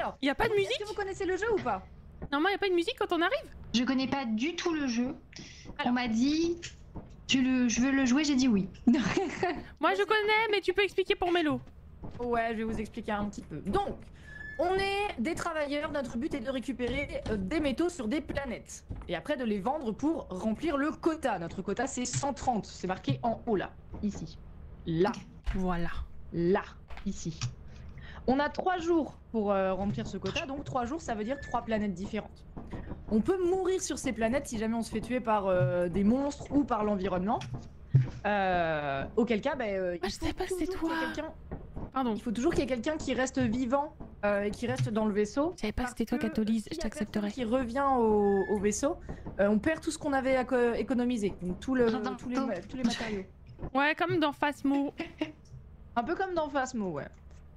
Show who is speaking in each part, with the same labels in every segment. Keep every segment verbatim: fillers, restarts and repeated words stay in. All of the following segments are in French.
Speaker 1: Alors,
Speaker 2: y a pas de musique?
Speaker 1: Est-ce que vous connaissez le jeu ou pas?
Speaker 2: Normalement, y a pas de musique quand on arrive?
Speaker 3: Je connais pas du tout le jeu.
Speaker 1: Alors.
Speaker 3: On m'a dit, tu le, je veux le jouer, j'ai dit oui.
Speaker 2: Moi je connais, mais tu peux expliquer pour Mélo.
Speaker 1: Ouais, je vais vous expliquer un petit peu. Donc, on est des travailleurs, notre but est de récupérer euh, des métaux sur des planètes. Et après de les vendre pour remplir le quota. Notre quota c'est cent trente, c'est marqué en haut là, ici. Là,
Speaker 2: Voilà.
Speaker 1: là, ici. On a trois jours pour euh, remplir ce quota, donc trois jours ça veut dire trois planètes différentes. On peut mourir sur ces planètes si jamais on se fait tuer par euh, des monstres ou par l'environnement. Euh, auquel cas, bah, euh,
Speaker 2: Ah, je savais pas que c'était
Speaker 1: toujours qu'il y ait
Speaker 2: toi.
Speaker 1: quelqu'un-
Speaker 2: Pardon.
Speaker 1: il faut toujours qu'il y ait quelqu'un qui reste vivant euh, et qui reste dans le vaisseau.
Speaker 2: Je savais pas que
Speaker 1: Parce
Speaker 2: c'était toi,
Speaker 1: que
Speaker 2: Catolise,
Speaker 1: s'il
Speaker 2: je
Speaker 1: y a
Speaker 2: t'accepterai.
Speaker 1: personne qui revient au, au vaisseau, euh, on perd tout ce qu'on avait éco- économisé, donc tout le,
Speaker 3: J'entends
Speaker 1: tous, les,
Speaker 3: tout.
Speaker 1: ma- tous les matériaux.
Speaker 2: Ouais, comme dans Phasmo.
Speaker 1: Un peu comme dans Phasmo, ouais.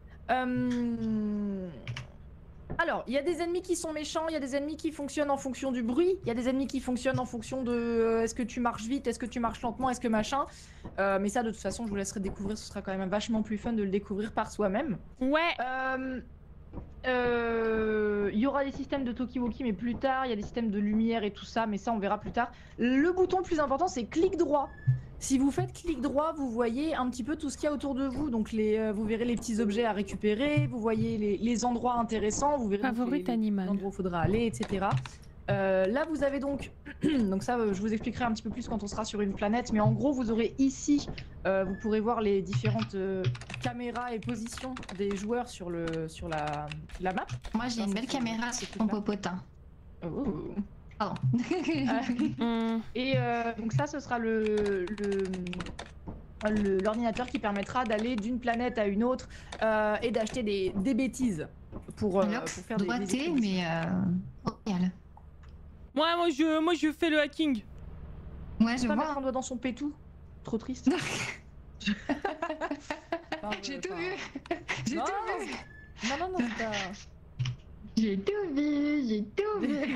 Speaker 1: Euh... Alors, il y a des ennemis qui sont méchants, il y a des ennemis qui fonctionnent en fonction du bruit, il y a des ennemis qui fonctionnent en fonction de euh, est-ce que tu marches vite, est-ce que tu marches lentement, est-ce que machin. Euh, mais ça, de toute façon, je vous laisserai découvrir, ce sera quand même vachement plus fun de le découvrir par soi-même.
Speaker 2: Ouais.
Speaker 1: Euh, euh, Il y aura des systèmes de Tokiwoki, mais plus tard. Il y a des systèmes de lumière et tout ça, mais ça, on verra plus tard. Le bouton le plus important, c'est clic droit. Si vous faites clic droit, vous voyez un petit peu tout ce qu'il y a autour de vous. Donc, les, euh, vous verrez les petits objets à récupérer, vous voyez les, les endroits intéressants, vous verrez donc
Speaker 2: Favorite
Speaker 1: les, les
Speaker 2: animal.
Speaker 1: endroits où il faudra aller, et cetera. Euh, là, vous avez donc, donc ça, euh, je vous expliquerai un petit peu plus quand on sera sur une planète, mais en gros, vous aurez ici, euh, vous pourrez voir les différentes euh, caméras et positions des joueurs sur, le, sur la, la map.
Speaker 3: Moi, j'ai
Speaker 1: Ça,
Speaker 3: une
Speaker 1: ça,
Speaker 3: belle
Speaker 1: c'est-
Speaker 3: caméra
Speaker 1: c'est
Speaker 3: sur
Speaker 1: tout
Speaker 3: mon
Speaker 1: là.
Speaker 3: popotin.
Speaker 1: Oh.
Speaker 3: Pardon.
Speaker 1: Euh,
Speaker 2: Hum.
Speaker 1: et euh, donc ça, ce sera le, le, le- l'ordinateur qui permettra d'aller d'une planète à une autre euh, et d'acheter des, des bêtises pour, euh,
Speaker 3: Alors,
Speaker 1: pour faire des, des
Speaker 3: doigté,
Speaker 1: expéditions.
Speaker 3: mais euh... royal.
Speaker 2: Ouais, moi je, moi je fais le hacking.
Speaker 3: Ouais, je
Speaker 1: Pas mettre un
Speaker 3: vois.
Speaker 1: doigt dans son pétou. Trop triste. Enfin,
Speaker 3: J'ai
Speaker 1: euh,
Speaker 3: tout
Speaker 1: enfin,
Speaker 3: vu. J'ai
Speaker 1: Non,
Speaker 3: tout vu.
Speaker 1: Non, non, non, c'est pas...
Speaker 3: J'ai tout vu. J'ai tout vu.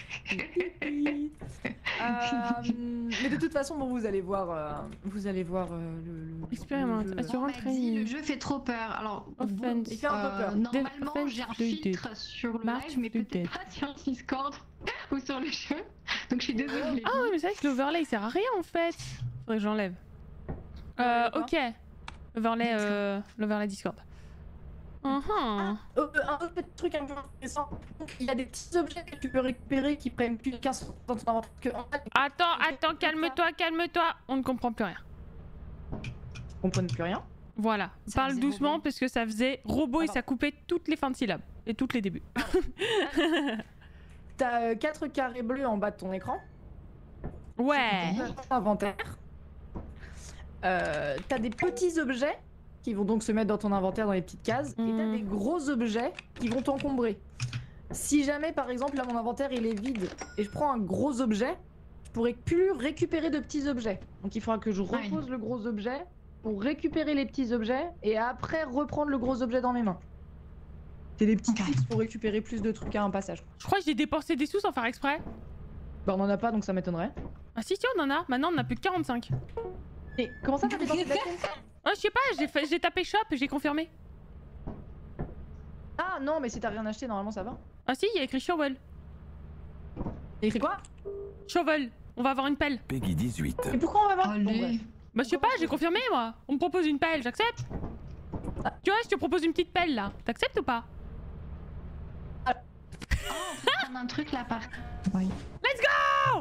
Speaker 1: Euh, mais de toute façon, bon, vous allez voir, euh, vous allez voir euh, le, le-
Speaker 2: Expérimente,
Speaker 1: le jeu.
Speaker 2: assure-
Speaker 3: On m'a
Speaker 2: Rentrez.
Speaker 3: dit, le jeu fait trop peur. Alors,
Speaker 2: Offense.
Speaker 1: Il fait un peu
Speaker 3: euh,
Speaker 1: peur.
Speaker 3: normalement,
Speaker 2: Offense
Speaker 3: j'ai un
Speaker 2: fluted.
Speaker 3: filtre sur le
Speaker 2: March
Speaker 3: live, mais
Speaker 2: fluted.
Speaker 3: peut-être pas sur le Discord ou sur le jeu. Donc, je suis désolée. je l'ai
Speaker 2: Ah
Speaker 3: dit.
Speaker 2: ouais, mais c'est vrai que l'overlay il sert à rien en fait. Faudrait que j'enlève. Euh,
Speaker 1: Quoi
Speaker 2: ok. L'overlay, euh, l'overlay Discord. Uh-huh.
Speaker 1: Euh, un autre petit truc un peu intéressant, il y a des petits objets que tu peux récupérer qui prennent plus de quinze pour cent de ton inventaire. Que, en fait,
Speaker 2: Attends, attends, calme-toi, calme-toi. On ne comprend plus rien.
Speaker 1: vous comprenez plus rien.
Speaker 2: Voilà.
Speaker 3: Ça
Speaker 2: Parle
Speaker 3: faisait
Speaker 2: doucement
Speaker 3: robot.
Speaker 2: parce que ça faisait robot et
Speaker 1: Ah,
Speaker 2: ça coupait toutes les fins de syllabes. Et toutes les débuts.
Speaker 1: T'as quatre carrés bleus en bas de ton écran.
Speaker 2: Ouais.
Speaker 1: Ton inventaire. Euh, t'as des petits objets qui vont donc se mettre dans ton inventaire dans les petites cases. Et t'as
Speaker 2: Mm.
Speaker 1: des gros objets qui vont t'encombrer. Si jamais par exemple là mon inventaire il est vide et je prends un gros objet, je pourrais plus récupérer de petits objets. Donc il faudra que je
Speaker 3: Ouais.
Speaker 1: repose le gros objet pour récupérer les petits objets et après reprendre le gros objet dans mes mains. C'est des petits
Speaker 3: Ok.
Speaker 1: tricks pour récupérer plus de trucs à un passage.
Speaker 2: Je crois que j'ai dépensé des sous sans faire exprès.
Speaker 1: Bah on en a pas donc ça m'étonnerait.
Speaker 2: Ah si, si, on en a. Maintenant, on en a plus que quarante-cinq.
Speaker 1: Et comment ça t'as dépensé de la thune?
Speaker 2: Oh, je sais pas, j'ai fait- j'ai tapé shop et j'ai confirmé.
Speaker 1: Ah non mais si t'as rien acheté normalement ça va.
Speaker 2: Ah si, il y a écrit shovel.
Speaker 1: T'as écrit quoi?
Speaker 2: Shovel. On va avoir une pelle.
Speaker 4: Peggy dix-huit.
Speaker 1: Et pourquoi on va voir? Bon,
Speaker 3: Allez.
Speaker 1: bref.
Speaker 2: Bah je sais pas, j'ai confirmé moi. On me propose une pelle, j'accepte. Tu vois, je te propose une petite pelle là. T'acceptes ou pas?
Speaker 3: Oh, faut prendre un truc là par. Oui.
Speaker 2: Let's go!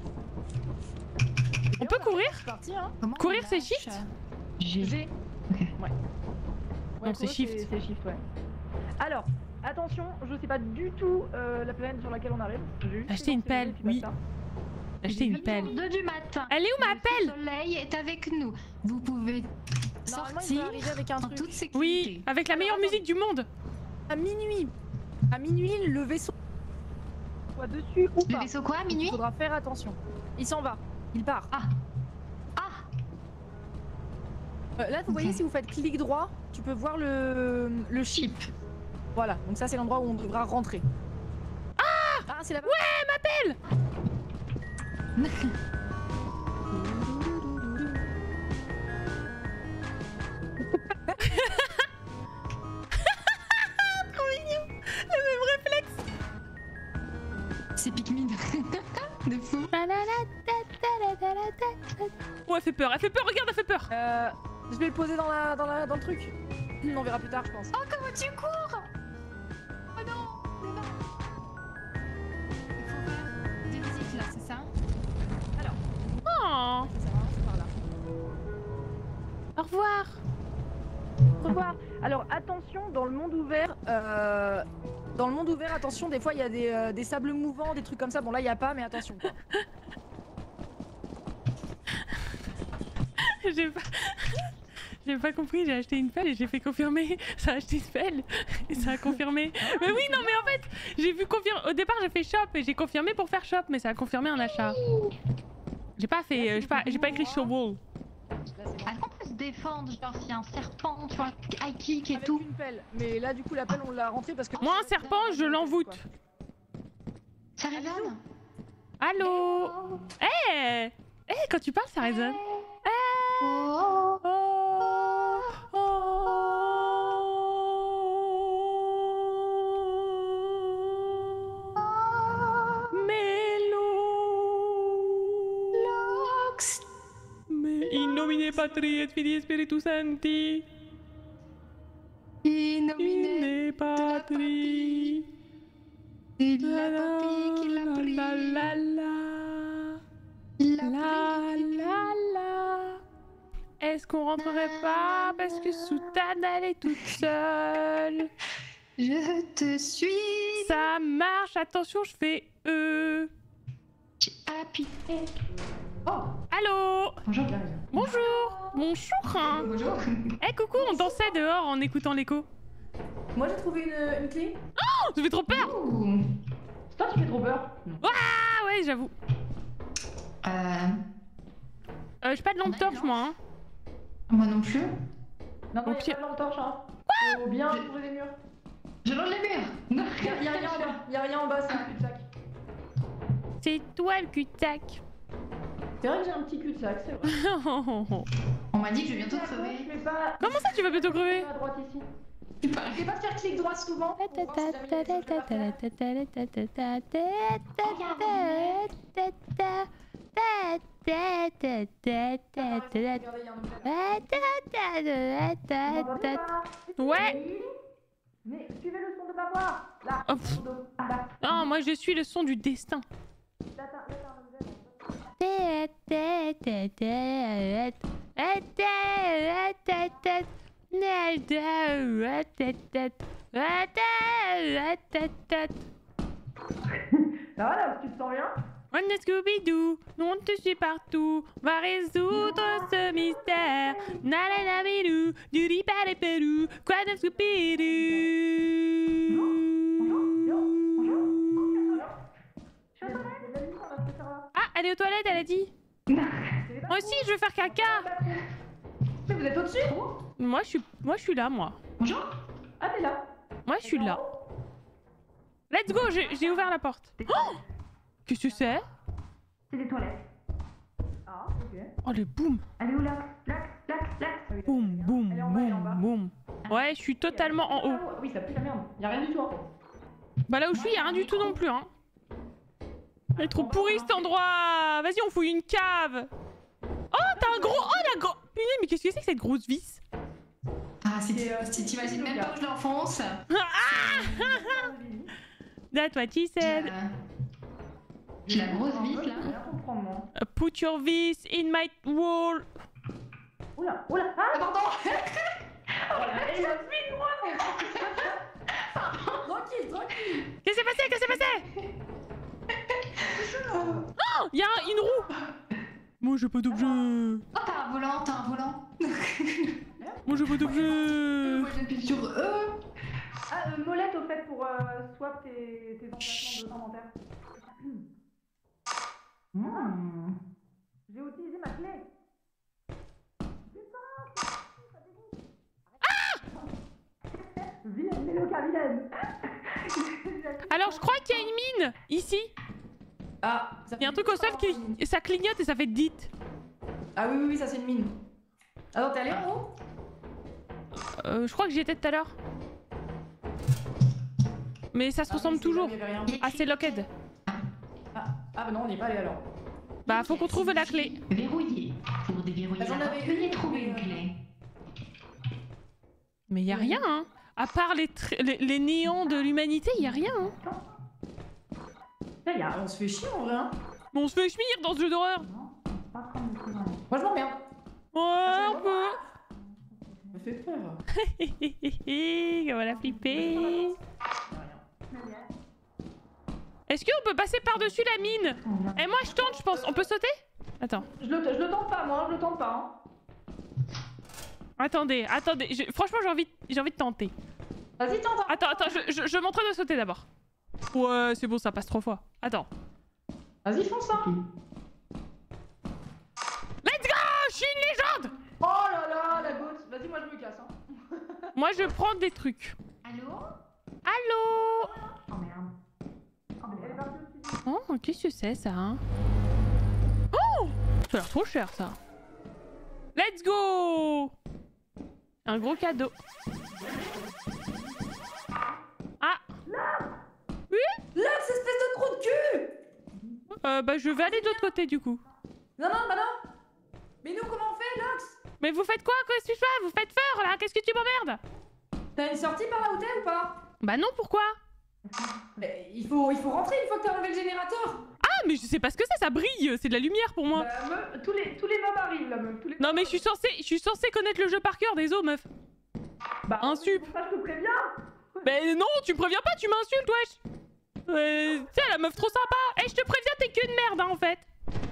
Speaker 2: On peut courir?
Speaker 1: C'est parti hein.
Speaker 3: Comment
Speaker 2: Courir,
Speaker 3: on
Speaker 2: c'est
Speaker 3: lâche
Speaker 2: shift?
Speaker 3: J'ai.
Speaker 1: G.
Speaker 3: Ok.
Speaker 1: Ouais.
Speaker 2: Non, c'est
Speaker 1: courir,
Speaker 2: shift.
Speaker 1: C'est c'est shift ouais. Alors, attention, je sais pas du tout euh, la planète sur laquelle on arrive. J'ai juste
Speaker 2: Acheter
Speaker 1: fait
Speaker 2: une
Speaker 1: lancer le jeu,
Speaker 2: pelle,
Speaker 1: puis
Speaker 2: oui.
Speaker 1: basta.
Speaker 2: Acheter une pelle.
Speaker 3: deux du matin.
Speaker 2: Elle est où ma
Speaker 3: Le
Speaker 2: pelle?
Speaker 3: soleil est avec nous. Vous pouvez
Speaker 1: Normalement, il
Speaker 3: sortir
Speaker 1: doit arriver avec un
Speaker 3: en
Speaker 1: truc.
Speaker 3: toute sécurité.
Speaker 2: Oui, avec la meilleure
Speaker 1: Alors,
Speaker 2: musique du monde.
Speaker 1: À minuit. À minuit, le vaisseau soit dessus ou
Speaker 3: Le
Speaker 1: pas.
Speaker 3: vaisseau quoi, à
Speaker 1: Il
Speaker 3: minuit?
Speaker 1: faudra faire attention. Il s'en va. Il part.
Speaker 3: Ah. Ah.
Speaker 1: Euh, là, vous voyez,
Speaker 3: Ok.
Speaker 1: si vous faites clic droit, tu peux voir le, le chip. Voilà, donc ça, c'est l'endroit où on devra rentrer. Ah Ah, c'est là-bas.
Speaker 2: Ouais, ma pelle. Trop mignon. La
Speaker 3: C'est Pikmin. De fou.
Speaker 2: Oh, elle fait peur, elle fait peur, regarde, elle fait peur.
Speaker 1: Euh, je vais le poser dans, la, dans, la, dans le truc. On verra plus tard, je pense.
Speaker 3: Oh, comment tu cours? Oh non, c'est là. Il faut faire des visites là, c'est ça?
Speaker 1: Alors,
Speaker 2: Oh,
Speaker 1: ça va, c'est par là.
Speaker 2: au revoir.
Speaker 1: Au revoir. Alors attention, dans le monde ouvert, euh, dans le monde ouvert, attention, des fois il y a des, euh, des sables mouvants, des trucs comme ça. Bon là il y a pas, mais attention. Quoi.
Speaker 2: J'ai pas... J'ai pas compris, j'ai acheté une pelle et j'ai fait confirmer. Ça a acheté une pelle et ça a confirmé. Mais oui, non, mais en fait, j'ai vu confirmer. Au départ, j'ai fait shop et j'ai confirmé pour faire shop, mais ça a confirmé un achat. J'ai pas fait. euh, J'ai pas, j'ai pas écrit shovel.
Speaker 3: Est-ce qu'on peut se défendre, genre s'il y a un serpent, tu vois, high kick et
Speaker 1: Avec
Speaker 3: tout?
Speaker 1: une pelle. Mais là du coup la pelle on l'a rentrée parce que.
Speaker 2: Moi, un serpent, je l'envoûte.
Speaker 3: Ça résonne?
Speaker 2: Allô? Eh Eh, quand tu parles, ça résonne. Eh
Speaker 3: Oh,
Speaker 2: Oh Oh Mélo
Speaker 3: Lox.
Speaker 2: Me in nomine Patri et Filii Spiritus Sancti.
Speaker 3: In
Speaker 2: In
Speaker 3: nomine
Speaker 2: Patri.
Speaker 3: de la papille qui l'a pris.
Speaker 2: La la la.
Speaker 3: Il l'a
Speaker 2: La
Speaker 3: pris.
Speaker 2: la la. Est-ce qu'on rentrerait pas parce que Soutane elle est toute seule?
Speaker 3: Je te suis.
Speaker 2: Ça marche, attention, je fais E.
Speaker 3: Happy. Oh,
Speaker 2: Allô?
Speaker 3: bonjour.
Speaker 2: Bonjour. Bonjour. Hein.
Speaker 3: Bonjour.
Speaker 2: Eh coucou, on dansait dehors en écoutant l'écho.
Speaker 1: Moi j'ai trouvé une, une clé.
Speaker 2: Oh, ça fait trop peur.
Speaker 3: Ouh.
Speaker 1: Toi tu fais trop peur.
Speaker 2: Ah ouais, j'avoue.
Speaker 3: Euh,
Speaker 2: Euh, j'ai pas de lampe torche moi. Hein.
Speaker 3: moi non plus.
Speaker 1: Non non,
Speaker 2: Au
Speaker 1: il y
Speaker 2: pied.
Speaker 1: a pas de lampe torche. Hein. Faut bien
Speaker 3: Je-
Speaker 1: trouver les murs.
Speaker 3: Je longe les murs. Non.
Speaker 1: Il y, a- y a rien en bas. Y a rien en bas, c'est un cul-de-sac.
Speaker 2: C'est toi le cul-de-sac.
Speaker 1: C'est vrai que j'ai un petit cul-de-sac, c'est vrai.
Speaker 3: On m'a dit que je vais bientôt
Speaker 1: À gauche,
Speaker 3: crever.
Speaker 1: mais pas.
Speaker 2: Comment ça tu vas bientôt crever?
Speaker 1: À droite ici.
Speaker 3: C'est pas
Speaker 1: Je vais pas faire clic droit souvent. pour voir si jamais il y a des choses à faire. Regardez, il y a un objet.
Speaker 2: Ouais.
Speaker 1: Mais suivez le son de ma voix. Là.
Speaker 2: Oh, pff.
Speaker 1: Au dos. Ah, là.
Speaker 2: Non, moi je suis le son du destin.
Speaker 1: Là, t'as- là, t'as un objet. Ça va là, tu te sens bien?
Speaker 2: On est Scooby-Doo, on te suit partout, on va résoudre ce mystère. Nananamidou, du riparipérou, quoi de Scooby-Doo. Ah, elle est aux toilettes, elle a dit. Moi aussi, je veux faire caca.
Speaker 1: Mais vous êtes au-dessus?
Speaker 2: Moi, je suis, moi, je suis là, moi.
Speaker 3: Bonjour.
Speaker 1: Ah, t'es là.
Speaker 2: Moi, je suis là. Let's go, j'ai j'ai ouvert la porte. Oh, qu'est-ce que c'est?
Speaker 3: C'est des toilettes.
Speaker 1: Ah, ok.
Speaker 2: Oh, le boum.
Speaker 3: Elle est où, Lax? Lax, Lax, Lax.
Speaker 2: Boum, boum,
Speaker 1: Elle est en bas, elle est en bas.
Speaker 2: boum, boum. Ouais, je suis totalement en haut.
Speaker 1: Oui, ça pue la merde. Y'a rien du tout. Hein.
Speaker 2: Bah là où je suis, y a rien du tout non plus, hein. Elle est trop pourrie cet endroit. Vas-y, on fouille une cave. Oh, t'as un gros... Oh, la gros... Punaise, mais qu'est-ce que c'est que cette grosse vis?
Speaker 3: Ah, si
Speaker 1: Et, euh,
Speaker 3: si t'imagines
Speaker 1: c'est
Speaker 3: même pas où je l'enfonce.
Speaker 2: That's what she said.
Speaker 3: Euh, J'ai la grosse vis
Speaker 1: Je
Speaker 3: là.
Speaker 1: vais rien comprendre, moi.
Speaker 2: Uh, Put your vis in my wall.
Speaker 1: Oula, oula. Ah,
Speaker 3: Ah, pardon.
Speaker 1: oh, elle a fait de moi. Tranquille, tranquille.
Speaker 2: Qu'est-ce qui s'est passé? Qu'est-ce qui s'est passé? Oh, y a un- une roue. Moi, j'ai pas d'objet.
Speaker 3: Oh, t'as un volant, t'as un volant.
Speaker 2: Moi, j'ai pas d'objet.
Speaker 3: Moi, j'appuie sur E.
Speaker 1: Ah, euh, molette au fait pour euh, swap tes, tes emplacements de inventaire. Mmh. J'ai utilisé ma clé. Putain, ça dégoûte. Ah Vilaine, Méloca, vilaine.
Speaker 2: Alors, je crois qu'il y a une mine ici.
Speaker 1: Ah, ça
Speaker 2: Il y a un
Speaker 1: fait
Speaker 2: truc au sol
Speaker 1: longtemps, hein.
Speaker 2: qui ça clignote et ça fait dit.
Speaker 1: Ah oui, oui, oui, ça c'est une mine. Attends, t'es allé en haut?
Speaker 2: Euh, je crois que j'y étais tout à l'heure. Mais ça se ressemble toujours.
Speaker 1: Il y avait rien.
Speaker 2: Ah, c'est Lockheed.
Speaker 1: Ah, ah bah non, on n'y est pas allé alors.
Speaker 2: Bah, faut qu'on trouve la clé.
Speaker 3: Verrouillé. Pour déverrouiller
Speaker 1: Bah, j'en
Speaker 3: la porte,
Speaker 1: avais
Speaker 3: veuillez
Speaker 1: une,
Speaker 3: trouver une
Speaker 1: mais, euh,
Speaker 3: clé.
Speaker 2: Mais y a rien, hein. À part les, tr- les, les néants de l'humanité, y a rien, hein.
Speaker 1: Là, y a... on se fait chier en vrai. Hein.
Speaker 2: Bon, on se fait chmire dans ce jeu d'horreur.
Speaker 1: Moi, je m'emmerde.
Speaker 2: Ouais, un peu.
Speaker 1: Ça me fait peur.
Speaker 2: Comment la flipper.
Speaker 1: Y a rien.
Speaker 2: Est-ce qu'on peut passer par-dessus la mine? Et moi, je tente, je pense. On peut sauter? Attends.
Speaker 1: Je le, je le tente pas, moi, je le tente pas. Hein.
Speaker 2: Attendez, attendez. Je- Franchement, j'ai envie, j'ai envie de tenter.
Speaker 1: Vas-y, tente. Hein.
Speaker 2: Attends, attends, je, je, je m'entraîne de sauter d'abord. Ouais, c'est bon, ça passe trois fois. Attends.
Speaker 1: Vas-y, fonce. Hein.
Speaker 2: Let's go! Je suis une légende!
Speaker 1: Oh là là, la goutte. Vas-y, moi, je me casse. Hein.
Speaker 2: Moi, je prends des trucs.
Speaker 3: Allô?
Speaker 2: Allô?
Speaker 3: Oh merde. Oh
Speaker 1: Elle est
Speaker 3: merde.
Speaker 1: partie au-dessus.
Speaker 2: Oh, qu'est-ce que c'est ça, hein? Oh! Ça a l'air trop cher, ça. Let's go! Un gros cadeau. Ah! Oui?
Speaker 1: Lux, espèce de trou de cul.
Speaker 2: Euh, bah, je vais aller de l'autre côté, du coup.
Speaker 1: Non, non, bah non. Mais nous, comment on fait, Lux?
Speaker 2: Mais vous faites quoi? Qu'est-ce que tu fais? Vous faites peur, là? Qu'est-ce que tu m'emmerdes?
Speaker 1: T'as une sortie par là où t'es ou pas?
Speaker 2: Bah non, pourquoi?
Speaker 1: Mais il faut, il faut rentrer une fois que t'as enlevé le générateur.
Speaker 2: Ah, mais je sais pas ce que c'est, ça brille! C'est de la lumière pour moi.
Speaker 1: Bah, meuf, tous les, tous les mobs arrivent là, meuf. Tous les
Speaker 2: Non,
Speaker 1: mobs
Speaker 2: mais je suis censée, je suis censée connaître le jeu par cœur, des os, meuf.
Speaker 1: Bah,
Speaker 2: un sup.
Speaker 1: Ça, je te préviens.
Speaker 2: Mais non, tu me préviens pas, tu m'insultes, wesh! Euh, tu sais, la meuf trop sympa! Eh, je te préviens, t'es qu'une merde, hein, en fait!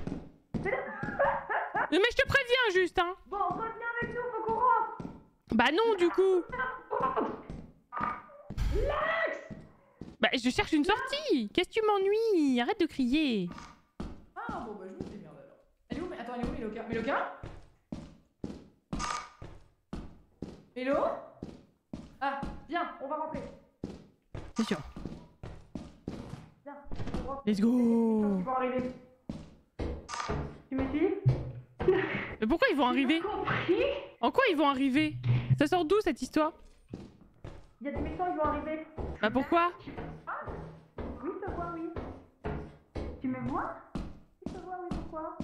Speaker 2: Mais je te préviens juste, hein!
Speaker 1: Bon, reviens avec nous, faut qu'on rentre.
Speaker 2: Bah non, du coup!
Speaker 1: Lux.
Speaker 2: Bah, je cherche une sortie! Qu'est-ce que tu m'ennuies? Arrête de crier!
Speaker 1: Ah, bon, bah, je me démerde alors. Elle est où? Mais attends, elle est où, Méloca? Méloca? Mélo? Ah, viens, on va rentrer.
Speaker 2: C'est sûr.
Speaker 1: Viens, on rentre.
Speaker 2: Let's go!
Speaker 1: Ils vont arriver. Tu me suis?
Speaker 2: Mais pourquoi ils vont arriver?
Speaker 1: Compris?
Speaker 2: En quoi ils vont arriver? Ça sort d'où cette histoire?
Speaker 1: Il y a des méchants, ils vont arriver.
Speaker 2: Bah pourquoi?
Speaker 1: Oui, je te vois, oui. Tu me vois? Je te vois, oui, pourquoi?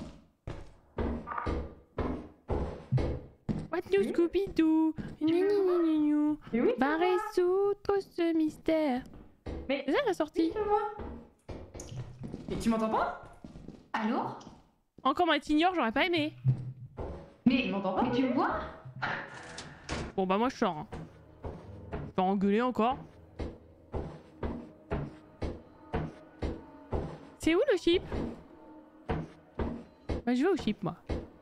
Speaker 2: What new Scooby-Doo? Gnu, gnu, gnu, gnu, gnu.
Speaker 1: Mais oui,
Speaker 2: Va résoudre ce mystère.
Speaker 1: Mais
Speaker 2: C'est ça la
Speaker 1: oui,
Speaker 2: sortie?
Speaker 1: je te vois. Et tu m'entends pas?
Speaker 3: Allô?
Speaker 2: Encore moi t'ignore, j'aurais pas aimé.
Speaker 3: Mais,
Speaker 1: Tu m'entends pas?
Speaker 3: mais tu me vois?
Speaker 2: Bon bah moi je sors. Hein. Pas engueuler encore. C'est où le chip? Bah je vais au chip moi.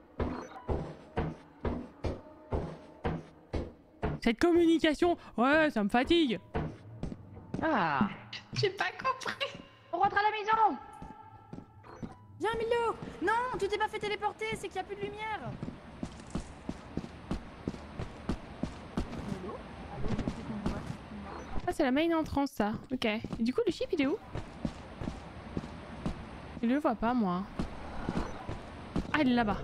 Speaker 2: Cette communication, ouais ça me fatigue. Ah.
Speaker 3: J'ai pas compris.
Speaker 1: On rentre à la maison. Viens, Milo. Non, tu t'es pas fait téléporter, c'est qu'il y a plus de lumière.
Speaker 2: Ah c'est la main entrance ça, ok. Et du coup le chip il est où? Je le vois pas moi. Ah il est là-bas.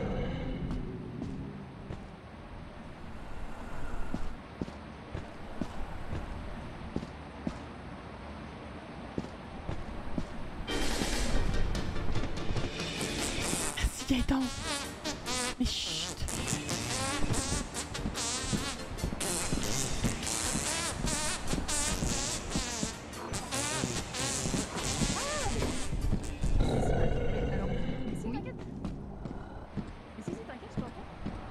Speaker 2: Merci Gaëtan. Mais chut.
Speaker 1: Mais si, t'inquiète. Mais si, si, t'inquiète, je t'entends.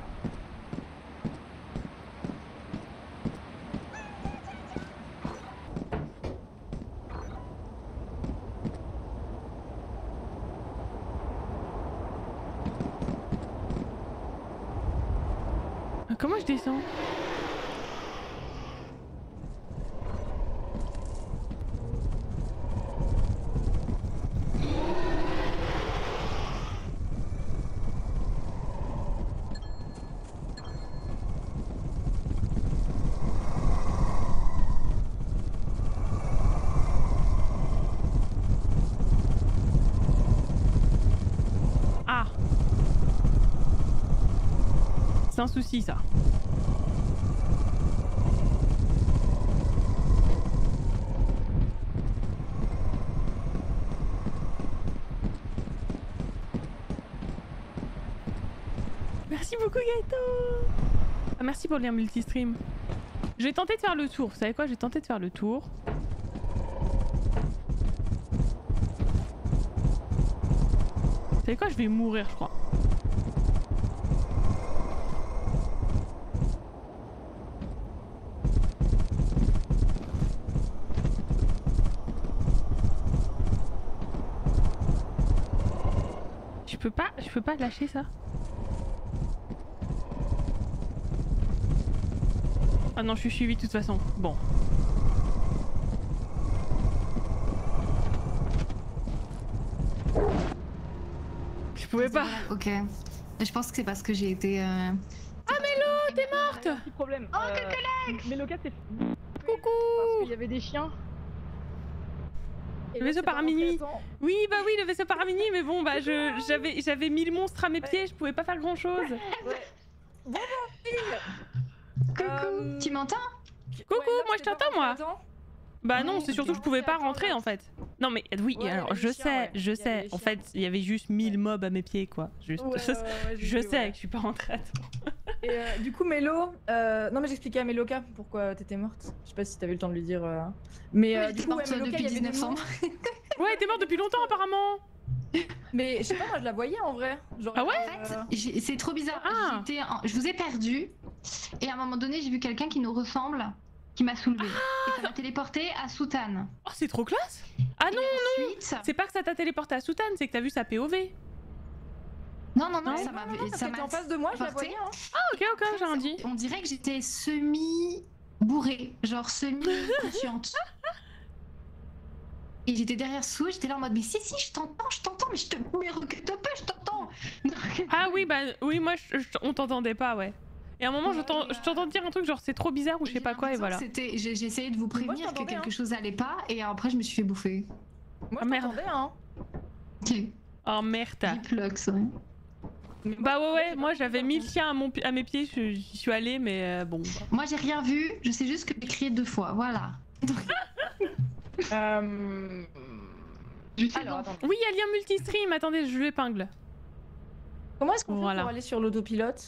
Speaker 2: Ah, comment je descends? Ah! C'est un souci ça. Merci beaucoup Gaëto. Ah, merci pour le lien multistream. Je vais tenter de faire le tour. Vous savez quoi? Je vais tenter de faire le tour. Vous savez quoi? Je vais mourir, je crois. Je peux pas, je peux pas lâcher ça. Ah non, je suis suivie de toute façon. Bon. Je pouvais pas.
Speaker 3: Ok. Je pense que c'est parce que j'ai été. Euh...
Speaker 2: Ah Mélo, t'es morte.
Speaker 4: Petit problème.
Speaker 3: Oh,
Speaker 4: euh,
Speaker 3: Cocolex
Speaker 4: Méloca c'est
Speaker 2: Coucou.
Speaker 4: parce qu'il y avait des chiens.
Speaker 1: Et
Speaker 2: Le
Speaker 1: là,
Speaker 2: vaisseau
Speaker 1: c'est pas
Speaker 2: paramini.
Speaker 1: rentré à temps.
Speaker 2: Oui, bah oui, le vaisseau paramini, mais bon, bah je j'avais j'avais mis le monstre à mes pieds, je pouvais pas faire grand chose.
Speaker 3: Coucou.
Speaker 1: Euh,
Speaker 3: Tu m'entends?
Speaker 2: Coucou,
Speaker 1: Ouais, là,
Speaker 2: moi je
Speaker 1: c'est pas
Speaker 2: t'entends
Speaker 1: rentré
Speaker 2: moi.
Speaker 1: à temps.
Speaker 2: Bah non,
Speaker 3: Ouais,
Speaker 2: c'est surtout
Speaker 3: ok.
Speaker 2: que je pouvais pas
Speaker 1: Attends,
Speaker 2: rentrer en
Speaker 1: attends.
Speaker 2: fait. Non mais oui,
Speaker 1: Ouais,
Speaker 2: alors
Speaker 1: il y avait
Speaker 2: je
Speaker 1: des chiens,
Speaker 2: sais,
Speaker 1: ouais.
Speaker 2: je
Speaker 1: Il y avait
Speaker 2: sais.
Speaker 1: des
Speaker 2: En
Speaker 1: chiens.
Speaker 2: fait, il y avait juste mille mobs à mes pieds quoi. Juste.
Speaker 1: Ouais, ouais, ouais, ouais, j'ai
Speaker 2: je
Speaker 1: vu,
Speaker 2: sais
Speaker 1: ouais.
Speaker 2: que je suis pas rentrée à temps.
Speaker 1: Et euh, du coup, Mélo, euh, non mais j'expliquais à Méloca pourquoi t'étais morte. Je sais pas si t'avais eu le temps de lui dire. euh, Mais euh,
Speaker 3: Oui,
Speaker 1: du
Speaker 3: j'étais
Speaker 1: coup, ouais,
Speaker 3: morte
Speaker 1: Méloca,
Speaker 3: depuis
Speaker 1: il y avait
Speaker 3: mille neuf
Speaker 1: des
Speaker 3: cents.
Speaker 1: monstres.
Speaker 2: Ouais, t'es mort depuis longtemps apparemment.
Speaker 1: Mais je sais pas, moi je la voyais en vrai. Genre,
Speaker 2: Ah ouais
Speaker 3: En fait,
Speaker 1: euh,
Speaker 3: j'ai- c'est trop bizarre.
Speaker 2: Ah.
Speaker 3: J'étais en- Je vous ai perdu. Et à un moment donné, j'ai vu quelqu'un qui nous ressemble, qui m'a soulevé. Et ça m'a téléporté à Soutane.
Speaker 2: Oh, c'est trop classe. Ah non,
Speaker 3: Et ensuite...
Speaker 2: c'est pas que ça t'a téléporté à Soutane, c'est que t'as vu sa P O V.
Speaker 3: Non, non, non,
Speaker 2: Non,
Speaker 3: ça m'a
Speaker 1: non, non, parce
Speaker 3: ça
Speaker 1: qu'elle était
Speaker 3: m'a
Speaker 1: en face de moi, je la
Speaker 3: porté.
Speaker 1: voyais. Hein.
Speaker 2: Ah ok, ok, j'ai rien dit.
Speaker 3: On dirait que j'étais semi-bourrée, genre semi-consciente. Et j'étais derrière Sou, j'étais là en mode mais si si je t'entends, je t'entends, mais je te mais recule un peu, je t'entends.
Speaker 2: Ah oui, bah oui, moi je- je- on t'entendait pas, ouais. Et à un moment,
Speaker 3: Ouais,
Speaker 2: j'entends
Speaker 3: euh,
Speaker 2: je t'entends dire un truc genre c'est trop bizarre ou je sais pas quoi et voilà.
Speaker 3: C'était, j'ai j'ai essayé de vous
Speaker 1: moi, je
Speaker 3: prévenir que
Speaker 1: t'entendais,
Speaker 3: quelque
Speaker 1: hein.
Speaker 3: chose allait pas et après je me suis fait bouffer.
Speaker 1: Moi
Speaker 2: Ah,
Speaker 1: je
Speaker 2: merde.
Speaker 1: t'entendais, hein.
Speaker 3: Ok.
Speaker 2: Oh merde.
Speaker 3: Deeplox, ouais.
Speaker 1: Mais
Speaker 2: Bah ouais, ouais,
Speaker 1: j'ai
Speaker 2: moi
Speaker 1: pas
Speaker 2: j'avais
Speaker 1: compris,
Speaker 2: mis
Speaker 1: par
Speaker 2: le chien à, mon, pi- à mes pieds, je- j'y suis allée, mais euh, bon. bah.
Speaker 3: Moi j'ai rien vu, je sais juste que j'ai crié deux fois, voilà.
Speaker 1: contre. Euh...
Speaker 3: Je sais
Speaker 1: Alors,
Speaker 3: pas.
Speaker 1: attends.
Speaker 2: Oui, il y a lien multistream, attendez, je l'épingle.
Speaker 1: Comment est-ce qu'on fait
Speaker 2: Voilà.
Speaker 1: pour aller sur l'autopilote?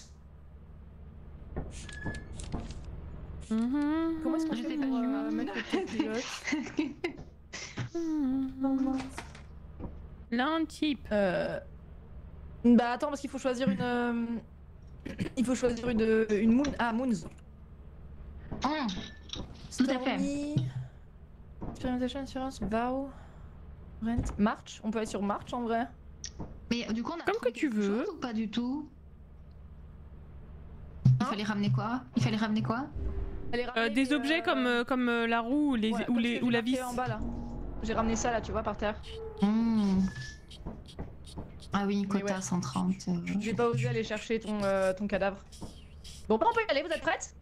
Speaker 2: Mhm.
Speaker 1: Comment est-ce qu'on
Speaker 3: Je
Speaker 1: fait
Speaker 3: sais pas,
Speaker 1: pour
Speaker 3: je suis
Speaker 1: euh,
Speaker 3: morte.
Speaker 1: mettre l'autopilote?
Speaker 2: Mhm. L'un type.
Speaker 1: Euh... Bah attends, parce qu'il faut choisir une... euh, Il faut choisir une, une moon... Ah, Moons.
Speaker 3: Hum, Tout à fait.
Speaker 1: Stormy, Experimentation, Insurance, Vow, Rent, March. On peut aller sur March en vrai.
Speaker 3: Mais du coup on a
Speaker 2: Comme
Speaker 3: trouvé
Speaker 2: que tu
Speaker 3: quelque
Speaker 2: veux.
Speaker 3: chose ou pas du tout? Il
Speaker 1: Hein
Speaker 3: fallait ramener quoi? Il fallait ramener quoi?
Speaker 1: Allez,
Speaker 2: Euh,
Speaker 1: ramener
Speaker 2: des
Speaker 1: les,
Speaker 2: objets
Speaker 1: euh,
Speaker 2: comme, euh, comme euh, la roue ou, les,
Speaker 1: ouais,
Speaker 2: ou,
Speaker 1: comme
Speaker 2: les,
Speaker 1: ce que
Speaker 2: ou
Speaker 1: j'ai
Speaker 2: la
Speaker 1: marqué
Speaker 2: vis.
Speaker 1: en bas là. J'ai ramené ça là, tu vois, par terre.
Speaker 3: Hum. Ah oui,
Speaker 1: Mais
Speaker 3: quota
Speaker 1: ouais.
Speaker 3: cent trente. euh,
Speaker 1: Je vais pas oser aller chercher ton, euh, ton cadavre. Bon, bah on peut y aller, vous êtes prêtes?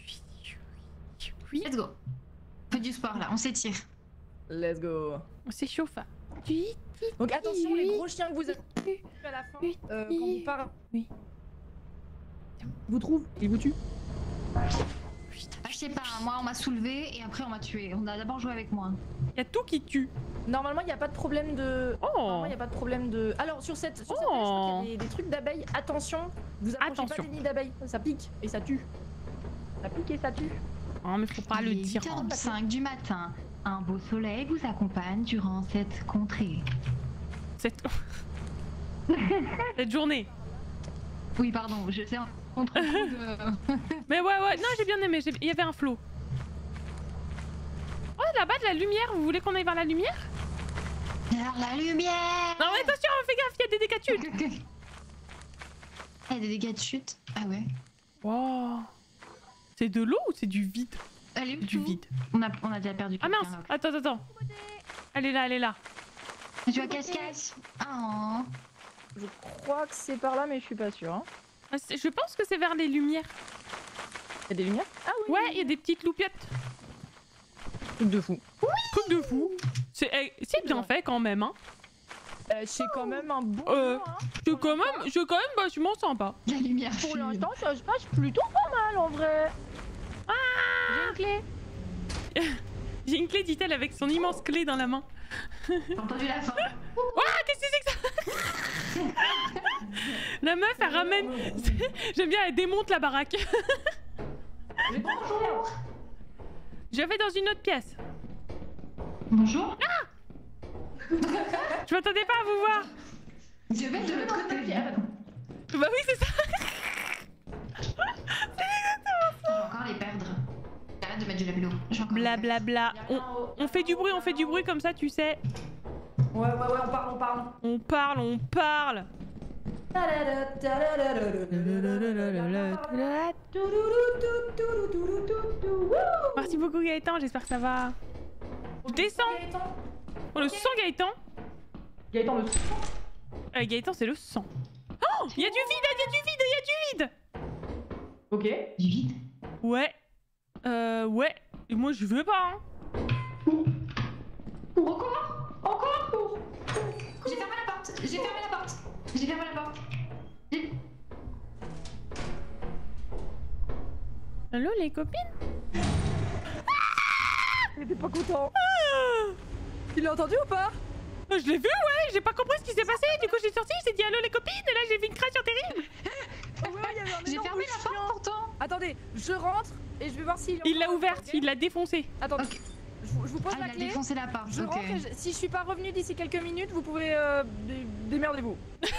Speaker 2: Oui,
Speaker 3: Let's go. On fait du sport là, on s'étire.
Speaker 1: Let's go.
Speaker 2: on s'échauffe. Oui.
Speaker 1: Donc attention, les
Speaker 2: Oui.
Speaker 1: gros chiens que vous avez à la fin,
Speaker 2: Oui.
Speaker 1: euh, quand vous parlez,
Speaker 2: Oui.
Speaker 1: vous trouvent, ils vous tuent.
Speaker 3: Ah, je sais pas, moi on m'a soulevé et après on m'a tué. On a d'abord joué avec moi.
Speaker 2: Il y a tout qui tue.
Speaker 1: Normalement, il n'y a pas de problème de...
Speaker 2: Oh.
Speaker 1: Normalement, il n'y a pas de problème de... Alors, sur cette, sur cette
Speaker 2: Oh.
Speaker 1: page, je crois qu'il y a des, des trucs d'abeilles. Attention, vous approchez
Speaker 2: Attention.
Speaker 1: pas des nids d'abeilles. Ça pique et ça tue. Ça pique et ça tue.
Speaker 2: Oh, mais faut pas le
Speaker 3: Il est
Speaker 2: dire.
Speaker 3: huit
Speaker 2: hein.
Speaker 3: heures cinq du matin. Un beau soleil vous accompagne durant cette contrée.
Speaker 2: Cette... Cette journée.
Speaker 3: Oui, pardon, je sais en contre coup de...
Speaker 2: Mais ouais, ouais, non, j'ai bien aimé. j'ai- Il y avait un flot. Oh, là-bas, de la lumière. Vous voulez qu'on aille vers la lumière?
Speaker 3: Vers la lumière.
Speaker 2: Non, mais attention, fais gaffe, il y a des dégâts de chute.
Speaker 3: Il y a des dégâts de chute. Ah ouais.
Speaker 2: Wow. C'est de l'eau ou c'est du vide?
Speaker 3: Elle est où
Speaker 2: Du
Speaker 3: tout
Speaker 2: vide.
Speaker 3: On a, on a déjà perdu
Speaker 2: Ah
Speaker 3: quelqu'un,
Speaker 2: mince,
Speaker 3: là.
Speaker 2: attends, attends, attends. Elle est là, elle est là.
Speaker 3: Je joue à cache-cache. Oh.
Speaker 1: Je crois que c'est par là, mais je suis pas sûre. Hein.
Speaker 2: Ah, c'est- Je pense que c'est vers les lumières.
Speaker 1: Il y a des lumières? Ah oui.
Speaker 2: Ouais, il y a des petites loupiottes.
Speaker 1: Truc de fou.
Speaker 2: Truc de fou. C'est eh, c'est bien fait quand même, hein.
Speaker 1: Euh, c'est quand même un bon
Speaker 2: Euh,
Speaker 1: jeu, hein.
Speaker 2: C'est quand même, c'est quand même vachement sympa.
Speaker 3: La lumière
Speaker 1: Pour
Speaker 3: file.
Speaker 1: l'instant, ça se passe plutôt pas mal en vrai.
Speaker 2: Ah.
Speaker 1: J'ai une clé.
Speaker 2: J'ai une clé, dit-elle, avec son immense clé dans la main.
Speaker 3: T'as entendu la fin?
Speaker 2: Ah, qu'est-ce que c'est que ça? La meuf, elle ramène... J'aime bien, elle démonte la baraque.
Speaker 1: Bonjour.
Speaker 2: Je vais dans une autre pièce.
Speaker 3: Bonjour.
Speaker 2: Je m'attendais pas à vous voir.
Speaker 3: Je vais de l'autre côté.
Speaker 2: Bah oui, c'est ça.
Speaker 3: Je vais encore les perdre. Arrête de mettre du labello. Je vais encore les perdre.
Speaker 2: Blablabla. On, on fait du bruit, on fait du bruit comme ça, tu sais.
Speaker 1: Ouais, ouais, ouais, on parle, on parle.
Speaker 2: On parle, on parle. Merci beaucoup Gaëtan, j'espère que ça va. Je descends. Oh, le sang Gaëtan.
Speaker 1: Gaëtan, le sang.
Speaker 2: Euh, Gaëtan, c'est le sang. Oh, il y a du vide, il y a du vide, il y a du vide.
Speaker 1: Ok.
Speaker 3: Du vide.
Speaker 2: Ouais. Euh, ouais. Et moi, je veux pas, hein.
Speaker 3: Encore. Encore. J'ai fermé la porte. J'ai fermé la porte. J'ai fermé la porte. J'ai-
Speaker 2: Allô, les copines?
Speaker 1: Il était pas content.
Speaker 2: Ah,
Speaker 1: Tu l'as entendu ou pas?
Speaker 2: je l'ai vu, ouais. J'ai pas compris ce qui s'est passé. Du coup, j'ai sorti, j'ai dit allô, les copines. Et là, j'ai vu une créature terrible.
Speaker 1: Ouais, il y avait un
Speaker 3: J'ai
Speaker 1: énorme
Speaker 3: fermé la
Speaker 1: chien.
Speaker 3: porte pourtant.
Speaker 1: Attendez, je rentre et je vais voir s'il.
Speaker 2: Il l'a ouverte, il l'a défoncée.
Speaker 1: Attendez,
Speaker 3: Ok.
Speaker 1: je, vous- je vous pose
Speaker 3: Ah,
Speaker 1: la
Speaker 3: il a
Speaker 1: clé.
Speaker 3: défoncé la porte.
Speaker 1: Je
Speaker 3: Ok.
Speaker 1: rentre et je- si je suis pas revenu d'ici quelques minutes, vous pouvez euh, dé- démerdez-vous. Je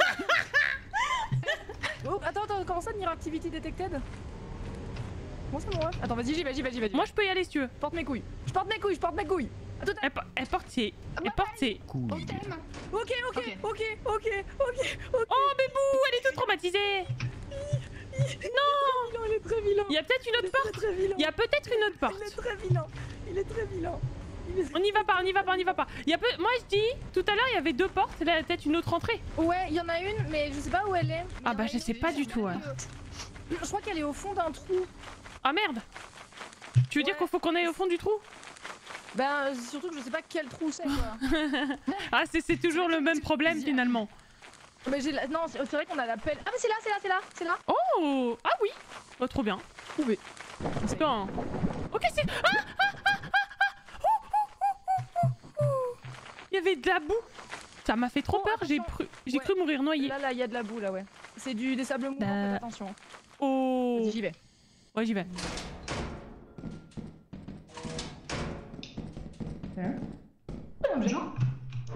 Speaker 1: reviens. Oh, attends, attends, comment ça, Near Activity Detected? Comment ça, mon ref? Attends, vas-y, j'y vais, j'y vais, j'y vais.
Speaker 2: Moi, je peux y aller si tu veux.
Speaker 1: Je porte mes couilles. Je porte mes couilles, je porte mes couilles. À tout à
Speaker 2: Elle, po- elle porte ses. Elle porte ses.
Speaker 3: Au thème.
Speaker 1: Ok, ok,
Speaker 3: Ok.
Speaker 1: ok, ok, ok, ok.
Speaker 2: Oh, bébou, elle est toute traumatisée. Non.
Speaker 1: Il est très vilain.
Speaker 2: Il y a peut-être une
Speaker 1: Il
Speaker 2: autre
Speaker 1: est
Speaker 2: porte.
Speaker 1: très, très vilain.
Speaker 2: Il y a peut-être une autre
Speaker 1: Il est
Speaker 2: porte.
Speaker 1: très vilain. Il est très vilain. Il est-
Speaker 2: On n'y va pas, on n'y va pas, on n'y va pas. Il y a peu... Moi, je dis, tout à l'heure, il y avait deux portes. Là, il y a peut-être une autre entrée.
Speaker 1: Ouais, il y en a une, mais je sais pas où elle est. Mais
Speaker 2: Ah
Speaker 1: il y en
Speaker 2: bah,
Speaker 1: a
Speaker 2: je
Speaker 1: une,
Speaker 2: sais
Speaker 1: mais
Speaker 2: pas
Speaker 1: je
Speaker 2: du
Speaker 1: sais
Speaker 2: tout, ouais.
Speaker 1: que- Je crois qu'elle est au fond d'un trou.
Speaker 2: Ah merde. Tu veux dire
Speaker 1: Ouais.
Speaker 2: qu'il faut qu'on aille au fond du trou?
Speaker 1: Ben, euh, surtout que je sais pas quel trou c'est, quoi.
Speaker 2: Ah, c'est c'est toujours le même problème finalement.
Speaker 1: Mais j'ai la... Non, c'est c'est vrai qu'on a la pelle. Ah, mais c'est là, c'est là, c'est là, c'est là.
Speaker 2: Oh. Ah oui. Oh, trop bien.
Speaker 1: Trouvé.
Speaker 2: Attends. Ok, c'est. Ah, ah, ah, ah, ah. Ouh, ouh, ouh, ouh, ouh. Il y avait de la boue. Ça m'a fait trop
Speaker 1: Oh,
Speaker 2: peur. J'ai
Speaker 1: attention.
Speaker 2: cru, j'ai
Speaker 1: Ouais.
Speaker 2: cru mourir noyé.
Speaker 1: Là, là, il y a de la boue, là, ouais. C'est du des sables mouvants,
Speaker 2: Euh.
Speaker 1: faites attention.
Speaker 2: Oh.
Speaker 1: Vas-y, j'y vais.
Speaker 2: Ouais, j'y vais.
Speaker 3: Bonjour.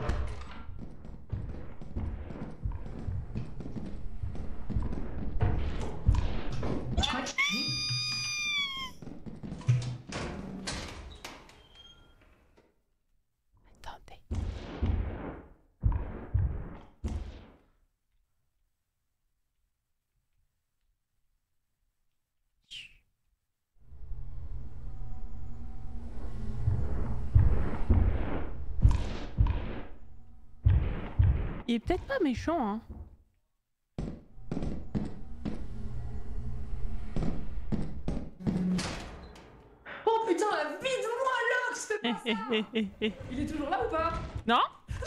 Speaker 3: Je crois qu'il
Speaker 2: Attendez. Il est peut-être pas méchant, hein.
Speaker 1: Oh putain, la vie de moi, Lox, fais
Speaker 2: Eh,
Speaker 1: pas
Speaker 2: eh,
Speaker 1: ça.
Speaker 2: eh, eh, eh.
Speaker 1: Il est toujours là ou pas?
Speaker 2: Non.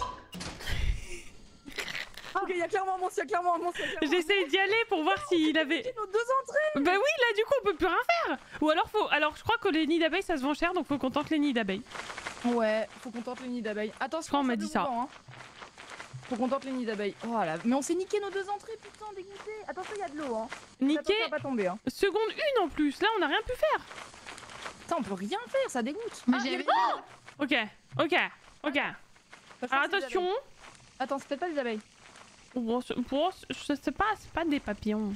Speaker 1: Ah, ok, il y a clairement un monstre, il y a clairement un monstre. il y a clairement un
Speaker 2: J'essaye d'y aller pour voir s'il avait.
Speaker 1: monstre. Nos deux entrées.
Speaker 2: Bah oui, là du coup on peut plus rien faire. Ou alors faut. Alors je crois que les nids d'abeilles ça se vend cher donc faut qu'on tente les nids d'abeilles.
Speaker 1: Ouais, faut qu'on tente les nids d'abeilles. Attention,
Speaker 2: Quand on m'a
Speaker 1: sable
Speaker 2: dit ça.
Speaker 1: mouvant, hein. Faut qu'on tente les nids d'abeilles. Oh là, mais on s'est niqué nos deux entrées, putain, dégoûté. Attention, il y a de l'eau, hein.
Speaker 2: Niqué.
Speaker 1: Attention, ça va pas tomber, hein.
Speaker 2: Seconde une en plus. Là on a rien pu faire.
Speaker 1: Putain, on peut rien faire, ça dégoûte.
Speaker 3: Mais
Speaker 1: Ah, il y a
Speaker 3: j'avais-
Speaker 1: le-
Speaker 2: Ok, ok, ok.
Speaker 1: Enfin, je crois
Speaker 2: Alors
Speaker 1: que c'est des
Speaker 2: attention.
Speaker 1: abeilles. Attends, c'est peut-être pas des abeilles.
Speaker 2: Bon, c'est- bon, je sais pas, c'est pas des papillons.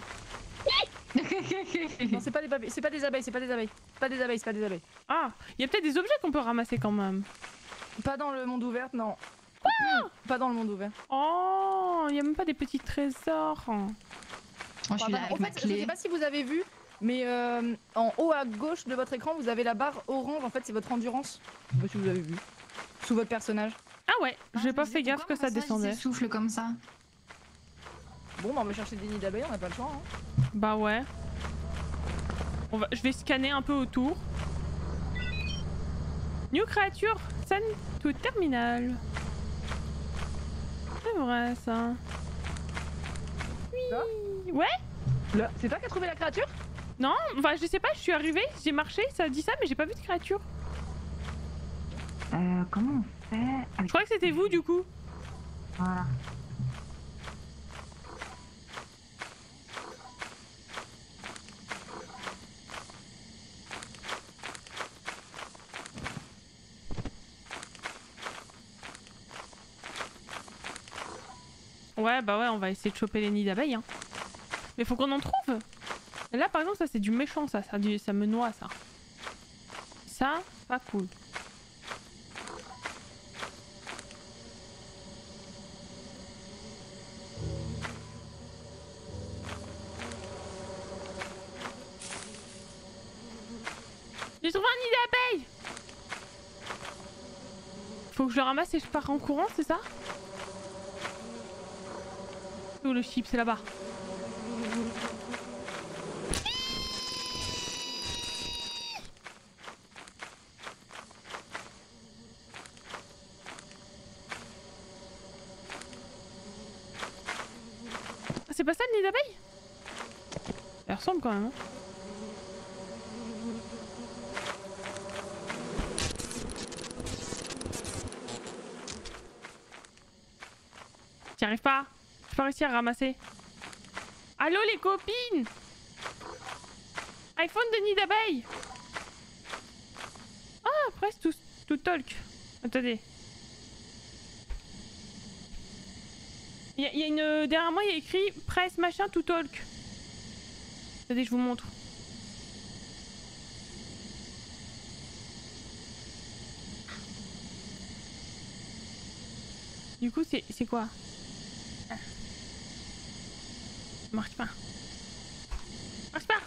Speaker 1: Non, c'est pas des papilles, c'est pas des abeilles, c'est pas des abeilles. C'est pas des abeilles, c'est pas des abeilles.
Speaker 2: Ah, il y a peut-être des objets qu'on peut ramasser quand même.
Speaker 1: Pas dans le monde ouvert, non. Pas dans le monde ouvert.
Speaker 2: Oh, il y a même pas des petits trésors.
Speaker 3: Moi, je suis là
Speaker 1: Pardon,
Speaker 3: avec
Speaker 1: en
Speaker 3: ma
Speaker 1: fait, je sais
Speaker 3: clé.
Speaker 1: pas si vous avez vu, mais euh, en haut à gauche de votre écran, vous avez la barre orange. En fait, c'est votre endurance. Je sais pas si vous avez vu. Sous votre personnage.
Speaker 2: Ah ouais,
Speaker 3: Ah,
Speaker 2: j'ai
Speaker 3: je
Speaker 2: pas
Speaker 3: me
Speaker 2: fait
Speaker 3: disais,
Speaker 2: gaffe que
Speaker 3: pourquoi
Speaker 2: ça
Speaker 3: mon
Speaker 2: descendait.
Speaker 3: passage, il s'essouffle comme ça.
Speaker 1: Bon, bah, on va chercher des nids d'abeilles, on n'a pas le choix. Hein.
Speaker 2: Bah ouais. On va... Je vais scanner un peu autour. New créature, send to terminal. C'est vrai ça.
Speaker 1: Là
Speaker 2: Oui. Ouais.
Speaker 1: Là, c'est toi qui as trouvé la créature?
Speaker 2: Non, enfin je sais pas, je suis arrivée, j'ai marché, ça dit ça, mais j'ai pas vu de créature.
Speaker 3: Euh, comment on fait?
Speaker 2: Je crois que c'était vous du coup.
Speaker 3: Voilà.
Speaker 2: Ouais, bah ouais, on va essayer de choper les nids d'abeilles. Hein. Mais faut qu'on en trouve. Et là, par exemple, ça c'est du méchant, ça. Ça, du... ça me noie, ça. Ça, pas cool. J'ai trouvé un nid d'abeilles. Faut que je le ramasse et je pars en courant, c'est ça? Où le chip? C'est là-bas. C'est pas ça le nid d'abeilles? Ça ressemble quand même. Hein. J'y arrive pas. J'ai pas réussi à ramasser. Allô les copines! iPhone de nid d'abeilles! Ah, presse to, to talk. Attendez. Il y, y a une... Derrière moi, il y a écrit presse machin to talk. Attendez, je vous montre. Du coup, c'est quoi? Ça marche pas. Ça marche pas.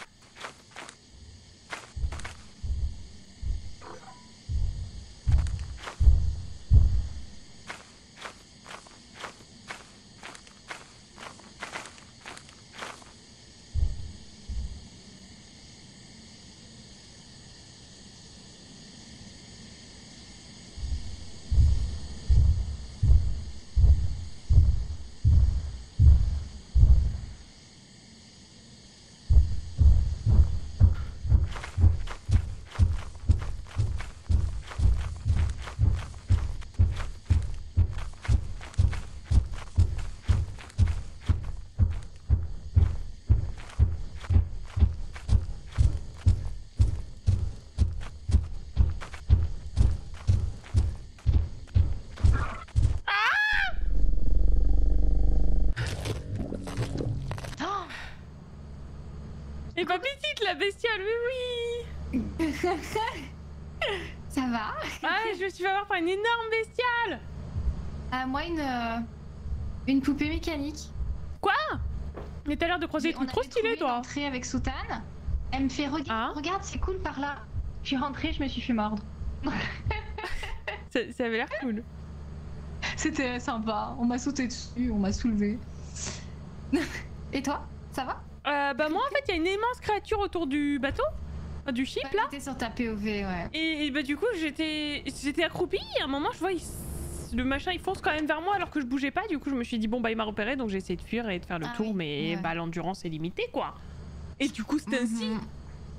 Speaker 2: Et pas petite la bestiole, oui oui.
Speaker 3: Ça va?
Speaker 2: Ah, je me suis fait avoir par une énorme bestiale.
Speaker 3: euh, Moi, une, euh, une poupée mécanique.
Speaker 2: Quoi? Mais t'as l'air de croiser des trucs trop stylés, toi.
Speaker 3: Je suis rentrée avec Soutane. Elle me fait regarde,
Speaker 2: ah.
Speaker 3: regarde, c'est cool par là. Je suis rentrée, je me suis fait mordre.
Speaker 2: ça, ça avait l'air cool.
Speaker 3: C'était sympa. On m'a sauté dessus, on m'a soulevé. Et toi, ça va?
Speaker 2: Euh, bah moi en fait il y a une immense créature autour du bateau, du ship
Speaker 3: bah,
Speaker 2: là.
Speaker 3: J'étais sur ta P O V, ouais.
Speaker 2: Et, et bah du coup j'étais j'étais accroupie et à un moment je vois il... le machin il fonce quand même vers moi alors que je bougeais pas. Du coup je me suis dit bon bah il m'a repéré donc j'ai essayé de fuir et de faire le
Speaker 3: ah,
Speaker 2: tour
Speaker 3: oui.
Speaker 2: mais
Speaker 3: ouais.
Speaker 2: bah l'endurance est limitée quoi. Et du coup c'était ainsi.
Speaker 3: Mm-hmm.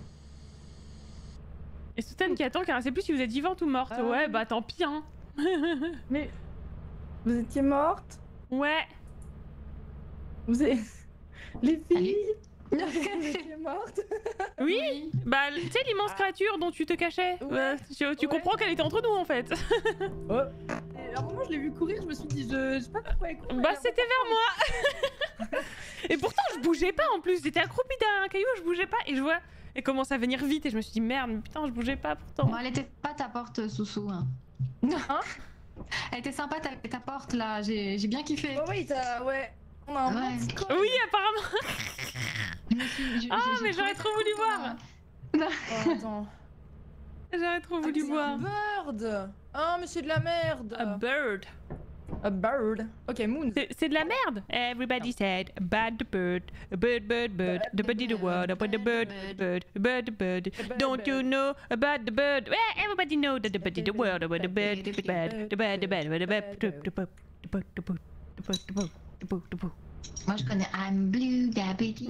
Speaker 2: Et Soutane qui attend car elle sait plus si vous êtes vivante ou morte.
Speaker 1: Ah,
Speaker 2: ouais
Speaker 1: oui.
Speaker 2: bah tant pis hein.
Speaker 1: Mais vous étiez morte?
Speaker 2: Ouais.
Speaker 1: Vous êtes... Les filles vous étiez mortes?
Speaker 2: Oui,
Speaker 3: oui.
Speaker 2: Bah tu sais l'immense créature dont tu te cachais.
Speaker 1: Ouais.
Speaker 2: Euh, tu tu
Speaker 1: Ouais.
Speaker 2: comprends qu'elle était entre nous en fait.
Speaker 1: Oh. Et à un moment je l'ai vu courir, je me suis dit je, je sais pas pourquoi elle court.
Speaker 2: Bah c'était vers moi. Et pourtant je bougeais pas en plus, j'étais accroupie derrière un caillou, je bougeais pas et je vois elle commence à venir vite et je me suis dit merde mais putain je bougeais pas pourtant.
Speaker 3: Bon, elle était pas ta porte, Soussou. Hein.
Speaker 1: Hein?
Speaker 3: Elle était sympa ta, ta porte là, j'ai bien kiffé.
Speaker 1: Oh oui, t'as... ouais. On a un
Speaker 3: Ouais.
Speaker 1: bon petit code.
Speaker 2: Oui apparemment.
Speaker 3: Je me suis- je-
Speaker 2: Ah,
Speaker 3: j'ai-
Speaker 2: mais
Speaker 3: j'ai
Speaker 2: j'aurais
Speaker 3: trouvé
Speaker 2: trop voulu
Speaker 3: ça
Speaker 2: voir.
Speaker 3: cool,
Speaker 1: Oh, attends.
Speaker 2: J'aurais trop voulu
Speaker 1: C'est
Speaker 2: voir.
Speaker 1: un bird. Ah mais c'est de la merde.
Speaker 2: A bird.
Speaker 1: A bird. Ok, Moon.
Speaker 2: C'est c'est de la merde. Everybody said bad the bird, a bird bird bird, the bird the world, about the bird bird, bird the bird. Don't you know about the bird? Well, everybody know that the bird the world, about the bird, the bird, the bird, the bird, the bird, the bird, the bird, the bird, the bird, the bird, the bird, the bird, the bird.
Speaker 3: Moi je connais I'm blue, dabidi.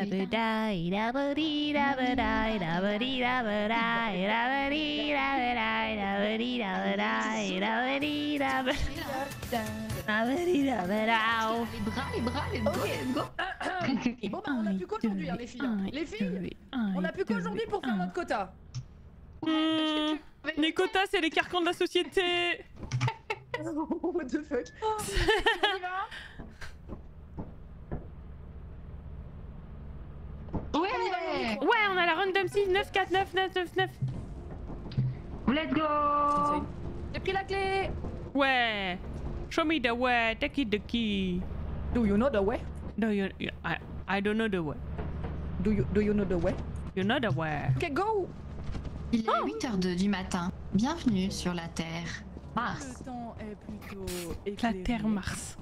Speaker 3: Les bras, les bras, les bras, let's go.
Speaker 1: Bon bah on a plus qu'aujourd'hui hein, les filles. hein. Les filles, on a plus qu'aujourd'hui pour faire notre quota.
Speaker 2: Hmm, les quotas, c'est les carcans de la société.
Speaker 1: What the fuck. On y va?
Speaker 3: Ouais.
Speaker 2: Ouais, on a la random six, neuf, quatre, neuf, neuf, neuf, neuf.
Speaker 3: Let's go.
Speaker 1: J'ai pris la clé.
Speaker 2: Ouais. Show me the way, take it the key.
Speaker 1: Do you know the way?
Speaker 2: No, you, you- I, I don't know the way.
Speaker 1: Do you, do you know the way?
Speaker 2: You know the way.
Speaker 1: Ok, go.
Speaker 3: Il est huit heures deux du matin. Bienvenue sur la Terre. Mars.
Speaker 1: Le temps est plutôt
Speaker 2: La
Speaker 1: éclairé.
Speaker 2: Terre Mars.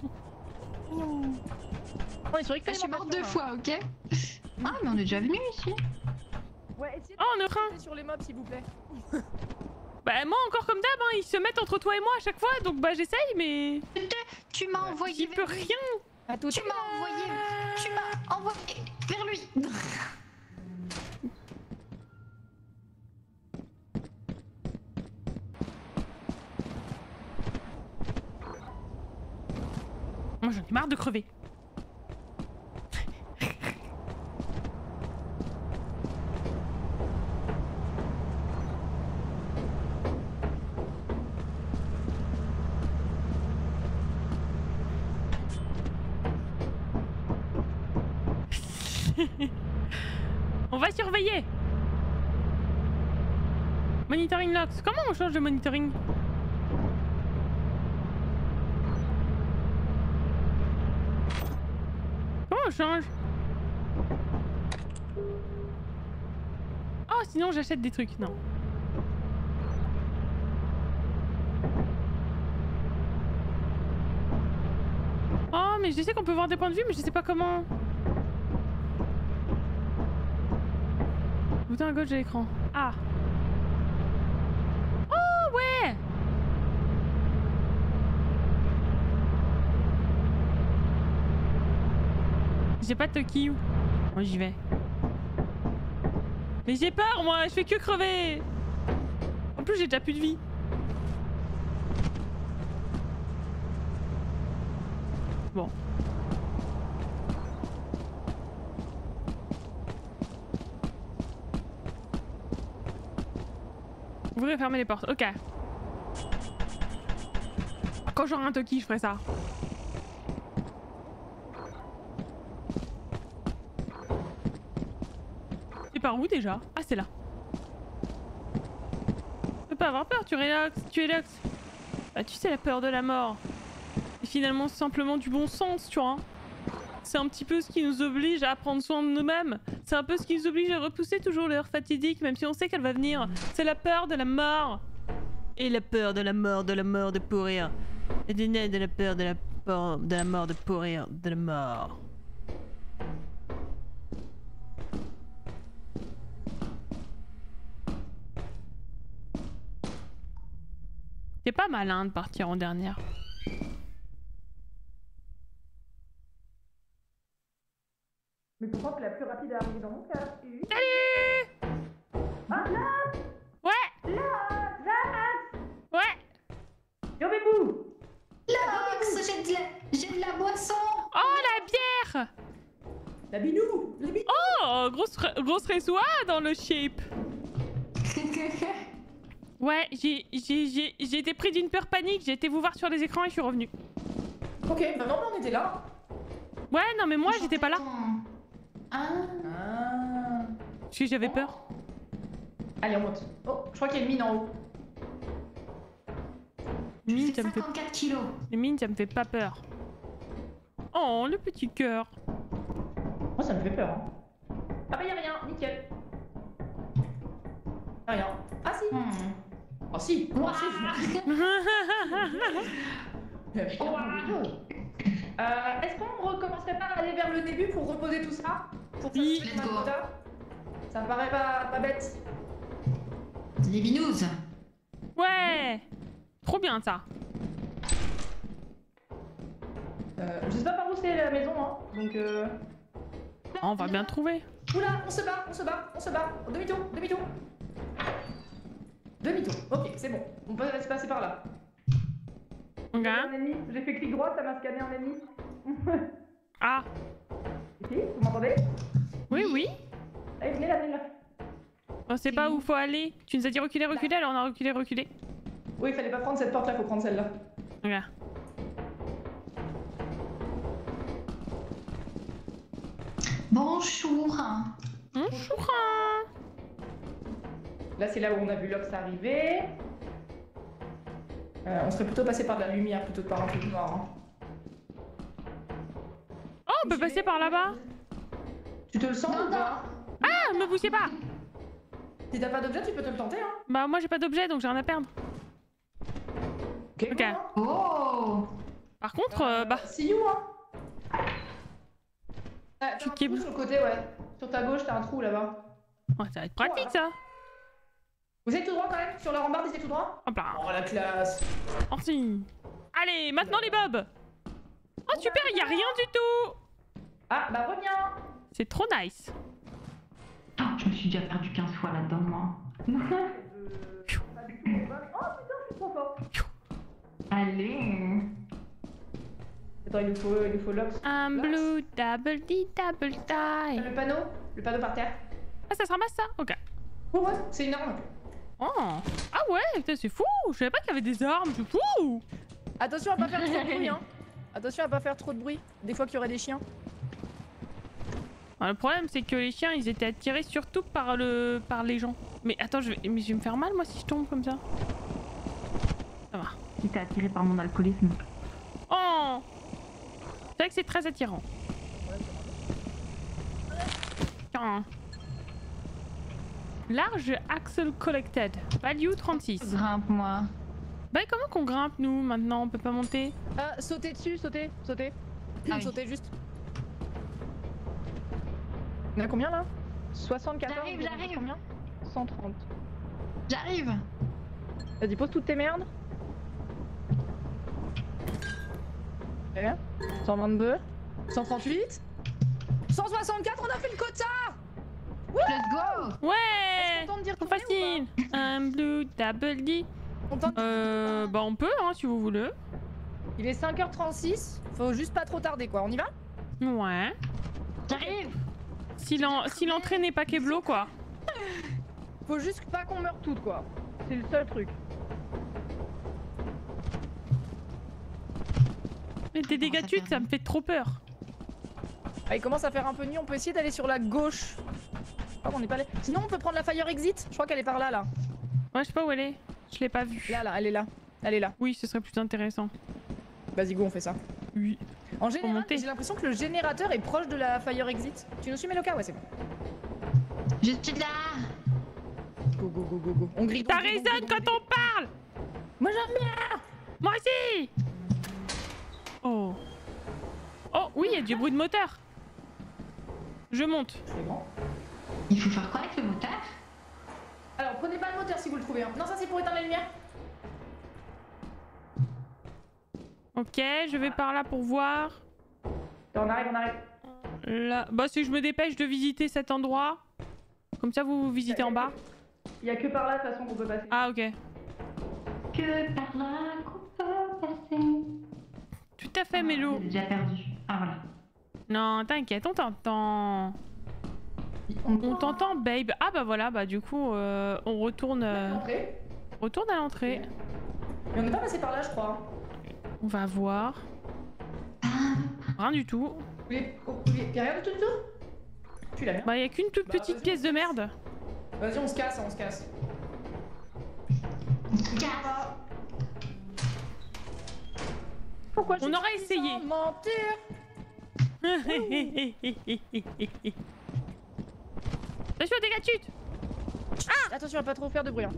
Speaker 1: On est sur
Speaker 3: Je suis morte deux
Speaker 1: expérimentation,
Speaker 3: fois, ok? Ah, mais on est déjà venu ici.
Speaker 1: là. Ouais, essayez de
Speaker 2: Oh, on est en train.
Speaker 1: passer sur les mobs, s'il vous plaît.
Speaker 2: Bah, moi, encore comme d'hab, hein, ils se mettent entre toi et moi à chaque fois, donc bah, j'essaye, mais.
Speaker 3: Tu m'as envoyé
Speaker 2: J'y peux
Speaker 3: vers lui.
Speaker 2: rien.
Speaker 1: À tout.
Speaker 3: Tu m'as envoyé. Tu m'as envoyé vers lui.
Speaker 2: Moi, j'en ai marre de crever. On va surveiller. Monitoring locks. Comment on change de monitoring? Comment on change? Oh, sinon j'achète des trucs. Non. Oh, mais je sais qu'on peut voir des points de vue, mais je sais pas comment. Bouton à gauche de l'écran. Ah. Oh, ouais. J'ai pas de Toki. Moi, j'y vais. Mais j'ai peur, moi. Je fais que crever. En plus, j'ai déjà plus de vie. Bon. Ouvrir et fermer les portes. Ok. Quand j'aurai un Toki, je ferai ça. C'est par où déjà? Ah, c'est là. Tu peux pas avoir peur, tu relaxes, tu relaxes. Bah, tu sais, la peur de la mort. C'est finalement simplement du bon sens, tu vois. C'est un petit peu ce qui nous oblige à prendre soin de nous-mêmes. C'est un peu ce qui nous oblige à repousser toujours l'heure fatidique, même si on sait qu'elle va venir. C'est la peur de la mort. Et la peur de la mort, de la mort de pourrir. Et de de la peur de la, peur de la mort de pourrir, de la mort. C'est pas malin de partir en dernière.
Speaker 1: Mais pourquoi c'est la plus rapide à arriver dans mon cas?
Speaker 2: Salut!
Speaker 1: Ah, là!
Speaker 2: Ouais!
Speaker 1: Là! Là!
Speaker 2: Ouais!
Speaker 1: Yobébou!
Speaker 3: Lox, j'ai de, la... j'ai de la boisson.
Speaker 2: Oh, la bière!
Speaker 1: La binou! La binou!
Speaker 2: Oh, grosse, grosse résoie dans le shape. Ouais, j'ai j'ai- j'ai- j'ai été pris d'une peur panique, j'ai été vous voir sur les écrans et je suis revenu.
Speaker 1: Ok, bah non, on était là.
Speaker 2: Ouais, non mais moi j'étais pas là,
Speaker 3: Ah.
Speaker 1: Ah.
Speaker 2: parce que j'avais peur.
Speaker 1: Allez, on monte. Oh, je crois qu'il y a une mine en haut.
Speaker 2: Les
Speaker 3: Je
Speaker 2: mines,
Speaker 3: fais
Speaker 2: ça me fait...
Speaker 3: cinquante-quatre kilos.
Speaker 2: Les mines, ça me fait pas peur. Oh, le petit cœur.
Speaker 1: Moi, ça me fait peur. Hein. Ah bah, y a rien, nickel. Rien. Ah si.
Speaker 3: Hmm.
Speaker 1: Oh si. Oh, si. Euh, Est-ce qu'on recommencerait pas à aller vers le début pour reposer tout ça? Pour
Speaker 2: Oui.
Speaker 1: s'assurer
Speaker 3: Let's go.
Speaker 1: d'un quota. Ça me paraît pas, pas bête.
Speaker 3: Les binous.
Speaker 2: Ouais, trop bien ça.
Speaker 1: Euh, je sais pas par où c'est la maison, hein. Donc euh...
Speaker 2: Oh, on va bien trouver.
Speaker 1: Oula, on se bat, on se bat, on se bat. Demi-tour, demi-tour. Demi-tour, ok, c'est bon. On peut se passer par là.
Speaker 2: Ok.
Speaker 1: Un ennemi, j'ai fait clic droit, ça m'a scanné un ennemi.
Speaker 2: Ah,
Speaker 1: Ici, vous m'entendez?
Speaker 2: oui, oui.
Speaker 1: Allez, venez là, venez là.
Speaker 2: On sait pas où faut aller. Tu nous as dit reculer, reculer, alors on a reculé, reculé.
Speaker 1: Oui, il fallait pas prendre cette porte-là, faut prendre celle-là.
Speaker 2: Ok.
Speaker 3: Bonjour.
Speaker 2: Mon chourin.
Speaker 1: Là, c'est là où on a vu Lox arriver. Euh, on serait plutôt passé par de la lumière plutôt que par un truc noir. Hein.
Speaker 2: Oh, on peut passer par là-bas.
Speaker 1: Tu te le sens ou pas?
Speaker 2: Ah, me poussez pas.
Speaker 1: Si t'as pas d'objet, tu peux te le tenter. Hein.
Speaker 2: Bah, moi j'ai pas d'objet donc j'ai rien à perdre.
Speaker 1: Ok.
Speaker 2: Ok.
Speaker 3: Oh.
Speaker 2: Par contre, euh, bah.
Speaker 1: See you, hein. Ah,
Speaker 2: Je suis
Speaker 1: t'as un
Speaker 2: Kim.
Speaker 1: trou sur le côté, ouais. Sur ta gauche, t'as un trou là-bas.
Speaker 2: Ouais, ça va être pratique ça.
Speaker 1: Vous êtes tout droit quand même? Sur la rambarde, vous êtes tout droit?
Speaker 2: Hop là.
Speaker 1: Oh la classe.
Speaker 2: Merci. Allez, maintenant les bobs. Oh super, y a rien du tout.
Speaker 1: Ah, bah reviens.
Speaker 2: C'est trop nice.
Speaker 3: Oh, je me suis déjà perdu quinze fois là-dedans, moi.
Speaker 1: Euh, pas du tout. Oh putain, je suis trop fort.
Speaker 3: Allez.
Speaker 1: Attends, il nous faut, il nous faut Lox.
Speaker 2: Un
Speaker 1: Lox.
Speaker 2: blue double D double
Speaker 1: T'as
Speaker 2: die.
Speaker 1: le panneau? Le panneau par terre?
Speaker 2: Ah, ça se ramasse ça. Ok.
Speaker 1: Oh ouais, c'est une arme.
Speaker 2: Oh. Ah ouais, putain, c'est fou. Je savais pas qu'il y avait des armes. C'est fou.
Speaker 1: Attention à pas faire trop de bruit, hein. Attention à pas faire trop de bruit. Des fois qu'il y aurait des chiens.
Speaker 2: Ah, le problème, c'est que les chiens, ils étaient attirés surtout par le, par les gens. Mais attends, je vais, mais je vais me faire mal moi si je tombe comme ça. Ça va.
Speaker 3: J'étais attirée par mon alcoolisme.
Speaker 2: Oh. C'est vrai que c'est très attirant. Tiens. Large axle collected. Value trente-six.
Speaker 3: Grimpe, moi.
Speaker 2: Bah comment qu'on grimpe nous maintenant? On peut pas monter?
Speaker 1: Ah, sautez dessus, sautez, sautez.
Speaker 3: Ah oui.
Speaker 1: Sautez juste. On a combien là? soixante-quatorze.
Speaker 3: J'arrive,
Speaker 1: vous en avez
Speaker 3: j'arrive.
Speaker 1: Combien? cent trente.
Speaker 3: J'arrive.
Speaker 1: Vas-y, pose toutes tes merdes. Ok. cent vingt-deux. cent trente-huit. cent soixante-quatre, on a fait le quota!
Speaker 3: Let's go.
Speaker 2: Ouais.
Speaker 1: Content de dire
Speaker 2: Trop
Speaker 1: tourner
Speaker 2: facile. Un blue double D.
Speaker 1: ou pas Content de-
Speaker 2: Euh, bah on peut hein si vous voulez.
Speaker 1: Il est cinq heures trente-six. Faut juste pas trop tarder quoi. On y va?
Speaker 2: Ouais.
Speaker 3: J'arrive.
Speaker 2: Si l'en- si l'entrée n'est pas Keblo quoi.
Speaker 1: Faut juste pas qu'on meure toutes quoi. C'est le seul truc.
Speaker 2: Mais des dégâts de chute ça me fait trop peur.
Speaker 1: Ah, il commence à faire un peu nuit. On peut essayer d'aller sur la gauche. Oh, on est pas allé. Sinon, on peut prendre la fire exit. Je crois qu'elle est par là, là.
Speaker 2: Ouais je sais pas où elle est. Je l'ai pas vue.
Speaker 1: Là, là, elle est là. Elle est là.
Speaker 2: Oui ce serait plus intéressant.
Speaker 1: Vas-y, go, on fait ça.
Speaker 2: Oui.
Speaker 1: En général,
Speaker 2: monter.
Speaker 1: j'ai l'impression que le générateur est proche de la fire exit. Tu nous suis, Meloka? Ouais, c'est bon.
Speaker 3: Je suis là.
Speaker 1: Go, go, go, go, go. On grille.
Speaker 2: T'as raison quand on parle.
Speaker 1: Moi, j'aime bien.
Speaker 2: Moi aussi. Oh. Oh oui il y a du bruit de moteur. Je monte.
Speaker 1: C'est bon.
Speaker 3: Il faut faire quoi avec le moteur?
Speaker 1: Alors, prenez pas le moteur si vous le trouvez. Hein. Non, ça, c'est pour éteindre la lumière.
Speaker 2: Ok je vais par là pour voir.
Speaker 1: On arrive, on arrive.
Speaker 2: Là. Bah si je me dépêche de visiter cet endroit. Comme ça vous, vous visitez en bas.
Speaker 1: Il y a que par là, de toute façon, qu'on peut passer.
Speaker 2: Ah ok.
Speaker 3: Que par là qu'on peut passer.
Speaker 2: Tout à fait Mélo.
Speaker 3: J'ai déjà perdu. Ah voilà.
Speaker 2: Non t'inquiète on t'entend. On t'entend babe. Ah bah voilà bah du coup euh, on retourne euh,
Speaker 1: Entrée.
Speaker 2: retourne à l'entrée.
Speaker 1: Mais on n'est pas passé par là, je crois.
Speaker 2: On va voir. Rien du tout.
Speaker 1: Vous voulez... oh, vous voulez- Y'a rien du tout, du tout? Tu la merde.
Speaker 2: Bah y a qu'une toute
Speaker 1: Bah,
Speaker 2: petite
Speaker 1: vas-y.
Speaker 2: pièce de merde.
Speaker 1: Vas-y, on se casse, on se casse.
Speaker 3: Casse.
Speaker 1: Pourquoi
Speaker 2: On aurait essayé.
Speaker 1: Mentir.
Speaker 2: Attention dégâts de chute.
Speaker 1: Attention à pas trop faire de bruit. Hein.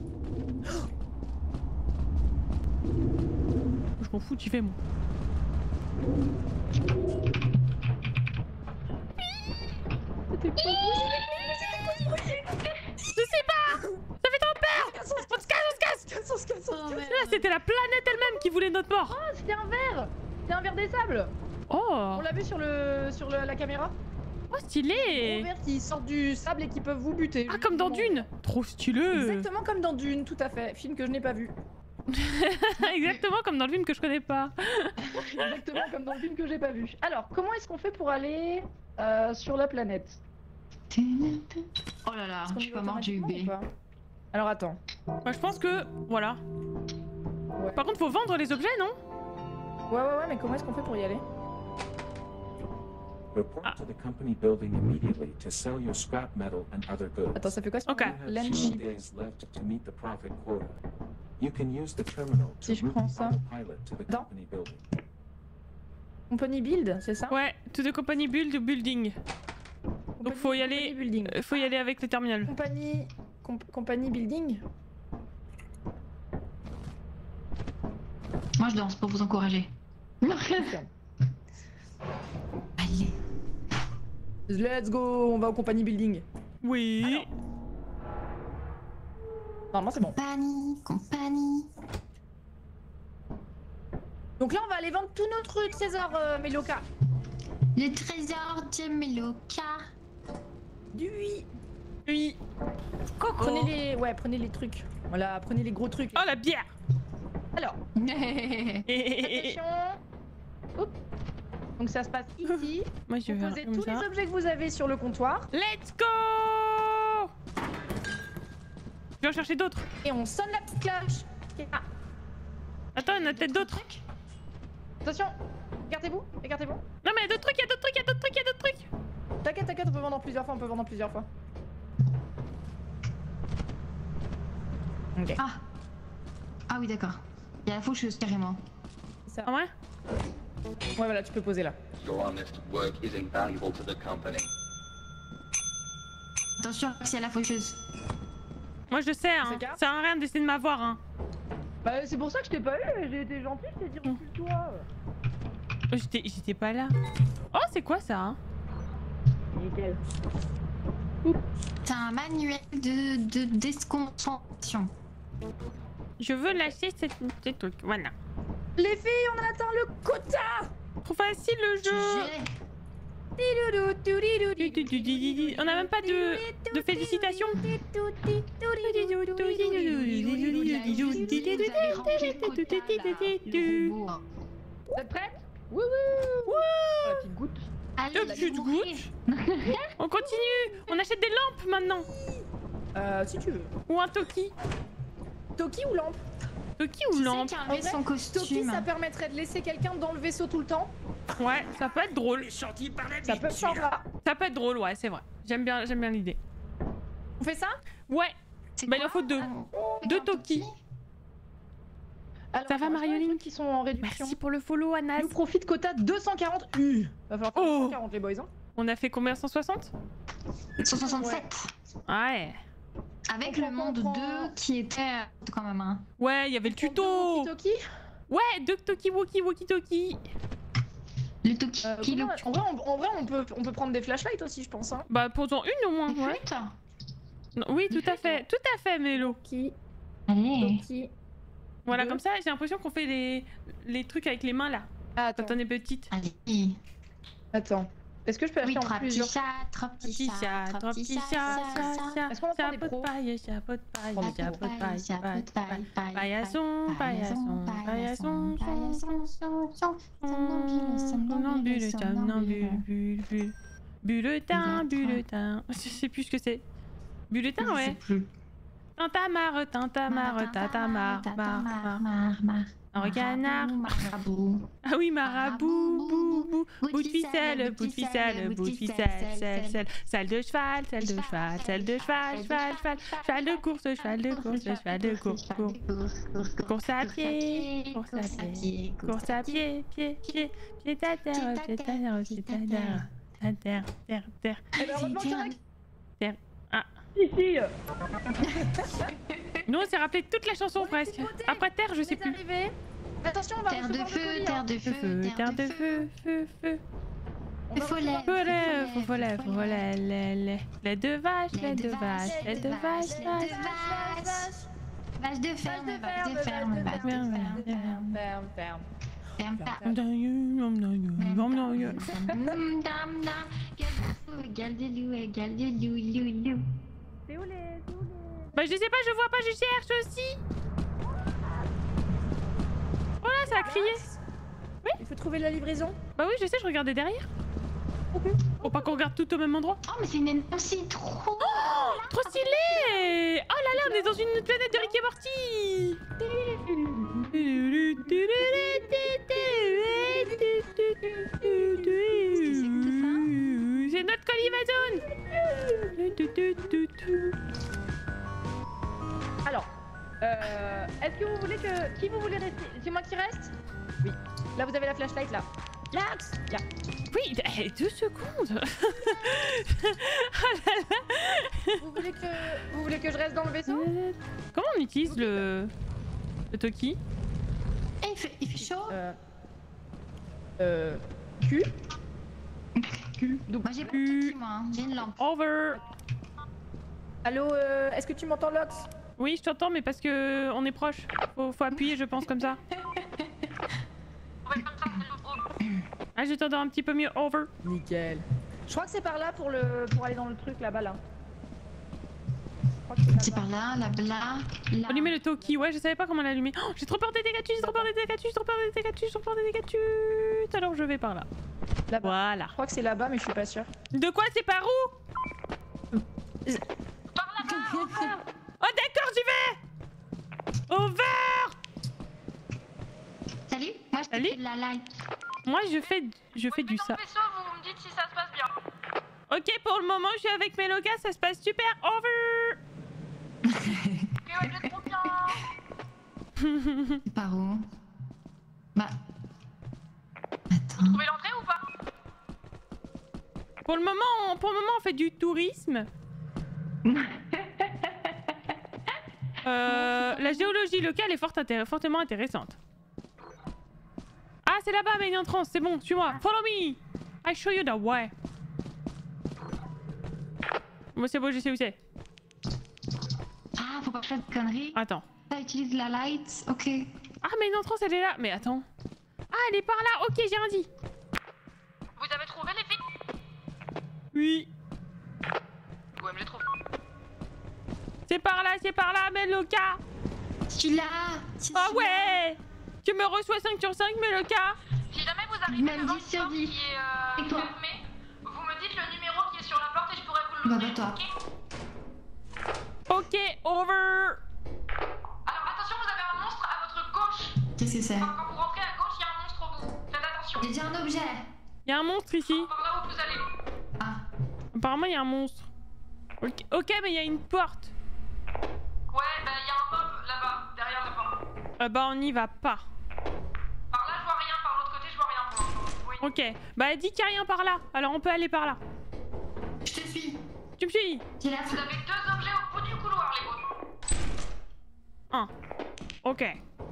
Speaker 2: Je m'en fous tu fais moi. Je sais pas. Ça fait trop peur.
Speaker 1: On se casse, on se casse, on se casse, on se casse, on se
Speaker 3: Oh,
Speaker 1: casse.
Speaker 3: merde.
Speaker 2: Là c'était la planète elle-même qui voulait notre mort.
Speaker 1: Ah, c'était un verre. C'était un verre des sables.
Speaker 2: Oh,
Speaker 1: On l'a vu sur le sur le- la caméra.
Speaker 2: oh
Speaker 1: Des
Speaker 2: stylé.
Speaker 1: verres qui sortent du sable et qui peuvent vous buter.
Speaker 2: Ah comme dans Dune. Trop stylé.
Speaker 1: Exactement comme dans Dune, tout à fait. Film que je n'ai pas vu.
Speaker 2: Exactement comme dans le film que je connais pas.
Speaker 1: Exactement comme dans le film que j'ai pas vu. Alors, comment est-ce qu'on fait pour aller euh, sur la planète?
Speaker 3: Oh là là,
Speaker 1: Est-ce qu'on
Speaker 3: je
Speaker 1: y
Speaker 3: suis
Speaker 1: va
Speaker 3: pas morte, j'ai eu
Speaker 1: automatiquement
Speaker 3: B.
Speaker 1: ou pas Alors attends.
Speaker 2: Bah, je pense que voilà.
Speaker 1: Ouais.
Speaker 2: Par contre faut vendre les objets non?
Speaker 1: Ouais ouais ouais, mais comment est-ce qu'on fait pour y aller?
Speaker 4: Report
Speaker 2: Ah.
Speaker 4: to the company building immediately to sell your scrap metal and other goods.
Speaker 1: Attends, ça fait quoi?
Speaker 2: Ok.
Speaker 4: You have
Speaker 1: Land
Speaker 4: few
Speaker 1: ship.
Speaker 4: days left to meet the profit quota. You can use the terminal to
Speaker 1: Si je
Speaker 4: route
Speaker 1: prends
Speaker 4: the
Speaker 1: ça.
Speaker 4: autopilot to the
Speaker 1: Attends.
Speaker 4: company building.
Speaker 1: Company build, c'est ça?
Speaker 2: Ouais, to the company build building.
Speaker 1: Company-
Speaker 2: faut y
Speaker 1: company
Speaker 2: aller.
Speaker 1: Building.
Speaker 2: Euh, faut y aller avec le terminal.
Speaker 1: Compagnie. comp- compagnie building.
Speaker 3: Moi je danse pour vous encourager. Allez.
Speaker 1: Let's go, on va au compagnie building.
Speaker 2: Oui.
Speaker 1: Alors. Normalement c'est bon.
Speaker 3: Compagnie, compagnie.
Speaker 1: Donc là on va aller vendre tous nos trucs, César euh, Meloka.
Speaker 3: Le trésor de Meloka.
Speaker 1: Du oui.
Speaker 2: Oui. Coco.
Speaker 1: Prenez les. Ouais, prenez les trucs. Voilà, prenez les gros trucs.
Speaker 2: Oh la bière.
Speaker 1: Alors, attention. Oups. Donc ça se passe ici.
Speaker 2: Moi je
Speaker 1: Vous
Speaker 2: vais
Speaker 1: posez
Speaker 2: faire comme
Speaker 1: tous
Speaker 2: ça.
Speaker 1: les objets que vous avez sur le comptoir
Speaker 2: Let's go. Je vais en chercher d'autres.
Speaker 1: et on sonne la petite cloche. Ah,
Speaker 2: Attends, il y en a peut-être d'autres.
Speaker 1: attention, écartez-vous, écartez-vous.
Speaker 2: Non mais il y a d'autres trucs, il y a d'autres trucs, il y a d'autres trucs, il y a d'autres trucs.
Speaker 1: T'inquiète, t'inquiète, on peut vendre en plusieurs fois, on peut vendre en plusieurs fois. Ok.
Speaker 3: Ah. Ah oui d'accord. Il y a la faucheuse carrément.
Speaker 1: Ça.
Speaker 2: Ah ouais.
Speaker 1: Ouais, voilà, tu peux poser là.
Speaker 5: Your honest work is invaluable to the company.
Speaker 3: Attention, c'est la faucheuse.
Speaker 2: Moi je sais, hein.
Speaker 1: C'est calme.
Speaker 2: Ça sert à rien d'essayer de m'avoir, hein.
Speaker 1: Bah, c'est pour ça que je t'ai pas eu, j'ai été gentil, je t'ai dit recule-toi.
Speaker 2: Oh, J'étais j'étais pas là. Oh, c'est quoi ça, hein?
Speaker 1: Nickel.
Speaker 3: C'est un manuel de, de déconcentration.
Speaker 2: Je veux lâcher cette, ce truc, voilà.
Speaker 1: Les filles, on a atteint le quota.
Speaker 2: Trop facile le jeu. On a même pas de, de félicitations.
Speaker 1: Vous êtes prêtes? Oui, oui. Oh, la petite goutte.
Speaker 3: Allez,
Speaker 2: Deux petites gouttes. On continue. On achète des lampes maintenant.
Speaker 1: Euh, si tu veux.
Speaker 2: Ou un Toki.
Speaker 1: Toki ou lampe?
Speaker 2: Toki ou
Speaker 3: Qui
Speaker 2: lampe?
Speaker 3: c'est qui a
Speaker 1: En
Speaker 3: enlevé
Speaker 1: vrai,
Speaker 3: son
Speaker 1: Toki,
Speaker 3: costume?
Speaker 1: ça permettrait de laisser quelqu'un dans le vaisseau tout le temps.
Speaker 2: Ouais, ça peut être drôle.
Speaker 1: Ça peut être sympa.
Speaker 2: Ça peut être drôle, ouais, c'est vrai. J'aime bien, j'aime bien l'idée.
Speaker 1: On fait ça?
Speaker 2: Ouais.
Speaker 3: C'est
Speaker 2: Bah, il
Speaker 3: quoi
Speaker 2: en faut deux.
Speaker 3: Ah,
Speaker 2: Deux
Speaker 3: un
Speaker 2: Toki.
Speaker 1: Alors,
Speaker 2: Ça va,
Speaker 1: on
Speaker 2: Marioline?
Speaker 1: trucs qui sont en réduction.
Speaker 2: Merci pour le follow, Anas.
Speaker 1: Nous profite quota deux cent quarante. Uh, va falloir faire
Speaker 2: Oh.
Speaker 1: deux cent quarante les boys. Hein.
Speaker 2: On a fait combien? cent soixante?
Speaker 3: cent soixante-sept.
Speaker 2: Ouais.
Speaker 3: Avec
Speaker 1: On
Speaker 3: le
Speaker 1: prend-
Speaker 3: monde
Speaker 1: on prend-
Speaker 3: deux qui était euh, quand même un.
Speaker 2: Ouais, il y avait le tuto.
Speaker 1: Toki.
Speaker 2: Ouais, deux Toki Woki Woki Toki.
Speaker 3: Le Toki.
Speaker 1: Euh,
Speaker 3: qui le
Speaker 1: comment- en vrai, on, en vrai on, peut, on peut prendre des flashlights aussi, je pense. Hein.
Speaker 2: Bah, posons une au moins,
Speaker 3: Des
Speaker 2: ouais.
Speaker 3: flûtes.
Speaker 2: Non, oui, tout à fait, tout à fait, Mélo.
Speaker 1: Toki.
Speaker 3: Allez.
Speaker 1: Toki.
Speaker 2: Voilà,
Speaker 1: Deux.
Speaker 2: comme ça, j'ai l'impression qu'on fait les, les trucs avec les mains là,
Speaker 1: Ah, attends.
Speaker 2: quand on est petite.
Speaker 3: Allez.
Speaker 1: Attends. Est-ce que je peux acheter
Speaker 3: Oui,
Speaker 1: en
Speaker 3: trois petits
Speaker 1: plusieurs?
Speaker 3: chats, trois petits
Speaker 2: Petit
Speaker 3: chats,
Speaker 2: chat, trois petits chats, chat, chat,
Speaker 1: Est-ce qu'on en prend des
Speaker 2: chapeau de
Speaker 1: pros?
Speaker 2: paille, chapeau de paille,
Speaker 1: Prends des
Speaker 2: chapeau de
Speaker 3: Paille,
Speaker 2: paille,
Speaker 3: chapeau
Speaker 2: paille,
Speaker 3: de paille,
Speaker 2: paille.
Speaker 3: paille,
Speaker 2: Paillasson, paillasson, paillasson,
Speaker 3: paillasson, somnambule, somnambule,
Speaker 2: somnambule, somnambule,
Speaker 3: somnambule.
Speaker 2: bulle, bulle. Bulletin, bulletin. Je sais plus ce que c'est. Bulletin,
Speaker 3: Je sais
Speaker 2: ouais.
Speaker 3: plus.
Speaker 2: Tintamarre, tintamarre, tintamarre, marre, marre.
Speaker 3: marre, marre.
Speaker 2: Un canard.
Speaker 3: Marabout.
Speaker 2: Ah oui, marabout, bou, bou, bout de ficelle, bout de ficelle, bout de ficelle, selle, selle, selle de cheval, selle de cheval, selle de cheval, cheval, cheval, cheval de course, cheval de course, cheval de course, course, course à pied, course à pied, course à pied, pied, pied, pied à terre, pied à terre, pied à terre, à terre, terre, terre.
Speaker 1: Eh ben, heureusement qu'il y en a qui-
Speaker 2: Terre. Ah.
Speaker 1: Si, si.
Speaker 2: Nous, on s'est rappelé toute la chanson presque. Après terre, je sais plus.
Speaker 1: Arrivé. Attention, on va
Speaker 3: Terre de
Speaker 1: recevoir le
Speaker 3: feu,
Speaker 1: colis,
Speaker 3: terre
Speaker 1: hein.
Speaker 3: de
Speaker 2: Feu,
Speaker 3: feu,
Speaker 2: terre de feu, feu, feu.
Speaker 1: On va
Speaker 3: Feu follet.
Speaker 1: recevoir-
Speaker 2: Feu lait, feu follet, feu follet, lait, lait. Lait de vache, lait de vache, lait de vache,
Speaker 3: lait
Speaker 2: vache.
Speaker 3: de vache. Vache de ferme,
Speaker 1: Vache de
Speaker 3: vache de
Speaker 1: ferme,
Speaker 3: ferme,
Speaker 1: vache de
Speaker 3: vache de
Speaker 2: ferme,
Speaker 3: ferme.
Speaker 1: Ferme, ferme, ferme.
Speaker 3: Ferme ta.
Speaker 2: Nom d'un dieu, nom d'un dieu, nom d'un dieu.
Speaker 3: Dam, dam, dam. Égal de loup, égal de loup, loup, loup.
Speaker 1: C'est où les... c'est où les-
Speaker 2: Bah je sais pas, je vois pas, je cherche aussi. Oh là, ça a crié.
Speaker 1: Il faut trouver la livraison.
Speaker 2: Bah oui, je sais, je regardais derrière. Faut pas qu'on regarde tout au même endroit.
Speaker 3: Oh, mais c'est une énorme citron.
Speaker 2: Oh, trop stylé. Oh là là, on est dans une planète de Rick et Morty.
Speaker 1: Qui vous voulez rester? C'est moi qui reste? Oui. Là, vous avez la flashlight, là. Lax! Là.
Speaker 2: Oui, eh, deux secondes.
Speaker 1: Vous voulez que... Vous voulez que je reste dans le vaisseau?
Speaker 2: Comment on utilise le... le Toki?
Speaker 3: Eh, il fait, il fait chaud.
Speaker 1: Euh... Euh... Q? Q. Donc,
Speaker 3: Moi j'ai pas de Toki, moi. hein. J'ai une lampe.
Speaker 2: Over.
Speaker 1: allô, euh, est-ce que tu m'entends, Lox?
Speaker 2: Oui, je t'entends, mais parce que on est proche. Faut, faut appuyer, je pense, comme ça. Ah, je t'entends un petit peu mieux. Over.
Speaker 1: Nickel. Je crois que c'est par là pour le pour aller dans le truc là-bas là. Je crois que c'est
Speaker 3: C'est
Speaker 1: là-bas.
Speaker 3: par là, là, là. là.
Speaker 2: Allumer le Toki. Ouais, je savais pas comment l'allumer. Oh, j'ai trop peur des dégâts, j'ai trop peur des dégâts, j'ai trop peur des dégâts, j'ai trop peur des dégâts. Alors je vais par là.
Speaker 1: Là-bas.
Speaker 2: Voilà.
Speaker 1: Je crois que c'est là-bas, mais je suis pas sûre.
Speaker 2: De quoi? C'est par où? Oh d'accord, j'y vais. Over.
Speaker 3: Salut, moi je
Speaker 2: Salut.
Speaker 3: fais de la light.
Speaker 2: Moi, je fais, je fais du ça.
Speaker 6: vaisseau, vous me dites si ça se passe bien.
Speaker 2: Ok, pour le moment, je suis avec Meloka, ça se passe super. Over.
Speaker 6: Ok, ouais, vous êtes trop bien.
Speaker 3: C'est par où? Bah. Attends.
Speaker 6: Vous trouvez l'entrée ou pas?
Speaker 2: Pour le moment, pour le moment, on fait du tourisme. Euh, la géologie locale est fort intér- fortement intéressante. Ah, c'est là-bas, mais une entrance, c'est bon, suis-moi. Follow me. I show you the way. Bon, c'est bon, je sais où c'est.
Speaker 3: Ah, faut pas faire de conneries.
Speaker 2: Attends.
Speaker 3: Ça utilise la light, ok.
Speaker 2: Ah, mais une entrance, elle est là. Mais attends. Ah, elle est par là. Ok, j'ai rien dit.
Speaker 6: Vous avez trouvé les filles?
Speaker 2: Oui.
Speaker 6: Ouais, mais je les trouve.
Speaker 2: C'est par là, c'est par là, Meloka.
Speaker 3: Je suis là. je suis
Speaker 2: Ah
Speaker 3: là.
Speaker 2: ouais. Tu me reçois cinq sur cinq, Meloka.
Speaker 6: Si jamais vous arrivez
Speaker 3: Même
Speaker 6: devant
Speaker 3: dix
Speaker 6: une
Speaker 3: sur
Speaker 6: porte
Speaker 3: dix.
Speaker 6: qui est euh,
Speaker 3: Et toi?
Speaker 6: fermée, vous me dites le numéro qui est sur la porte et je pourrais vous
Speaker 3: Bah,
Speaker 6: l'ouvrir.
Speaker 3: bah, toi.
Speaker 6: ok
Speaker 2: Ok, over.
Speaker 6: Alors attention, vous avez un monstre à votre gauche.
Speaker 3: Qu'est-ce que c'est?
Speaker 6: Enfin, quand vous rentrez à gauche, il y a un monstre au bout. Faites attention.
Speaker 3: J'ai dit un objet.
Speaker 2: Il y a un monstre ici.
Speaker 6: Par là où vous allez.
Speaker 3: Ah.
Speaker 2: Apparemment, il y a un monstre. Ok, ok, mais il y a une porte.
Speaker 6: Ouais, bah il y a un mob là-bas, derrière la porte.
Speaker 2: Euh, bah, on n'y va pas.
Speaker 6: Par là, je vois rien. Par l'autre côté, je vois rien pour l'instant. Oui.
Speaker 2: Ok. Bah, elle dit qu'il n'y a rien par là. Alors, on peut aller par là.
Speaker 3: Je te suis.
Speaker 2: Tu me suis?
Speaker 3: J'ai la
Speaker 6: Vous avez deux objets au bout du couloir, les gars.
Speaker 2: Un. Ok.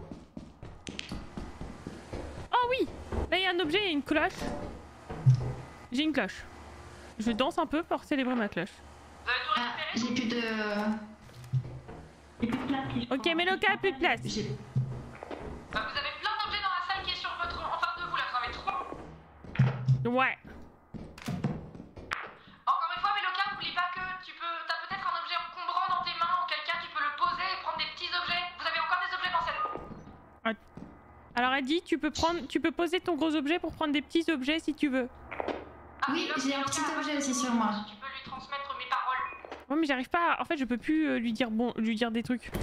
Speaker 2: Oh oui. Là, il y a un objet, il y a une cloche. J'ai une cloche. Je danse un peu pour célébrer ma cloche.
Speaker 6: Vous avez tout
Speaker 3: Ah,
Speaker 6: récupéré?
Speaker 3: j'ai plus de. J'ai plus de place. si je
Speaker 2: Ok,
Speaker 3: prends.
Speaker 2: mais le cas a plus de place.
Speaker 3: J'ai-
Speaker 6: Bah, vous avez plein d'objets dans la salle qui est sur votre... en face de vous, là. Vous en avez trois.
Speaker 2: Ouais.
Speaker 6: Encore une fois, Meloka, n'oublie pas que tu peux... T'as peut-être un objet encombrant dans tes mains, auquel cas tu peux le poser et prendre des petits objets. Vous avez encore des objets dans cette...
Speaker 2: Alors, elle dit, tu peux prendre, tu peux poser ton gros objet pour prendre des petits objets si tu veux.
Speaker 6: Ah,
Speaker 3: Oui,
Speaker 6: Meloka,
Speaker 3: j'ai un petit
Speaker 6: Meloka,
Speaker 3: objet aussi sur moi.
Speaker 6: Tu peux lui transmettre mes paroles.
Speaker 2: Ouais, mais j'arrive pas. À... En fait, je peux plus euh, lui dire bon, lui dire des trucs.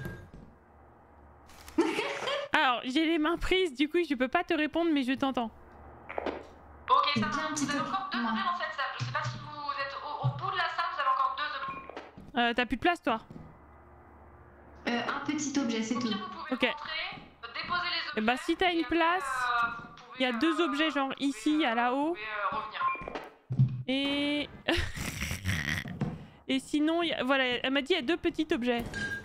Speaker 2: Alors, j'ai les mains prises, du coup, je peux pas te répondre, mais je t'entends.
Speaker 6: Ok,
Speaker 3: J'ai
Speaker 6: ça
Speaker 3: bien
Speaker 6: va.
Speaker 3: un petit
Speaker 6: Vous avez
Speaker 3: objet,
Speaker 6: encore deux
Speaker 3: moi.
Speaker 6: objets dans cette salle. Je sais pas si vous êtes au, au bout de la salle, vous avez encore deux objets.
Speaker 2: Euh, t'as plus de place, toi?
Speaker 3: Euh, un petit objet, c'est
Speaker 6: Au
Speaker 3: tout.
Speaker 6: pire, vous pouvez
Speaker 2: Ok.
Speaker 6: rentrer, déposer les objets.
Speaker 2: Et bah, si t'as
Speaker 6: et
Speaker 2: une
Speaker 6: après,
Speaker 2: place,
Speaker 6: euh, vous pouvez,
Speaker 2: il y a deux
Speaker 6: euh,
Speaker 2: objets, genre
Speaker 6: vous pouvez,
Speaker 2: ici, à
Speaker 6: euh,
Speaker 2: là-haut.
Speaker 6: Vous pouvez euh, revenir.
Speaker 2: Et... Et sinon, il y a... voilà, elle m'a dit il y a deux petits objets.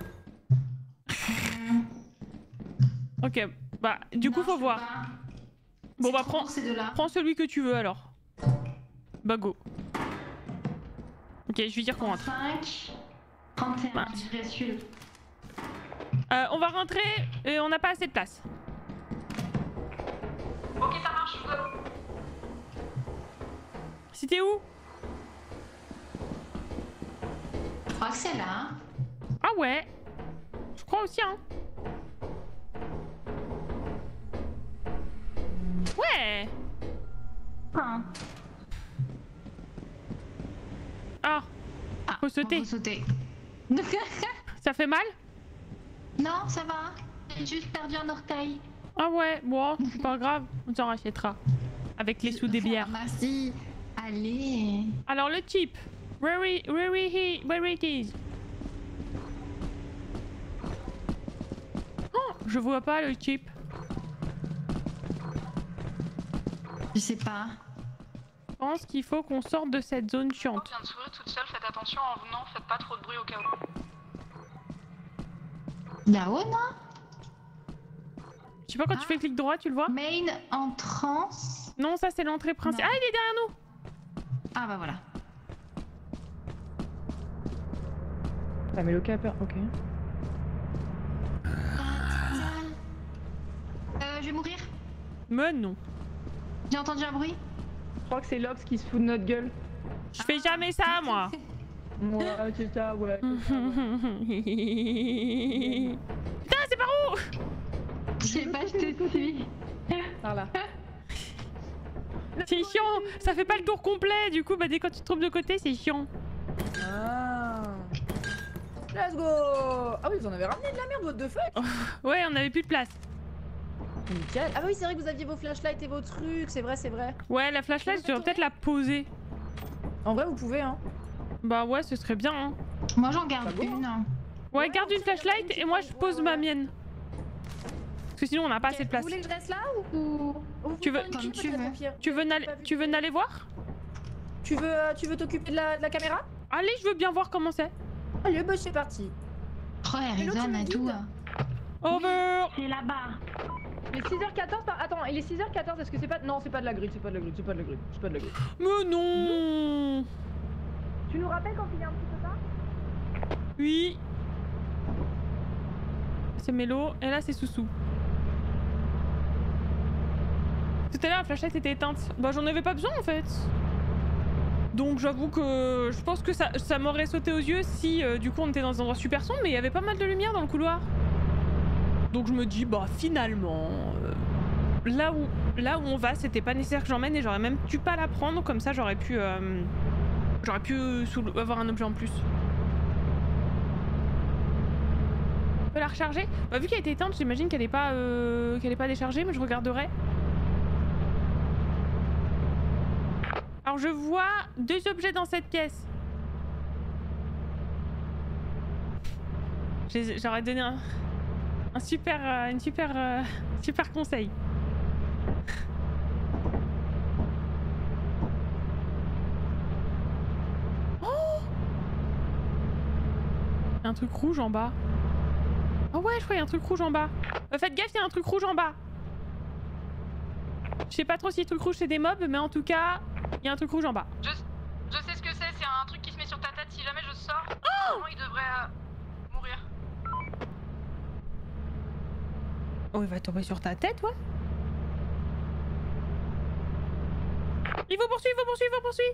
Speaker 2: Ok, bah, du
Speaker 3: Non,
Speaker 2: coup,
Speaker 3: je
Speaker 2: faut
Speaker 3: peux
Speaker 2: voir.
Speaker 3: pas.
Speaker 2: Bon,
Speaker 3: C'est
Speaker 2: bah,
Speaker 3: trop
Speaker 2: prends,
Speaker 3: pour ces deux-là.
Speaker 2: prends celui que tu veux, alors. Bah, go. Ok, je vais dire qu'on rentre.
Speaker 3: trente-cinq, trente et un,
Speaker 2: Bah.
Speaker 3: je dirais celui-là.
Speaker 2: Euh, on va rentrer, et on n'a pas assez de place.
Speaker 6: Ok, ça marche. Vous avez-
Speaker 2: C'était où?
Speaker 3: Je crois que c'est là. Hein.
Speaker 2: Ah ouais. Je crois aussi, hein. Ouais.
Speaker 3: Hein.
Speaker 2: Ah,
Speaker 3: Ah,
Speaker 2: Faut sauter.
Speaker 3: Faut sauter.
Speaker 2: ça fait mal?
Speaker 3: Non, ça va. J'ai juste perdu un orteil.
Speaker 2: Ah ouais, bon, c'est pas grave, on s'en rachètera. Avec les sous des bières.
Speaker 3: Merci. Allez.
Speaker 2: Alors le chip, where, i- where, i- where it is? Oh, Je vois pas le chip.
Speaker 3: Je sais pas.
Speaker 2: Je pense qu'il faut qu'on sorte de cette zone
Speaker 6: Je
Speaker 2: chiante.
Speaker 6: viens de s'ouvrir toute seule, faites attention en venant, faites pas trop de bruit au cas où.
Speaker 3: Là-haut, non?
Speaker 2: Je sais pas, quand tu fais clic droit, tu le vois?
Speaker 3: Main entrance.
Speaker 2: Non, ça c'est l'entrée principale.
Speaker 3: Non.
Speaker 2: Ah, il est derrière nous!
Speaker 3: Ah bah voilà.
Speaker 1: Ah mais le cap, ok.
Speaker 3: Euh, je vais mourir.
Speaker 2: Mais non.
Speaker 3: J'ai entendu un bruit.
Speaker 1: Je crois que c'est Lox qui se fout de notre gueule.
Speaker 2: Je fais jamais ça, moi.
Speaker 1: Ouais, c'est ça, ouais. c'est ça, ouais.
Speaker 2: Putain, c'est par où?
Speaker 3: Je sais pas, je te suis.
Speaker 1: Par là.
Speaker 2: C'est chiant. Ça fait pas le tour complet. Du coup, bah dès quand tu te trompes de côté, c'est chiant.
Speaker 1: Ah. Let's go. Ah oui, vous en avez ramené de la merde, what the fuck.
Speaker 2: Ouais, on avait plus de place.
Speaker 1: Nickel. Ah bah oui, c'est vrai que vous aviez vos flashlights et vos trucs, c'est vrai, c'est vrai.
Speaker 2: Ouais, la flashlight, je devrais peut-être la poser.
Speaker 1: En vrai, vous pouvez, hein.
Speaker 2: Bah ouais, ce serait bien. Hein.
Speaker 3: Moi j'en garde
Speaker 1: Pas beau,
Speaker 3: une.
Speaker 2: Ouais, garde une flashlight et moi je pose ma mienne. Parce que sinon on n'a pas assez de place.
Speaker 1: Vous voulez que je reste là ou, ou... ou
Speaker 2: Tu veux-
Speaker 1: vous
Speaker 3: Comme
Speaker 1: faites
Speaker 3: tu
Speaker 1: la
Speaker 3: veux.
Speaker 1: paupière
Speaker 2: Tu veux n'aller tu veux n'aller voir?
Speaker 1: Tu veux, euh, tu veux t'occuper de la, de la caméra?
Speaker 2: Allez, je veux bien voir comment c'est.
Speaker 1: Allez, bah c'est parti.
Speaker 3: Oh,
Speaker 1: Hello, tu
Speaker 3: Arizona
Speaker 1: me
Speaker 3: et tout.
Speaker 1: guides
Speaker 3: hein.
Speaker 2: Over.
Speaker 3: C'est là-bas.
Speaker 1: Il est six heures quatorze par... Attends, il est six heures quatorze, est-ce que c'est pas... Non, c'est pas de la grille, c'est pas de la grille, c'est pas de la grille, c'est pas de la grille.
Speaker 2: Mais non.
Speaker 1: Tu nous rappelles quand il est un petit peu tard?
Speaker 2: Oui. C'est Mélo et là c'est Soussou. Tout à l'heure la flashlight était éteinte. Bah j'en avais pas besoin en fait. Donc j'avoue que je pense que ça, ça m'aurait sauté aux yeux si euh, du coup on était dans un endroit super sombre, mais il y avait pas mal de lumière dans le couloir. Donc je me dis bah finalement euh, là où là où on va c'était pas nécessaire que j'emmène et j'aurais même pu pas la prendre, comme ça j'aurais pu euh, j'aurais pu sous- avoir un objet en plus. On peut la recharger? Bah vu qu'elle était éteinte j'imagine qu'elle est pas euh, qu'elle est pas déchargée, mais je regarderai. Alors je vois deux objets dans cette pièce. J'ai- J'aurais donné un, un super, euh, une super, euh, super conseil. Oh! Il y a un truc rouge en bas. Oh ouais, je crois qu'il y a un truc rouge en bas. Euh, faites gaffe, il y a un truc rouge en bas. Je sais pas trop si le truc rouge c'est des mobs, mais en tout cas, il y a un truc rouge en bas.
Speaker 6: Je, je sais ce que c'est, c'est un truc qui se met sur ta tête si jamais je sors. Normalement, il devrait euh, mourir.
Speaker 2: Oh, il va tomber sur ta tête, ouais. Il vous poursuit, il vous poursuit, il vous poursuit.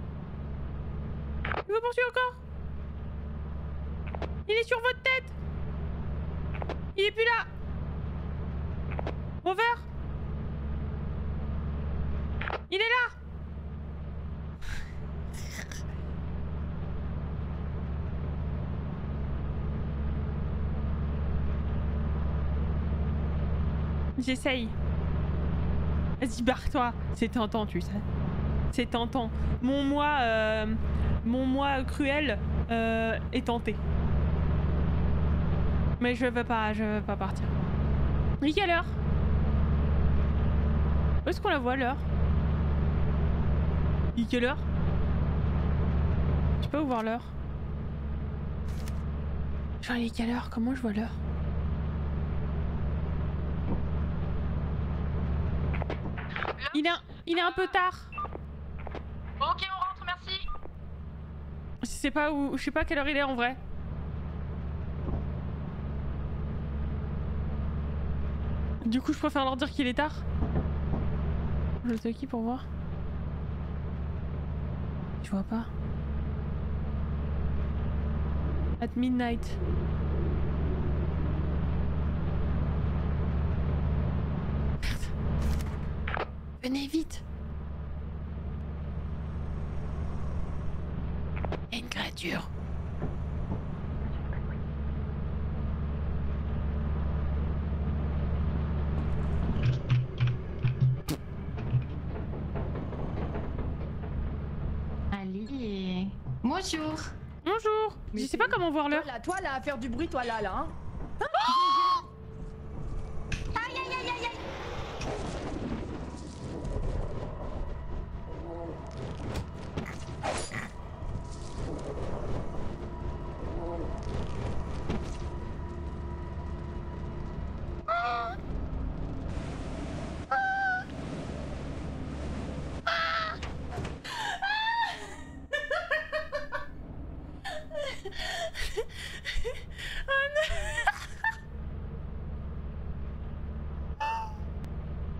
Speaker 2: Il vous poursuit encore. Il est sur votre tête. Il est plus là. Over. Il est là. J'essaye. Vas-y, barre-toi. C'est tentant, tu sais. C'est tentant. Mon moi, euh, mon moi cruel euh, est tenté. Mais je veux pas, je veux pas partir. Il est quelle heure? Où est-ce qu'on la voit l'heure? Il est quelle heure? Je peux voir l'heure. Genre il est quelle heure? Comment je vois l'heure? Il est, un, il est un peu tard.
Speaker 6: Ok, on rentre, merci.
Speaker 2: Je sais pas où, je sais pas à quelle heure il est en vrai. Du coup, je préfère leur dire qu'il est tard. Je le qui pour voir. Je vois pas. At midnight. Merde. Venez vite. Il y a une créature.
Speaker 3: Allez. Bonjour.
Speaker 2: Bonjour.
Speaker 1: Mais
Speaker 2: Je sais pas comment voir
Speaker 1: Toi
Speaker 2: l'heure.
Speaker 1: là, toi là, à faire du bruit, toi là, là, hein.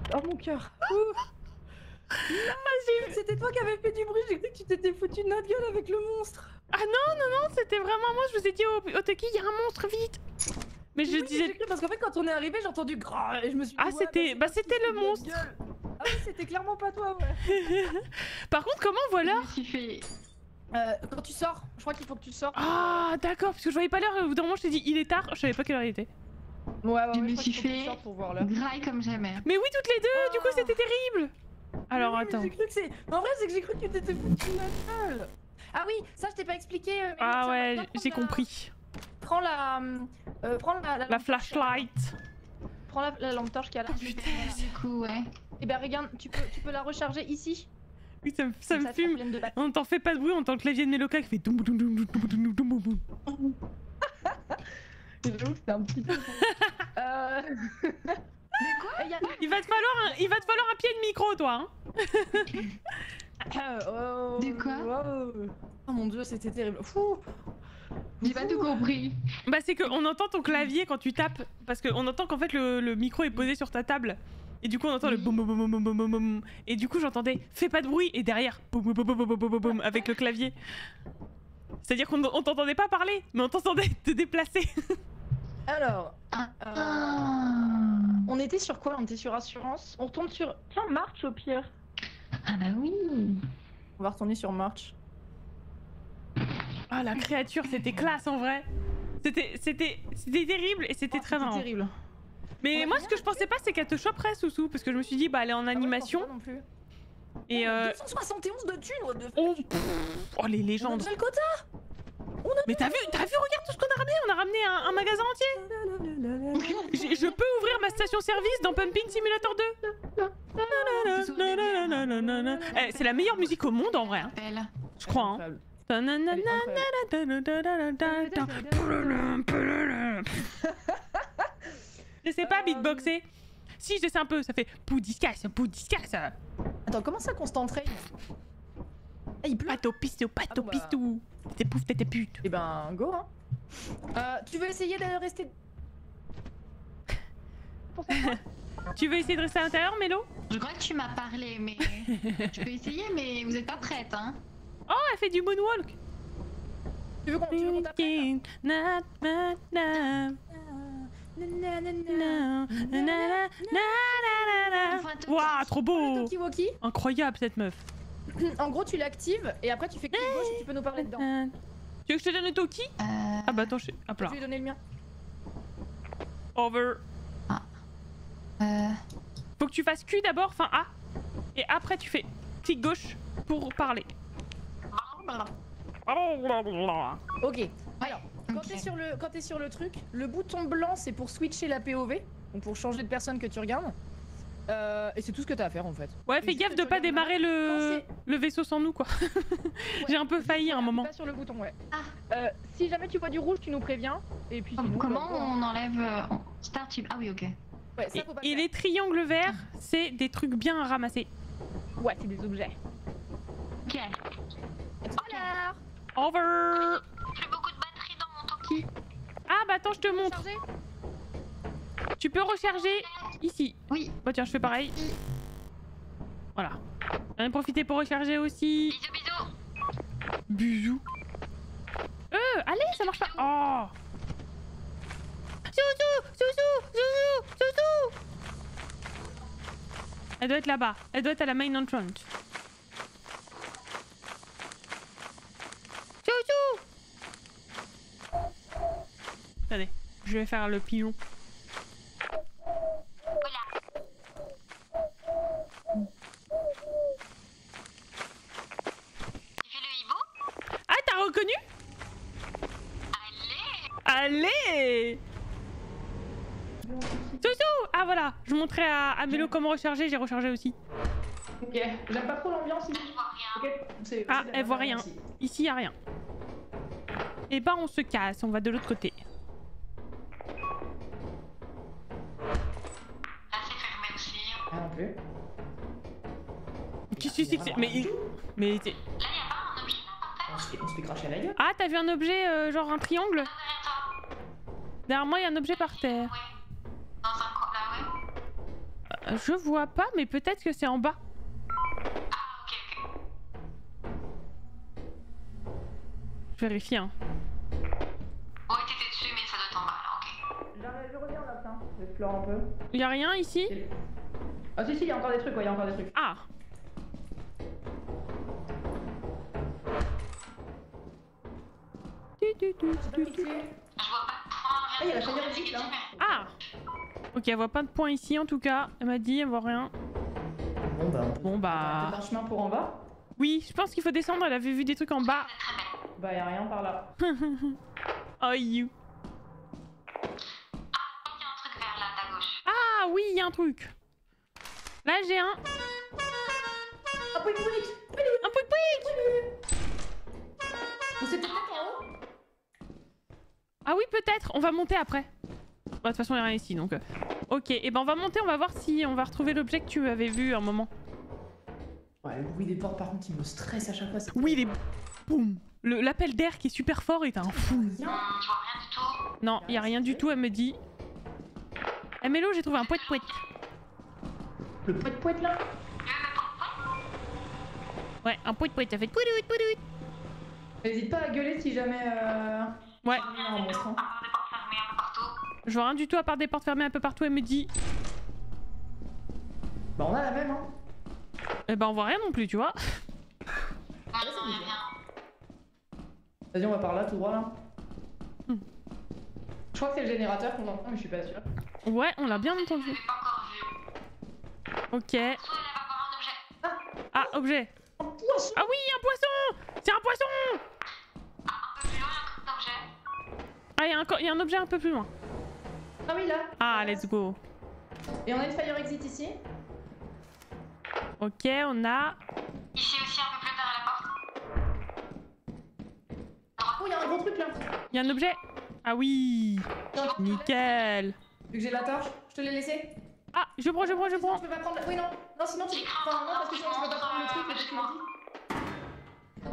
Speaker 1: Oh mon cœur.
Speaker 2: Ah, j'ai-
Speaker 1: C'était toi qui avais fait du bruit, j'ai cru que tu t'étais foutu de notre gueule avec le monstre.
Speaker 2: Ah non, non, non, c'était vraiment moi, je vous ai dit au, au Toki, il y a un monstre, vite. Mais je
Speaker 1: Oui,
Speaker 2: disais...
Speaker 1: j'ai cru parce qu'en fait quand on est arrivé j'ai entendu grrr et je me suis dit,
Speaker 2: Ah,
Speaker 1: ouais,
Speaker 2: c'était-
Speaker 1: c'est
Speaker 2: bah,
Speaker 1: toi qui
Speaker 2: c'était
Speaker 1: te
Speaker 2: le
Speaker 1: fous de notre
Speaker 2: monstre.
Speaker 1: gueule. Ah oui c'était clairement pas toi ouais.
Speaker 2: Par contre, comment voleur?
Speaker 3: Je me suis fait.
Speaker 1: Euh, quand tu sors, je crois qu'il faut que tu sortes.
Speaker 2: Ah, d'accord, parce que je voyais pas l'heure, au bout d'un moment je t'ai dit il est tard, je savais pas quelle heure il était.
Speaker 1: Ouais ouais,
Speaker 3: Je
Speaker 1: ouais,
Speaker 3: me
Speaker 1: crois
Speaker 3: suis
Speaker 1: qu'il faut que tu
Speaker 3: fait
Speaker 1: sortes pour voir l'heure.
Speaker 3: graille comme jamais.
Speaker 2: Mais oui, toutes les deux, du coup
Speaker 1: Ah.
Speaker 2: c'était terrible. Alors
Speaker 1: Oui, mais
Speaker 2: attends.
Speaker 1: j'ai cru que c'est. En vrai, c'est que j'ai cru que tu t'étais foutu de notre gueule. Ah oui, ça je t'ai pas expliqué. euh, mais
Speaker 2: Ah
Speaker 1: tiens,
Speaker 2: ouais,
Speaker 1: viens prendre
Speaker 2: j'ai
Speaker 1: la-
Speaker 2: compris.
Speaker 1: Prends la. Euh, prends la.
Speaker 2: La
Speaker 1: lampe torche.
Speaker 2: flashlight.
Speaker 1: Prends la, la lampe torche qui a là.
Speaker 3: Du coup, ouais.
Speaker 1: Et ben regarde, tu peux, tu peux la recharger ici.
Speaker 2: Oui, ça, me- ça
Speaker 1: Comme
Speaker 2: me
Speaker 1: sera
Speaker 2: fume.
Speaker 1: pleine de batterie.
Speaker 2: On t'en fait pas de bruit, on entend le clavier de Meloka qui fait doum doum doum doum doum doum doum doum.
Speaker 1: J'avoue que c'était un petit peu. euh...
Speaker 3: De quoi?
Speaker 1: y a...
Speaker 2: Il va te falloir un, il va te falloir un pied de micro, toi. Hein.
Speaker 1: oh,
Speaker 3: De quoi
Speaker 1: oh. Oh mon dieu, c'était terrible. Fou.
Speaker 3: J'ai pas tout compris.
Speaker 2: Bah c'est qu'on entend ton clavier quand tu tapes, parce qu'on entend qu'en fait le, le micro est posé sur ta table. Et du coup on entend le
Speaker 3: Oui.
Speaker 2: boum boum boum boum boum boum boum. Et du coup j'entendais fais pas de bruit et derrière boum boum boum boum boum boum boum boum avec le clavier. C'est-à-dire qu'on on t'entendait pas parler, mais on t'entendait te déplacer.
Speaker 1: Alors,
Speaker 3: Ah.
Speaker 1: euh,
Speaker 3: Ah,
Speaker 1: on était sur quoi? On était sur assurance. On retourne sur. Tiens, March au pire.
Speaker 3: ah bah oui.
Speaker 1: On va retourner sur March.
Speaker 2: Ah la créature, c'était classe en vrai. C'était c'était c'était terrible et c'était
Speaker 1: Oh,
Speaker 2: très marrant.
Speaker 1: terrible.
Speaker 2: Mais
Speaker 1: Ouais,
Speaker 2: moi
Speaker 1: mais
Speaker 2: ce que je pensais pas c'est qu'elle te choperait Soussou parce que je me suis dit bah elle est en
Speaker 1: Ah ouais, je
Speaker 2: animation
Speaker 1: pense pas non plus.
Speaker 2: et
Speaker 1: Oh,
Speaker 2: euh...
Speaker 1: deux cent soixante et onze de thunes, what the fuck.
Speaker 2: oh, pff, oh les
Speaker 1: On a
Speaker 2: légendes.
Speaker 1: déjà le quota.
Speaker 2: Mais t'as vu, t'as vu, regarde tout ce qu'on a ramené, on a ramené un, un magasin entier. Je, je peux ouvrir ma station-service dans Pumping Simulator deux. Eh, c'est la meilleure musique au monde en vrai, hein,
Speaker 3: Belle.
Speaker 2: je crois. Hein.
Speaker 1: Incroyable.
Speaker 2: Je sais pas beatboxer. Si, je sais un peu, ça fait poudiscas, poudiscas.
Speaker 1: Attends, comment ça Constant Train? Ah, il pleut.
Speaker 2: Pato pistou, pato
Speaker 1: Ah bon, bah.
Speaker 2: pistou. T'es pouf, t'es pute.
Speaker 1: Eh ben, go hein. Euh, tu veux essayer de rester.
Speaker 2: Tu veux essayer de rester à l'intérieur, Mélo?
Speaker 3: Je crois que tu m'as parlé, mais je peux essayer, mais vous êtes pas prête, hein.
Speaker 2: Oh, elle fait du moonwalk.
Speaker 1: Tu veux qu'on tu veux qu'on t'apprenne?
Speaker 2: Na, na, na. Na, na, na, na, na. Waouh, trop beau!
Speaker 1: Tokiwoki.
Speaker 2: Incroyable cette meuf.
Speaker 1: En gros, tu l'actives et après tu fais clic gauche et tu peux nous parler dedans.
Speaker 2: Tu veux que je te donne le Toki?
Speaker 3: Euh...
Speaker 2: Ah bah attends, je... hop là.
Speaker 1: Je vais lui donner le mien.
Speaker 2: Over.
Speaker 3: Euh...
Speaker 2: Faut que tu fasses Q d'abord, enfin A. Et après tu fais clic gauche pour parler.
Speaker 1: Ok. Alors, quand
Speaker 3: ok.
Speaker 1: t'es sur le quand t'es sur le truc, le bouton blanc c'est pour switcher la P O V, donc pour changer de personne que tu regardes. Euh, et c'est tout ce que t'as à faire en fait.
Speaker 2: Ouais,
Speaker 1: Et
Speaker 2: fais
Speaker 1: juste
Speaker 2: gaffe
Speaker 1: que
Speaker 2: de
Speaker 1: tu
Speaker 2: pas
Speaker 1: regardes
Speaker 2: démarrer le...
Speaker 1: Quand
Speaker 2: le vaisseau sans nous quoi. J'ai un peu failli à un moment.
Speaker 1: Pas sur le bouton, ouais.
Speaker 3: Ah.
Speaker 1: Euh, si jamais tu vois du rouge, tu nous préviens. Et puis sinon,
Speaker 3: Comment
Speaker 1: bah,
Speaker 3: on enlève... euh, on- Start tube. Ah oui, ok.
Speaker 1: Ouais, ça
Speaker 2: Et,
Speaker 1: faut pas
Speaker 2: et
Speaker 1: faire.
Speaker 2: les triangles verts, c'est des trucs bien à ramasser.
Speaker 1: Ouais, c'est des objets.
Speaker 3: Ok.
Speaker 1: Voilà.
Speaker 2: Over.
Speaker 6: Plus beaucoup de batterie dans mon Toki.
Speaker 2: Ah bah attends, je te montre.
Speaker 1: Chargé.
Speaker 2: Tu peux recharger ici.
Speaker 3: Oui.
Speaker 2: Bah tiens, je fais pareil. Voilà. J'en ai profité pour recharger aussi.
Speaker 6: Bisous, bisous.
Speaker 2: Bisous. Euh, allez, ça marche pas. Oh. Zouzou, zouzou, zouzou, zouzou. Elle doit être là-bas. Elle doit être à la main entrance. Zouzou. Attendez, je vais faire le pilon.
Speaker 6: Il fait le hibou.
Speaker 2: Ah, t'as reconnu?
Speaker 6: Allez.
Speaker 2: Allez. Zouzou. Ah voilà, je montrais à, à Mélo comment recharger, j'ai rechargé aussi.
Speaker 1: Ok. J'aime pas trop l'ambiance ici.
Speaker 6: Je vois rien.
Speaker 1: Ok. C'est-
Speaker 2: Ah,
Speaker 1: c'est
Speaker 2: elle voit rien.
Speaker 1: ici.
Speaker 2: Ici, y a rien. Et bah, on se casse, on va de l'autre côté.
Speaker 6: Là, c'est fermé aussi.
Speaker 1: Ah non plus.
Speaker 2: Qu'est-ce que c'est que c'est? Mais, il- mais c'est-
Speaker 6: Là, y a pas un objet là par terre.
Speaker 1: On se fait, on se fait cracher à la gueule.
Speaker 2: ah, t'as vu un objet, euh, genre un triangle?
Speaker 6: Là, derrière toi.
Speaker 2: Derrière moi, il y a un objet par terre.
Speaker 6: Ouais. Dans un coin là, ouais.
Speaker 2: Je vois pas, mais peut-être que c'est en bas.
Speaker 6: Ah, ok, ok.
Speaker 2: Je vérifie, hein.
Speaker 6: Ouais, t'étais dessus, mais ça doit être en bas, là, ok.
Speaker 1: J'arrive, je reviens là, tiens. J'explore un peu.
Speaker 2: Y a rien ici?
Speaker 1: Ah si si, il y a encore des trucs, ouais, il y a encore des trucs.
Speaker 2: Ah! Tu, tu, tu,
Speaker 1: J'ai pas
Speaker 2: tu,
Speaker 1: fixé.
Speaker 2: tu.
Speaker 6: Je vois pas de point,
Speaker 1: Ah, il y a la
Speaker 6: rien
Speaker 1: fire
Speaker 6: de
Speaker 1: exit, là.
Speaker 6: négatif,
Speaker 2: Ah! Ok, elle voit pas de point ici en tout cas. Elle m'a dit, elle voit rien.
Speaker 1: Bon bah, on peut...
Speaker 2: Bon bah.
Speaker 1: Peut-être un chemin pour en bas.
Speaker 2: Oui, je pense qu'il faut descendre. Elle avait vu des trucs en bas.
Speaker 6: mais très belle.
Speaker 1: Bah, y a rien par là.
Speaker 2: Oh you.
Speaker 6: Ah, il y a un truc vers là, à gauche.
Speaker 2: Ah oui, il y a un truc. Là j'ai un.
Speaker 1: Ah, pouic pouic.
Speaker 2: Un pouic pouic.
Speaker 1: On s'est peut-être en haut.
Speaker 2: Ah oui, peut-être. On va monter après. Bah, de toute façon, il n'y a rien ici donc. euh. Ok, et ben on va monter. On va voir si on va retrouver l'objet que tu avais vu un moment.
Speaker 1: Ouais, le bruit des portes, par contre, il me stresse à chaque fois.
Speaker 2: Oui, les. Boum. Le- L'appel d'air qui est super fort est un fou.
Speaker 6: Hum, je vois rien du tout.
Speaker 2: Non, il y a rien du tout. Elle me dit. Eh Mélo, j'ai trouvé un poète poète.
Speaker 1: Le poète poète là.
Speaker 2: Ouais, un poète poète. Ça fait poudout poudout.
Speaker 1: N'hésite pas à gueuler si jamais. Euh...
Speaker 2: Ouais.
Speaker 1: il y a un monstre, hein.
Speaker 6: Ah, des portes fermées un peu partout.
Speaker 2: Je vois rien du tout à part des portes fermées un peu partout. Elle me dit.
Speaker 1: Bah, on a la même, hein.
Speaker 2: Eh ben on voit rien non plus, tu vois.
Speaker 6: Non, non, y a rien.
Speaker 1: Vas-y, on va par là, tout droit là.
Speaker 2: Hmm.
Speaker 1: Je crois que c'est le générateur qu'on entend, mais je suis pas sûre.
Speaker 2: Ouais, on l'a bien
Speaker 6: Je
Speaker 2: entendu.
Speaker 6: l'ai pas encore vu.
Speaker 2: Ok.
Speaker 6: Soit elle va voir un objet.
Speaker 2: Ah, objet.
Speaker 1: Un poisson.
Speaker 2: Ah oui, un poisson. C'est un poisson.
Speaker 6: Ah, un peu plus loin, il y a un objet.
Speaker 2: Ah, il y, a un co- il y a un objet un peu plus loin.
Speaker 1: Ah oui, là.
Speaker 2: Ah, let's go.
Speaker 1: Et on a une fire exit ici.
Speaker 2: Ok, on a...
Speaker 6: Ici aussi, un peu plus derrière la porte.
Speaker 1: Oh, il y a un gros truc là.
Speaker 2: Il y a un objet. Ah oui. Nickel.
Speaker 1: Vu que j'ai la torche, je te l'ai laissé.
Speaker 2: Ah, je prends, je prends, je
Speaker 1: Sinon,
Speaker 2: prends.
Speaker 1: tu peux pas prendre. la- Oui, non. Non, sinon tu. Enfin, non, parce que sinon tu peux pas prendre le truc et tu me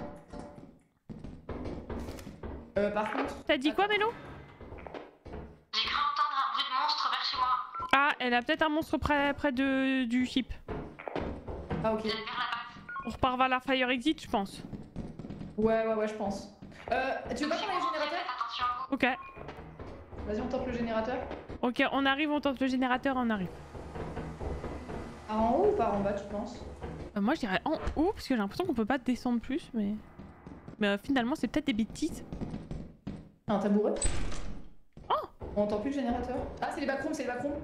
Speaker 1: dis. Euh, par contre.
Speaker 2: T'as dit quoi, Mélo?
Speaker 6: J'ai cru entendre un bruit de monstre vers chez moi.
Speaker 2: Ah, elle a peut-être un monstre près, près de, du ship.
Speaker 1: Ah, ok.
Speaker 6: Vers la base.
Speaker 2: On repart vers la fire exit, je pense.
Speaker 1: Ouais, ouais, ouais, je pense. Euh, tu veux pas qu'on aille au générateur?
Speaker 6: Faites attention à vous.
Speaker 2: Ok.
Speaker 1: Vas-y, on tente le générateur.
Speaker 2: Ok, on arrive, on tente le générateur, on arrive.
Speaker 1: Par en haut ou par en bas, tu penses?
Speaker 2: Euh, moi, je dirais en haut, parce que j'ai l'impression qu'on peut pas descendre plus, mais... Mais euh, finalement, c'est peut-être des bêtises.
Speaker 1: Un tabouret?
Speaker 2: Oh!
Speaker 1: On entend plus le générateur? Ah, c'est les backrooms, c'est les backrooms.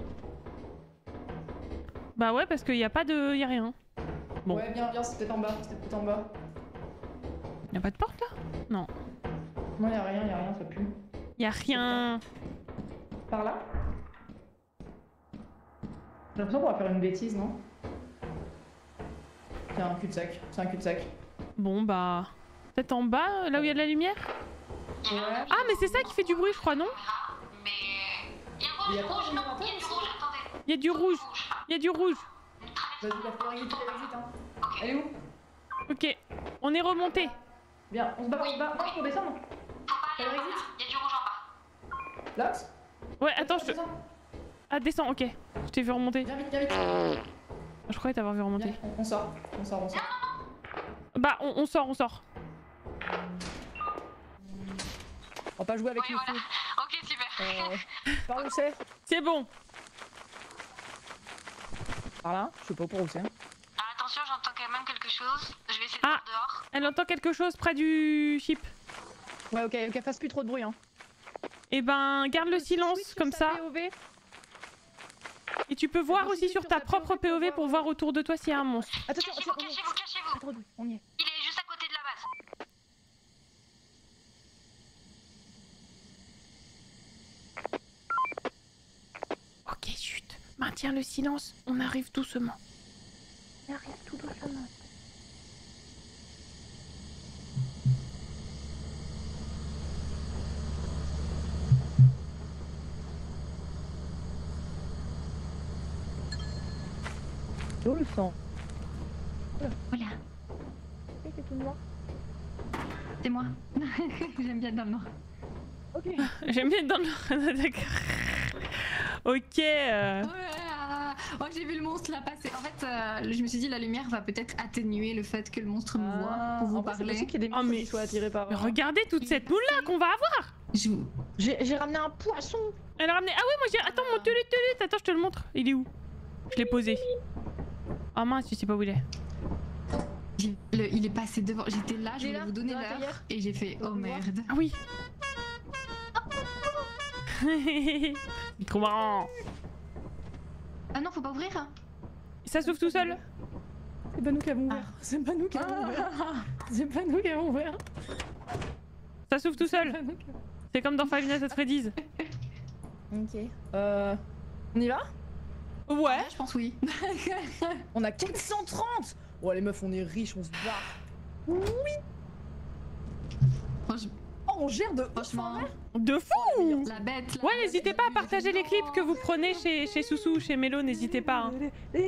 Speaker 2: Bah ouais, parce qu'il y a pas de... Y a rien. Bon.
Speaker 1: Ouais, bien, bien, c'est peut-être en bas, c'est peut-être en bas.
Speaker 2: Y a pas de porte, là? Non.
Speaker 1: Non, y'a rien, y'a rien, ça pue.
Speaker 2: Y a rien.
Speaker 1: Par là? J'ai l'impression qu'on va faire une bêtise, non? C'est un cul-de-sac, c'est un cul-de-sac.
Speaker 2: Bon, bah... Peut-être en bas, là où il y a de la lumière?
Speaker 1: Ouais.
Speaker 2: Ah, mais c'est ça qui fait du bruit, je crois, non?
Speaker 6: Mais. Il y a
Speaker 1: Il y
Speaker 6: un
Speaker 1: a
Speaker 6: rouge,
Speaker 1: pas
Speaker 6: rouge,
Speaker 1: de
Speaker 6: non,
Speaker 1: générateur
Speaker 6: il y a du
Speaker 1: ici?
Speaker 6: rouge, attendez.
Speaker 2: Il y a du rouge. Il y a du rouge.
Speaker 1: Vas-y, la faire exit, la exit, hein. Elle est où?
Speaker 2: Ok. On est remonté.
Speaker 1: Bien, on se bat, on se bat. Non, pour descendre.
Speaker 6: Faut pas aller
Speaker 1: Fire
Speaker 6: en bas,
Speaker 1: exit?
Speaker 6: il y a du rouge en bas.
Speaker 1: Lox?
Speaker 2: Ouais, attends, je te...
Speaker 1: Descends.
Speaker 2: Ah, descends, ok. Je t'ai vu remonter.
Speaker 1: Viens vite, viens vite.
Speaker 2: Je croyais t'avoir vu remonter.
Speaker 1: Viens, on, on sort, on sort, on sort.
Speaker 2: Bah, on, on sort, on sort.
Speaker 1: On va pas jouer avec
Speaker 6: Oui,
Speaker 1: le
Speaker 6: voilà.
Speaker 1: feu.
Speaker 6: Ok, super.
Speaker 1: Euh, par où c'est?
Speaker 2: C'est bon.
Speaker 1: Par là? Je sais pas pour où c'est.
Speaker 6: Ah, attention, j'entends quand même quelque chose. Je vais essayer de
Speaker 2: Ah.
Speaker 6: voir dehors.
Speaker 2: Elle entend quelque chose près du ship.
Speaker 1: Ouais, ok, qu'elle fasse plus trop de bruit, hein.
Speaker 2: Et ben, garde le silence comme ça. Et tu peux voir aussi sur ta propre P O V pour voir autour de toi s'il y a un monstre.
Speaker 1: Attention,
Speaker 6: Cachez-vous,
Speaker 1: attention, on y est.
Speaker 6: cachez-vous, cachez-vous.
Speaker 1: Pas trop de bruit, on y est.
Speaker 6: Il est juste à côté de la base.
Speaker 2: Ok, chut. Maintiens le silence. On arrive doucement.
Speaker 1: On arrive tout doucement. Je le sens.
Speaker 3: Voilà.
Speaker 1: C'est tout noir.
Speaker 3: C'est moi. J'aime bien dans le noir.
Speaker 1: Ok.
Speaker 2: J'aime bien être dans le... D'accord. Ok. euh,
Speaker 3: Ouais, Oh, j'ai vu le monstre là passer. En fait, euh, je me suis dit la lumière va peut-être atténuer le fait que le monstre me voit pour vous
Speaker 1: en vrai, c'est
Speaker 3: parler.
Speaker 1: possible qu'il y ait des
Speaker 2: Oh,
Speaker 1: monstres
Speaker 2: mais-
Speaker 1: qui soient attirés par.
Speaker 2: Mais regardez toute cette boule là qu'on va avoir.
Speaker 3: Je...
Speaker 1: J'ai j'ai ramené un poisson.
Speaker 2: Elle a ramené. Ah ouais, moi j'ai. Attends, mon tulut tulut. Attends, je te le montre. Il est où? Je l'ai posé. Ah mince, je sais pas où il est.
Speaker 3: j'ai- le- Il est passé devant. J'étais là, je
Speaker 1: Il est
Speaker 3: voulais
Speaker 1: là,
Speaker 3: vous donner
Speaker 1: dans la
Speaker 3: l'heure
Speaker 1: tanière.
Speaker 3: et j'ai fait oh
Speaker 1: On le voit.
Speaker 3: merde.
Speaker 2: Ah oui. C'est trop marrant.
Speaker 3: Ah non, faut pas ouvrir.
Speaker 2: Ça s'ouvre tout seul.
Speaker 1: C'est pas nous qui avons ouvert. C'est pas nous qui avons ouvert. C'est pas nous qui avons ouvert.
Speaker 2: Ça s'ouvre tout
Speaker 1: C'est
Speaker 2: seul.
Speaker 1: pas nous qui-
Speaker 2: C'est comme dans Five Nights at Freddy's.
Speaker 1: Ok. Euh. On y va?
Speaker 2: Ouais.
Speaker 3: Ouais, je pense oui.
Speaker 1: On a quatre cent trente. Oh les meufs, on est riches, on se barre.
Speaker 3: Franch-
Speaker 1: Oh, on gère de ouf,
Speaker 3: Franchement,
Speaker 1: en vrai.
Speaker 2: De fou.
Speaker 3: la bête. la
Speaker 2: Ouais,
Speaker 3: bête,
Speaker 2: n'hésitez
Speaker 3: j'ai
Speaker 2: pas à
Speaker 3: vu,
Speaker 2: partager
Speaker 3: j'ai
Speaker 2: les
Speaker 3: vu.
Speaker 2: clips que vous prenez chez, chez Soussou, chez Mélo, n'hésitez pas. hein.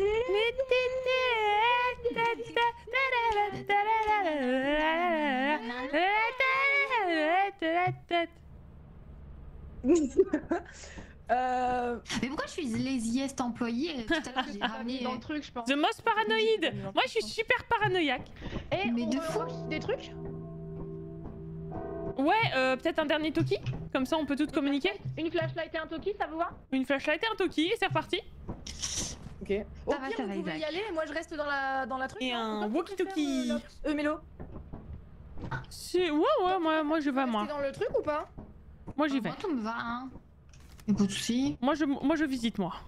Speaker 1: euh.
Speaker 3: Mais pourquoi je suis laziest employée? Tout à l'heure j'ai ramené.
Speaker 1: dans le truc, je pense.
Speaker 2: The most paranoïde. Moi, je suis super paranoïaque.
Speaker 1: Eh,
Speaker 3: Mais
Speaker 1: on
Speaker 3: de
Speaker 1: veut
Speaker 3: fou.
Speaker 1: voir des trucs.
Speaker 2: Ouais, euh, peut-être un dernier Toki. Comme ça, on peut toutes communiquer.
Speaker 1: Une flashlight et un Toki, ça vous va?
Speaker 2: Une flashlight et un Toki, et c'est reparti.
Speaker 1: Ok. Au
Speaker 3: Ça va,
Speaker 1: pire,
Speaker 3: ça
Speaker 1: vous
Speaker 3: va,
Speaker 1: pouvez y
Speaker 3: Isaac.
Speaker 1: aller et moi je reste dans la, dans la truc.
Speaker 2: Et
Speaker 1: non
Speaker 2: un
Speaker 1: Pourquoi tu
Speaker 2: walkie-talkie.
Speaker 1: préfères, Euh, euh, Mélo
Speaker 2: C'est- Ouais, ouais, moi, moi je vais,
Speaker 1: Rester
Speaker 2: moi.
Speaker 1: dans le truc ou pas?
Speaker 2: Moi, j'y vais.
Speaker 3: Moi, tout me va, hein. Y'a pas de soucis.
Speaker 2: Moi, je, moi, je visite, moi.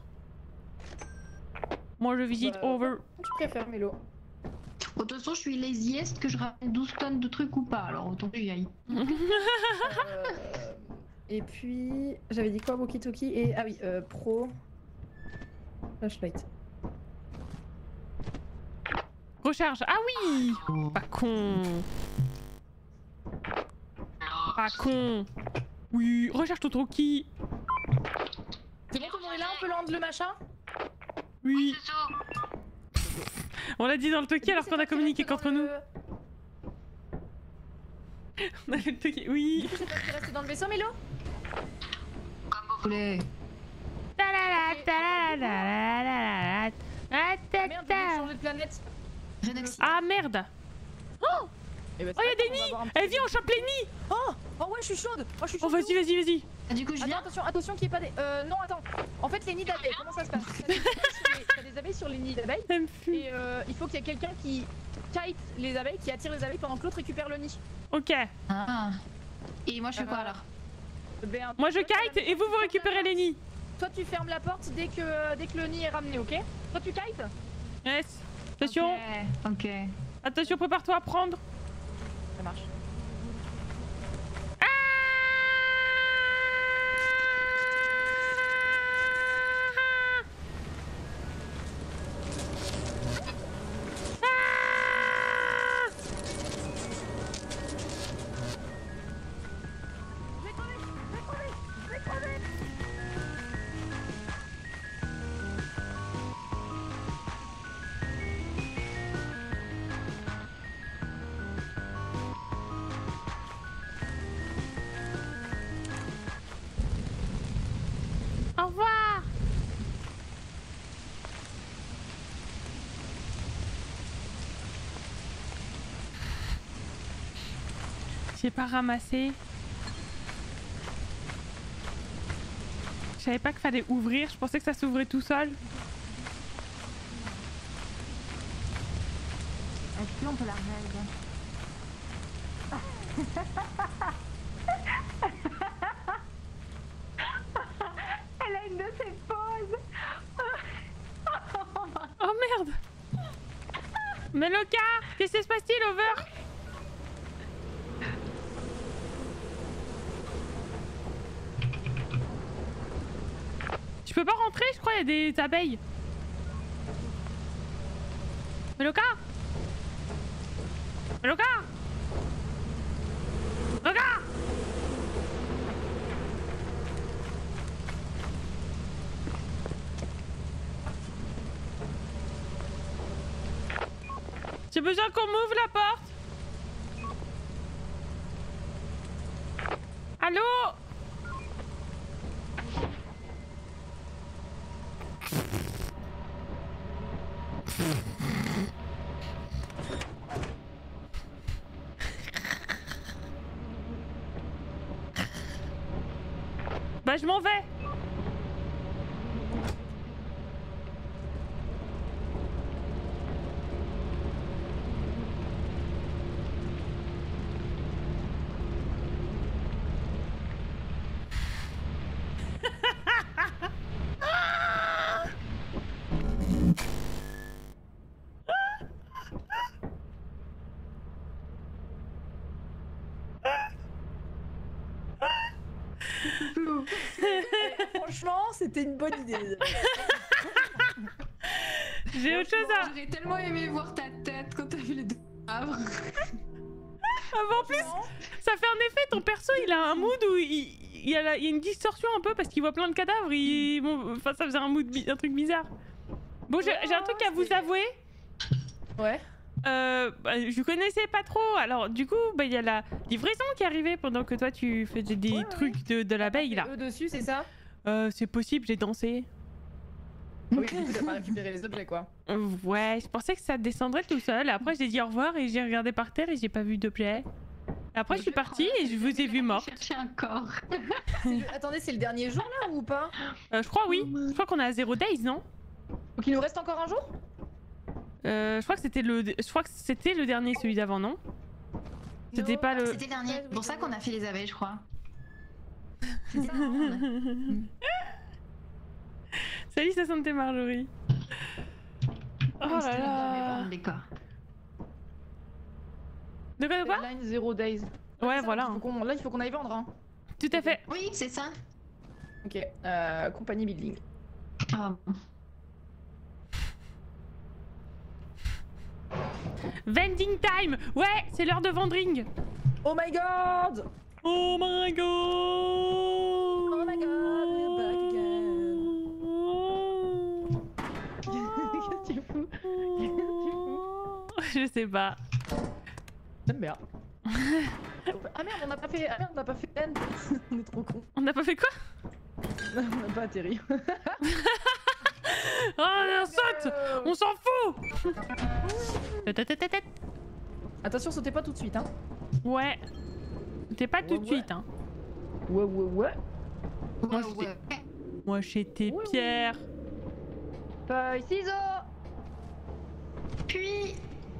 Speaker 2: Moi, je visite
Speaker 1: Bah,
Speaker 2: over.
Speaker 1: Tu préfères Mélo?
Speaker 3: De toute façon, je suis laziest que je ramène douze tonnes de trucs ou pas, alors autant que j'y aille.
Speaker 1: Euh, Et puis, j'avais dit quoi, walkie-talkie et ah oui, euh, pro flashlight.
Speaker 2: Recharge. Ah oui. Pas con. Pas con. Oui, recharge ton Toki.
Speaker 1: C'est bon, tout le monde est là, on peut rendre le machin?
Speaker 2: Oui.
Speaker 6: Soussou.
Speaker 2: On l'a dit dans le Toki alors
Speaker 1: C'est
Speaker 2: qu'on
Speaker 1: pas
Speaker 2: a communiqué
Speaker 1: qui reste
Speaker 2: qu'entre
Speaker 1: dans
Speaker 2: nous.
Speaker 1: le-
Speaker 2: On a fait le Toki. Oui.
Speaker 1: C'est pas qui reste dans le vaisseau, Mélo?
Speaker 6: Comme vous
Speaker 3: Vous voulez.
Speaker 2: Ta-la-la, ta-la-la-la-la-la-la. Ah, ta,
Speaker 1: Merde,
Speaker 2: ta.
Speaker 1: j'ai changé de planète.
Speaker 3: Génoxide.
Speaker 2: Ah merde.
Speaker 1: Eh ben,
Speaker 2: Oh, y a
Speaker 1: c'est
Speaker 2: des
Speaker 1: pas grave, on va
Speaker 2: nids.
Speaker 1: avoir un petit-
Speaker 2: Eh, viens, on chope les nids.
Speaker 1: Oh, oh ouais, je suis chaude. Oh, je suis
Speaker 2: Oh,
Speaker 1: chaude.
Speaker 2: vas-y, vas-y, vas-y.
Speaker 3: Ah, du coup, je
Speaker 1: Attends,
Speaker 3: viens.
Speaker 1: attention, attention qu'il n'y ait pas des. Euh, non, attends. En fait, les nids d'abeilles, comment ça se passe? T'as des abeilles sur les- t'as des abeilles sur les nids d'abeilles
Speaker 2: Ça me fume.
Speaker 1: et euh, il faut qu'il y ait quelqu'un qui kite les abeilles, qui attire les abeilles pendant que l'autre récupère le nid.
Speaker 2: Ok.
Speaker 3: Ah. Et moi, je fais quoi
Speaker 1: Euh,
Speaker 3: alors?
Speaker 1: Ben,
Speaker 2: Moi, je
Speaker 1: toi, tu
Speaker 2: kite
Speaker 1: fermes-
Speaker 2: et vous, vous récupérez les nids.
Speaker 1: Toi, tu fermes la porte dès que, dès que le nid est ramené, ok? Toi, tu kites?
Speaker 2: Yes. Attention.
Speaker 3: Ok. Ok.
Speaker 2: Attention, prépare-toi à prendre.
Speaker 1: Ça marche.
Speaker 2: Au revoir. J'ai pas ramassé. Je savais pas qu'il fallait ouvrir, je pensais que ça s'ouvrait tout seul.
Speaker 3: Est-ce qu'on peut la règle? Elle a une de ses poses.
Speaker 2: Oh merde. Meloka, qu'est-ce qui se passe-t-il, Over? Je peux pas rentrer, je crois, il y a des abeilles. Meloka? Meloka? Meloka? J'ai besoin qu'on m'ouvre la porte. Allô? Bah je m'en vais.
Speaker 1: Franchement, c'était une bonne idée. les amis.
Speaker 2: J'ai autre chose à...
Speaker 3: J'aurais tellement aimé voir ta tête quand t'as vu les deux cadavres.
Speaker 2: Ah, bah, en plus, ça fait un effet, ton perso il a un mood où il, il, y, a la- il y a une distorsion un peu parce qu'il voit plein de cadavres. Il... Bon, enfin, ça faisait un mood, bi- un truc bizarre. Bon, j'ai j'ai un truc à vous avouer.
Speaker 1: Ouais.
Speaker 2: Euh, bah, je connaissais pas trop, alors du coup, bah, il y a la livraison qui est arrivée pendant que toi tu faisais des
Speaker 1: Ouais,
Speaker 2: trucs de, de l'abeille là.
Speaker 1: Eux dessus, c'est ça?
Speaker 2: Euh, c'est possible, j'ai dansé.
Speaker 1: Oui, du coup, t'as pas récupéré les objets, quoi.
Speaker 2: Euh, ouais, je pensais que ça descendrait tout seul. Après, j'ai dit au revoir et j'ai regardé par terre et j'ai pas vu d'objet. Après, je suis partie et je vous ai vu mort.
Speaker 3: Chercher un corps.
Speaker 1: C'est le- Attendez, c'est le dernier jour là ou pas?
Speaker 2: Euh, je crois oui. Je crois qu'on a zéro days, non?
Speaker 1: Donc il nous reste encore un jour?
Speaker 2: Euh, je crois que c'était le, je crois que c'était le dernier, celui d'avant, non? C'était pas le.
Speaker 3: C'était le dernier.
Speaker 1: Ouais,
Speaker 3: C'est pour ça qu'on a fait les abeilles, je crois.
Speaker 2: Salut, ça sentait Marjorie. Oh
Speaker 3: Oui, c'était
Speaker 2: là là.
Speaker 3: le décor.
Speaker 2: De quoi, de quoi?
Speaker 1: Deadline zero days.
Speaker 2: Ouais,
Speaker 1: Ça,
Speaker 2: voilà.
Speaker 1: il faut qu'on- Là, il faut qu'on aille vendre. Hein.
Speaker 2: Tout à fait.
Speaker 3: Oui, c'est ça.
Speaker 1: Ok. Euh, compagnie building.
Speaker 3: Ah, bon.
Speaker 2: Vending time. Ouais, c'est l'heure de vendring.
Speaker 1: Oh my god!
Speaker 2: Oh my god.
Speaker 1: Oh my god, we're back again. Qu'est-ce que tu fous? Qu'est-ce que tu fous?
Speaker 2: Je sais pas.
Speaker 1: J'aime bien. Ah merde, on n'a pas fait. Ah merde, on n'a pas fait N. On est trop cons.
Speaker 2: On n'a pas fait quoi?
Speaker 1: On n'a pas atterri.
Speaker 2: Oh, on saute. On s'en fout. Tatatatata.
Speaker 1: Attention, sautez pas tout de suite, hein.
Speaker 2: Ouais. T'es pas tout
Speaker 1: Ouais,
Speaker 2: de
Speaker 1: ouais.
Speaker 2: suite, hein.
Speaker 1: Ouais, ouais, ouais.
Speaker 2: Moi,
Speaker 3: Ouais,
Speaker 2: j'étais-
Speaker 3: ouais.
Speaker 2: Moi, j'étais
Speaker 1: Ouais,
Speaker 2: Pierre.
Speaker 1: Feuille, ciseaux.
Speaker 3: Puis,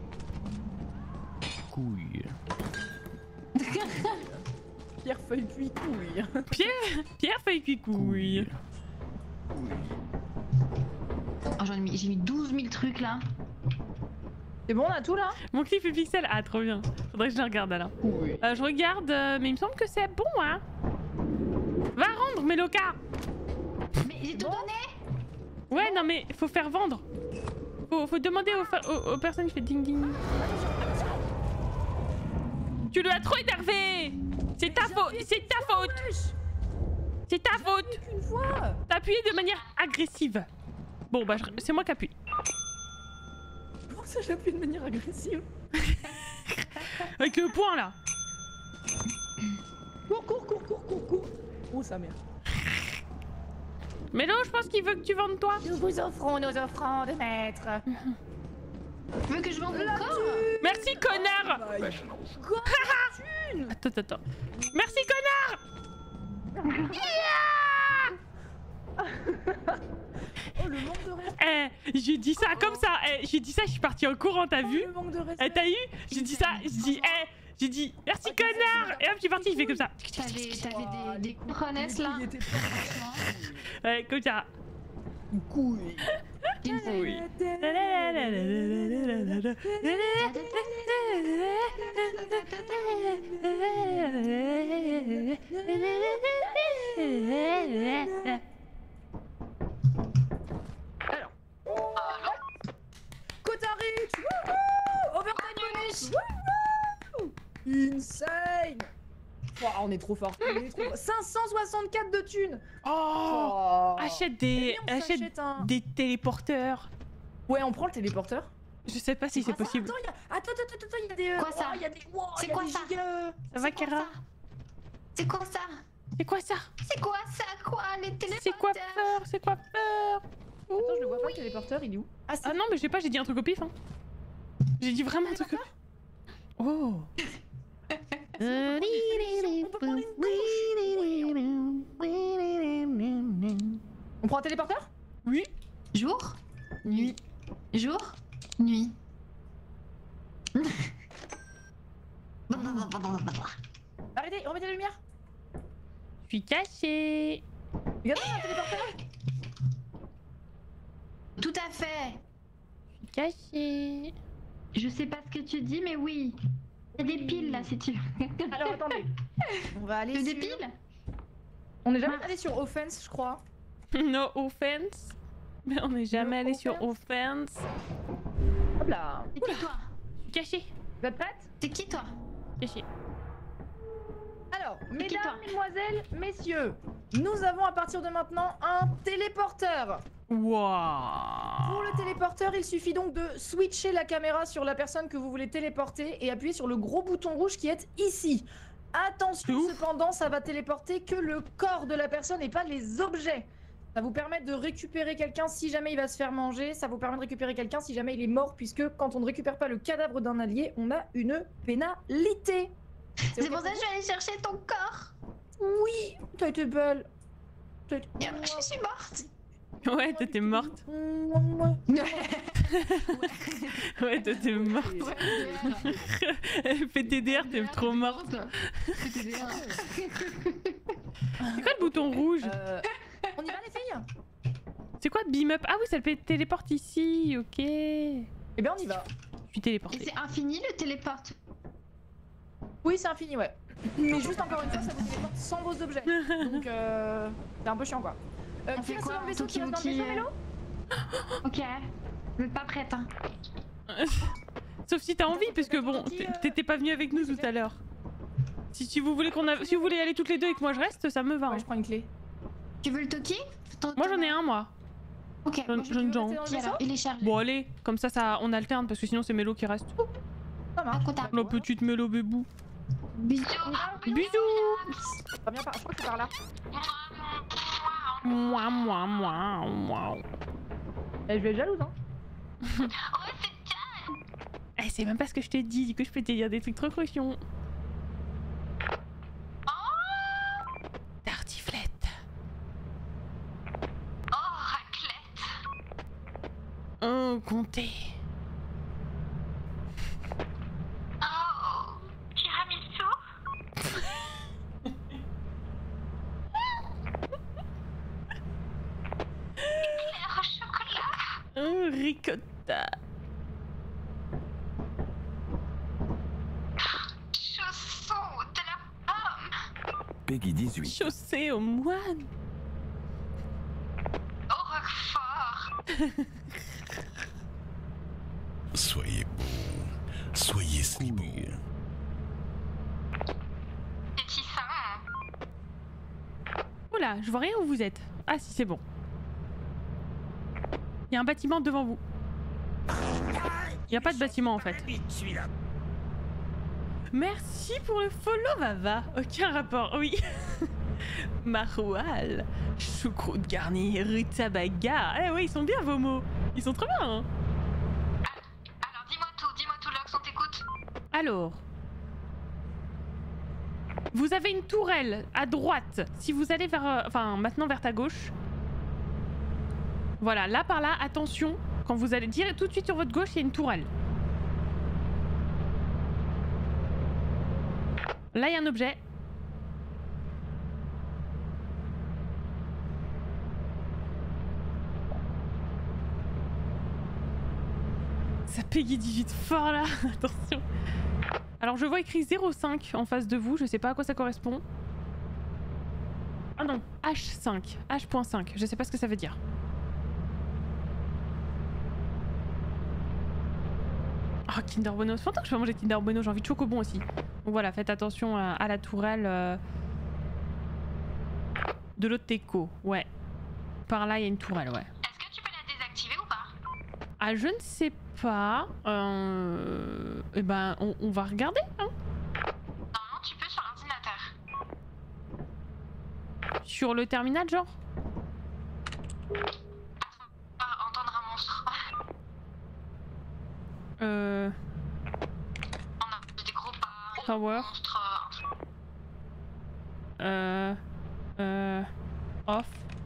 Speaker 2: Couille.
Speaker 1: Pierre, feuille, puis couille.
Speaker 2: Pierre, Pierre feuille puis couille.
Speaker 3: oh, j'en ai mis, j'ai mis douze mille trucs là.
Speaker 1: C'est bon, on a tout là?
Speaker 2: Mon clip est pixel. Ah, trop bien. Faudrait que je le regarde alors.
Speaker 1: Oui.
Speaker 2: Euh, je regarde, euh, mais il me semble que c'est bon, hein. Va rendre, Meloka.
Speaker 3: Mais j'ai tout
Speaker 1: Bon.
Speaker 3: donné.
Speaker 2: Ouais, non, mais faut faire vendre. Faut, faut demander aux, fa- aux, aux personnes qui font ding ding. Tu l'as trop énervé. C'est ta faute. C'est ta faute. C'est ta faute.
Speaker 1: Une fois.
Speaker 2: T'as appuyé de manière agressive. Bon, bah, je- c'est moi qui appuie.
Speaker 1: Comment ça, j'appuie de manière agressive?
Speaker 2: Avec le poing là.
Speaker 1: Cours, cours, cours, cours, cours, cours. Oh, sa mère.
Speaker 2: Mélo, je pense qu'il veut que tu vendes toi.
Speaker 1: Nous vous offrons nos offrandes, maître.
Speaker 3: Tu veux que je vende mon corps?
Speaker 2: Merci, connard.
Speaker 5: Professionals.
Speaker 2: Attends, attends, attends. Merci, connard.
Speaker 1: Oh, le manque de respect.
Speaker 2: Eh, j'ai dit ça comme ça. Eh, j'ai dit ça, je suis partie en courant, t'as vu?
Speaker 1: Le manque de respect.
Speaker 2: Eh, t'as eu? J'ai dit ça, j'ai dit, eh, j'ai dit merci, connard. Et hop, je suis partie, il fait comme ça.
Speaker 3: T'avais t'avais des, des couronnesses là.
Speaker 1: Il était pas
Speaker 2: Ouais, comme ça.
Speaker 1: une couille.
Speaker 2: Oui.
Speaker 1: Alors. Cotarix. Wouhou. Overtime bonus. Wouhou. Insane. Oh, on est trop fort. On est trop fort. cinq cent soixante-quatre de thunes.
Speaker 2: Oh,
Speaker 1: Oh.
Speaker 2: achète des,
Speaker 1: Et on
Speaker 2: achète
Speaker 1: s'achète un-
Speaker 2: des téléporteurs.
Speaker 1: Ouais, on prend le téléporteur.
Speaker 2: Je sais pas si c'est
Speaker 1: Ah, ça,
Speaker 2: possible.
Speaker 1: Attends, il y a... attends, attends, attends, il y a des. euh,
Speaker 3: Quoi, ça
Speaker 1: oh, il y a des. wow,
Speaker 3: C'est
Speaker 1: il y a
Speaker 3: quoi
Speaker 1: des
Speaker 3: ça
Speaker 1: gigas-
Speaker 2: Ça va,
Speaker 3: C'est quoi
Speaker 2: Kara?
Speaker 3: ça? C'est quoi ça?
Speaker 2: C'est quoi ça?
Speaker 3: C'est quoi ça? Quoi? Les téléporteurs?
Speaker 2: C'est quoi peur? C'est quoi peur?
Speaker 1: Attends, je le vois pas le téléporteur, il est où? Ah, c'est
Speaker 2: Ah non, mais je sais pas, j'ai dit un truc au pif. Hein. J'ai dit vraiment un truc au pif. Oh.
Speaker 1: On prend un téléporteur?
Speaker 2: Oui.
Speaker 3: Jour, nuit, jour, nuit.
Speaker 1: Arrêtez, remettez la lumière.
Speaker 2: Je suis cachée.
Speaker 1: Regardez, il y a un téléporteur.
Speaker 3: Tout à fait.
Speaker 2: Je suis cachée.
Speaker 3: Je sais pas ce que tu dis, mais oui. Il y a des piles là si tu veux.
Speaker 1: Alors attendez. On va aller
Speaker 3: Il y a
Speaker 1: sur...
Speaker 3: des piles.
Speaker 1: On est jamais
Speaker 3: Mars.
Speaker 1: allé sur Offense, je crois.
Speaker 2: No offense. Mais on n'est jamais
Speaker 1: No
Speaker 2: allé sur
Speaker 1: offense.
Speaker 2: offense.
Speaker 1: Hop là.
Speaker 3: C'est qui toi?
Speaker 2: Je suis cachée.
Speaker 1: Vous êtes prêtes?
Speaker 3: C'est qui toi?
Speaker 2: Cachée.
Speaker 1: Alors,
Speaker 3: qui,
Speaker 1: mesdames,
Speaker 3: toi
Speaker 1: mesdemoiselles, messieurs, nous avons à partir de maintenant un téléporteur.
Speaker 2: Waouh.
Speaker 1: Pour le téléporteur, il suffit donc de switcher la caméra sur la personne que vous voulez téléporter et appuyer sur le gros bouton rouge qui est ici. Attention
Speaker 2: Ouf.
Speaker 1: cependant, ça va téléporter que le corps de la personne et pas les objets. Ça vous permet de récupérer quelqu'un si jamais il va se faire manger, ça vous permet de récupérer quelqu'un si jamais il est mort, puisque quand on ne récupère pas le cadavre d'un allié, on a une pénalité.
Speaker 3: C'est
Speaker 1: ok
Speaker 3: pour ça que
Speaker 1: vous
Speaker 3: je vais aller chercher ton corps.
Speaker 1: Oui, t'as été belle. T'as été...
Speaker 3: Et après je suis morte.
Speaker 2: Ouais, toi t'es morte.
Speaker 1: Mouah.
Speaker 2: Ouais, toi t'es morte. P T D R, t'es trop morte.
Speaker 3: P T D R.
Speaker 2: C'est quoi le bouton rouge?
Speaker 1: Euh, on y va les filles?
Speaker 2: C'est quoi beam up? Ah oui, ça le fait téléporte ici, ok. Je
Speaker 1: Eh bien on y va.
Speaker 2: suis
Speaker 3: Et
Speaker 2: téléportée.
Speaker 3: c'est infini le téléporte.
Speaker 1: Oui, c'est infini, ouais. Mais juste encore une fois, ça vous téléporte sans vos objets. Donc euh, c'est un peu chiant quoi. Euh,
Speaker 3: On
Speaker 1: qui
Speaker 3: fait
Speaker 1: reste
Speaker 3: quoi,
Speaker 1: dans le vaisseau?
Speaker 3: Toki
Speaker 1: Qui reste dans le
Speaker 3: Moki,
Speaker 1: vaisseau, Mélo?
Speaker 3: Ok. Vous êtes pas prête hein.
Speaker 2: Sauf si t'as envie, parce que bon,
Speaker 1: Toki,
Speaker 2: t-
Speaker 1: euh,
Speaker 2: t'étais pas venu avec nous tout à l'heure. Si, si vous voulez qu'on a... si vous voulez aller toutes les deux et que moi je reste, ça me va. hein.
Speaker 1: Ouais, je prends une clé.
Speaker 3: Tu veux le Toki? Ton-
Speaker 2: Moi j'en ai un, moi.
Speaker 3: Ok.
Speaker 2: Jeune,
Speaker 1: Tu veux
Speaker 2: jeune
Speaker 1: rester
Speaker 2: gens.
Speaker 1: dans le
Speaker 3: Qui
Speaker 1: vaisseau?
Speaker 3: alors? Il est chargé.
Speaker 2: Bon allez, comme ça, ça on alterne parce que sinon c'est Mélo qui reste.
Speaker 1: Ça marche.
Speaker 3: Compte à-
Speaker 2: La petite Mélo bébou.
Speaker 3: Bisous.
Speaker 1: On y va?
Speaker 2: Bisous.
Speaker 1: Pas bien par... Je crois que c'est par là.
Speaker 2: Moi, moi, moi, moi.
Speaker 1: Eh, je vais être jalouse, hein.
Speaker 2: Eh, c'est même pas ce que je te dis, du coup je peux te dire des trucs trop cochons. Tartiflette.
Speaker 6: Oh, raclette.
Speaker 2: Oh, comté.
Speaker 6: Oh, tiramisu. Éclair au chocolat.
Speaker 2: Oh, ricotta.
Speaker 6: Chausson de la pomme.
Speaker 7: Peggy dix-huit.
Speaker 2: Chaussée au moine.
Speaker 6: Au roquefort.
Speaker 7: Soyez beau, soyez smooth.
Speaker 6: Pétissant.
Speaker 2: Oula, je vois rien où vous êtes. Ah si, c'est bon. Il y a un bâtiment devant vous. Il n'y a pas de bâtiment en fait. Merci pour le follow, Vava. Aucun rapport, oui. Maroual, choucroute garnie, rutabaga. Eh oui, ils sont bien vos mots. Ils sont trop bien. Hein.
Speaker 6: Alors dis-moi tout, dis-moi tout, Lox, on t'écoute.
Speaker 2: Alors, vous avez une tourelle à droite. Si vous allez vers, euh, enfin maintenant vers ta gauche. Voilà, là par là, attention. Quand vous allez dire tout de suite sur votre gauche, il y a une tourelle. Là, il y a un objet. Ça Peggy dix-huit fort là, attention. Alors je vois écrit zéro cinq en face de vous, je sais pas à quoi ça correspond. Ah non, H cinq, H cinq, je sais pas ce que ça veut dire. Oh, Kinder Bueno, ça fait longtemps que je vais manger Kinder Bueno, j'ai envie de chocobon aussi. Donc voilà, faites attention à, à la tourelle euh, de l'Oteco, ouais. Par là, il y a une tourelle, ouais.
Speaker 6: Est-ce que tu peux la désactiver ou pas?
Speaker 2: Ah, je ne sais pas. Euh... Eh ben, on, on va regarder, hein.
Speaker 6: Normalement, tu peux sur l'ordinateur.
Speaker 2: Sur le terminal, genre.
Speaker 6: Ah,
Speaker 2: Euh...
Speaker 6: On a des gros pas.
Speaker 2: Power.
Speaker 6: Monstres.
Speaker 2: Euh... Euh... Off.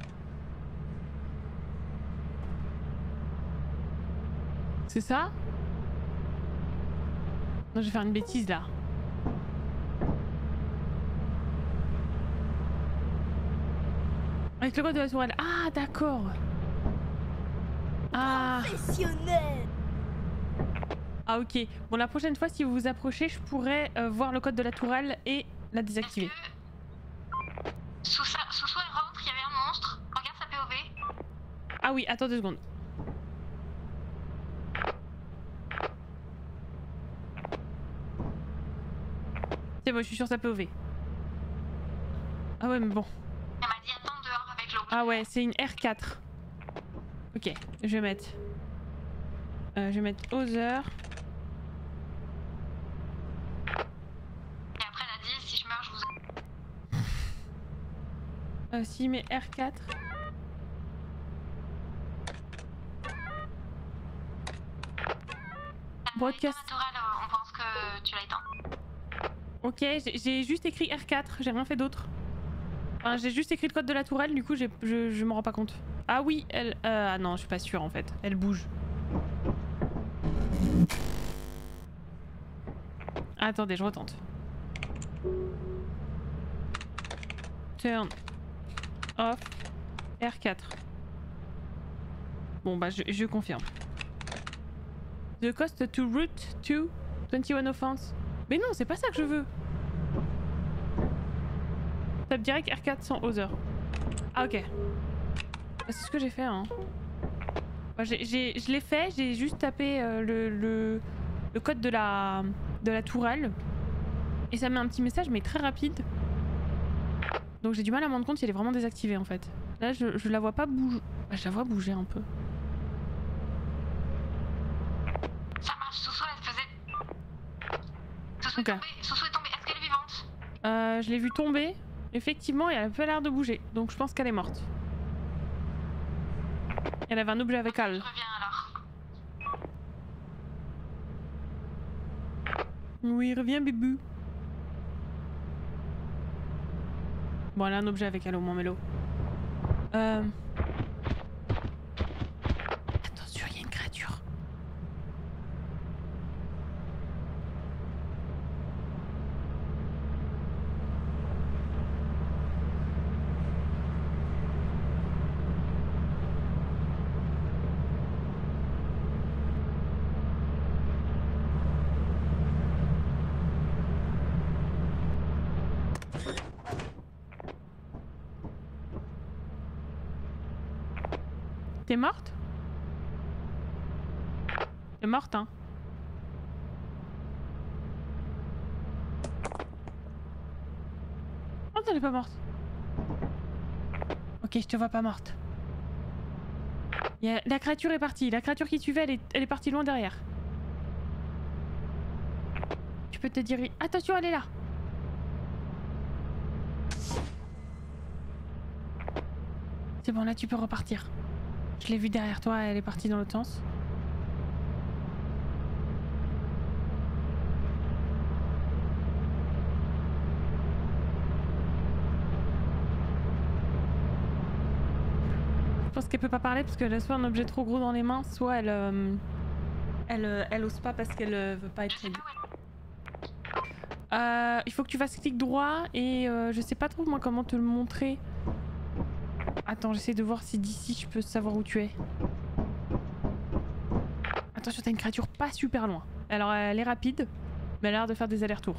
Speaker 2: C'est ça? Non, je vais faire une bêtise là. Avec le code de la tourelle. Ah, d'accord. Ah.
Speaker 8: Professionnel.
Speaker 2: Ah, ok. Bon, la prochaine fois, si vous vous approchez, je pourrais euh, voir le code de la tourelle et la désactiver.
Speaker 6: Sous ça, sous soi elle rentre, il y avait un monstre. Regarde sa P O V.
Speaker 2: Ah oui, attends deux secondes. C'est bon, je suis sur sa P O V. Ah ouais, mais bon.
Speaker 6: Elle m'a dit attends dehors avec l'eau.
Speaker 2: Ah ouais, c'est une R quatre. Ok, je vais mettre... Euh, je vais mettre Other.
Speaker 6: Et après elle a dit si je meurs je vous...
Speaker 2: Euh, si, mais R quatre. Broadcast.
Speaker 6: Dans la tourelle, euh, on pense que tu l'as éteint.
Speaker 2: Ok, j'ai- j'ai juste écrit R quatre, j'ai rien fait d'autre. Enfin, j'ai juste écrit le code de la tourelle, du coup j'ai- je, je me rends pas compte. Ah oui, elle... Euh, ah non, je suis pas sûre en fait. Elle bouge. Attendez, je retente. Turn off R quatre. Bon bah je, je confirme. The cost to route to vingt et un offense. Mais non, c'est pas ça que je veux. Tape direct R quatre sans Other. Ah ok. Bah, c'est ce que j'ai fait hein. Bah, j'ai- j'ai- je l'ai fait, j'ai juste tapé euh, le, le, le code de la, de la tourelle. Et ça met un petit message mais très rapide. Donc j'ai du mal à me rendre compte si elle est vraiment désactivée en fait. Là je, je la vois pas bouger. Bah, je la vois bouger un peu.
Speaker 6: Ça marche, Sousou elle faisait... Sousou
Speaker 2: Ok.
Speaker 6: est tombée, Sousou est tombée, est-ce qu'elle est vivante?
Speaker 2: Euh, je l'ai vue tomber. Effectivement, et elle a pas l'air de bouger. Donc je pense qu'elle est morte. Elle avait un objet avec elle.
Speaker 6: Je reviens alors.
Speaker 2: Oui, reviens bébé. Bon, elle a un objet avec elle au moins, Mélo. Euh... Attention, il y a une créature. T'es morte? T'es morte, hein? Oh, t'es pas morte. Ok, je te vois pas morte. Y a... La créature est partie. La créature qui suivait, elle est, elle est partie loin derrière. Tu peux te dire... Attention, elle est là. C'est bon, là tu peux repartir. Je l'ai vue derrière toi, elle est partie dans l'autre sens. Je pense qu'elle peut pas parler parce qu'elle a soit un objet trop gros dans les mains, soit elle... euh, elle, euh, elle ose pas parce qu'elle euh, veut pas être
Speaker 6: Je sais
Speaker 2: aidée.
Speaker 6: pas où elle
Speaker 2: Euh, il faut que tu fasses clic droit et euh, je sais pas trop moi comment te le montrer. Attends, j'essaie de voir si d'ici je peux savoir où tu es. Attention, t'as une créature pas super loin. Alors elle est rapide, mais elle a l'air de faire des allers-retours.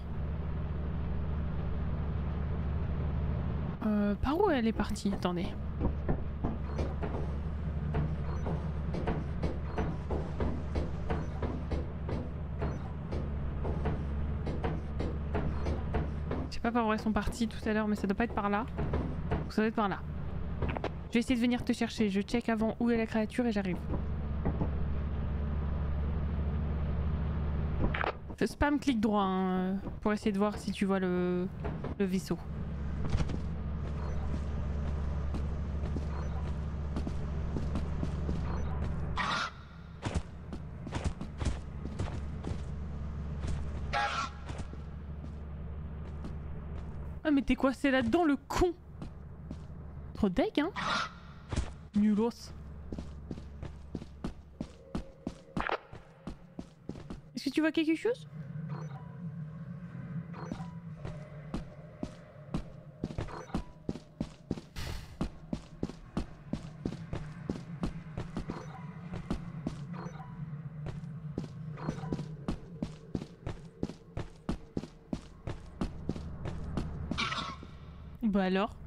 Speaker 2: Euh, par où elle est partie? Attendez. Je sais pas par où elles sont parties tout à l'heure, mais ça doit pas être par là. Donc ça doit être par là. Je vais essayer de venir te chercher. Je check avant où est la créature et j'arrive. Fais spam clic droit hein, pour essayer de voir si tu vois le, le vaisseau. Ah mais t'es coincé là-dedans le con. Trop deg hein. Nulos. Est-ce que tu vois quelque chose? Bah alors?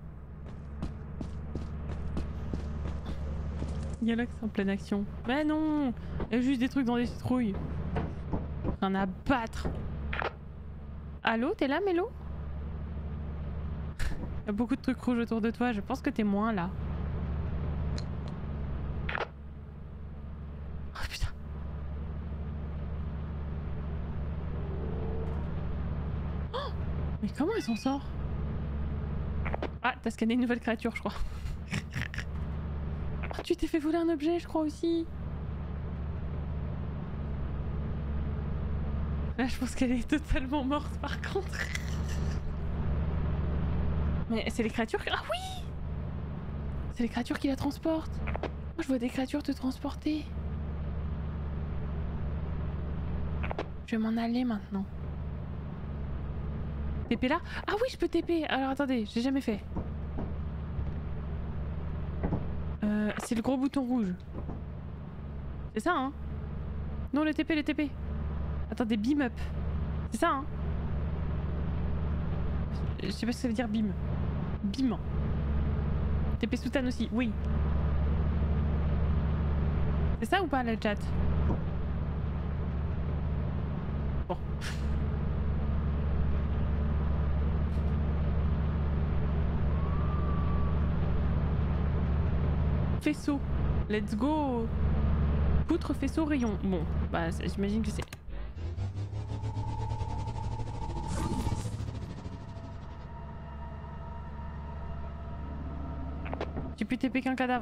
Speaker 2: Galax en pleine action. Mais non! Il y a juste des trucs dans des citrouilles. Rien à battre. Allô, t'es là, Mélo? Il y a beaucoup de trucs rouges autour de toi, je pense que t'es moins là. Oh putain. Oh, mais comment il s'en sort? Ah, t'as scanné une nouvelle créature, je crois. Oh, tu t'es fait voler un objet, je crois aussi. Là, je pense qu'elle est totalement morte, par contre. Mais c'est les créatures qui... Ah oui! C'est les créatures qui la transportent. Moi, je vois des créatures te transporter. Je vais m'en aller maintenant. T P là? Ah oui, je peux T P. Alors attendez, j'ai jamais fait. Euh, c'est le gros bouton rouge. C'est ça, hein? Non, le T P, le T P. Attendez, beam up. C'est ça, hein? Je sais pas ce que ça veut dire beam. Beam. T P soutane aussi, oui. C'est ça ou pas, le chat? Bon. Faisceau. Let's go. Poutre, faisceau, rayon. Bon, bah j'imagine que c'est... J'ai plus T P qu'un cadavre.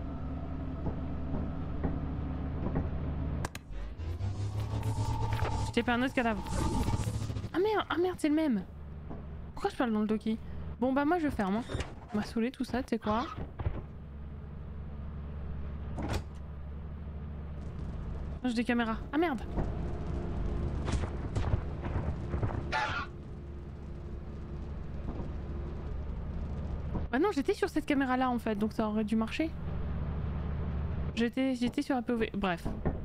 Speaker 2: Je T P un autre cadavre. Ah merde, ah merde, c'est le même. Pourquoi je parle dans le doki? Bon bah moi je ferme. Hein. On m'a saoulé tout ça, tu sais quoi? J'ai des caméras. Ah merde! Bah non, j'étais sur cette caméra là en fait, donc ça aurait dû marcher. J'étais j'étais sur un P O V. Bref.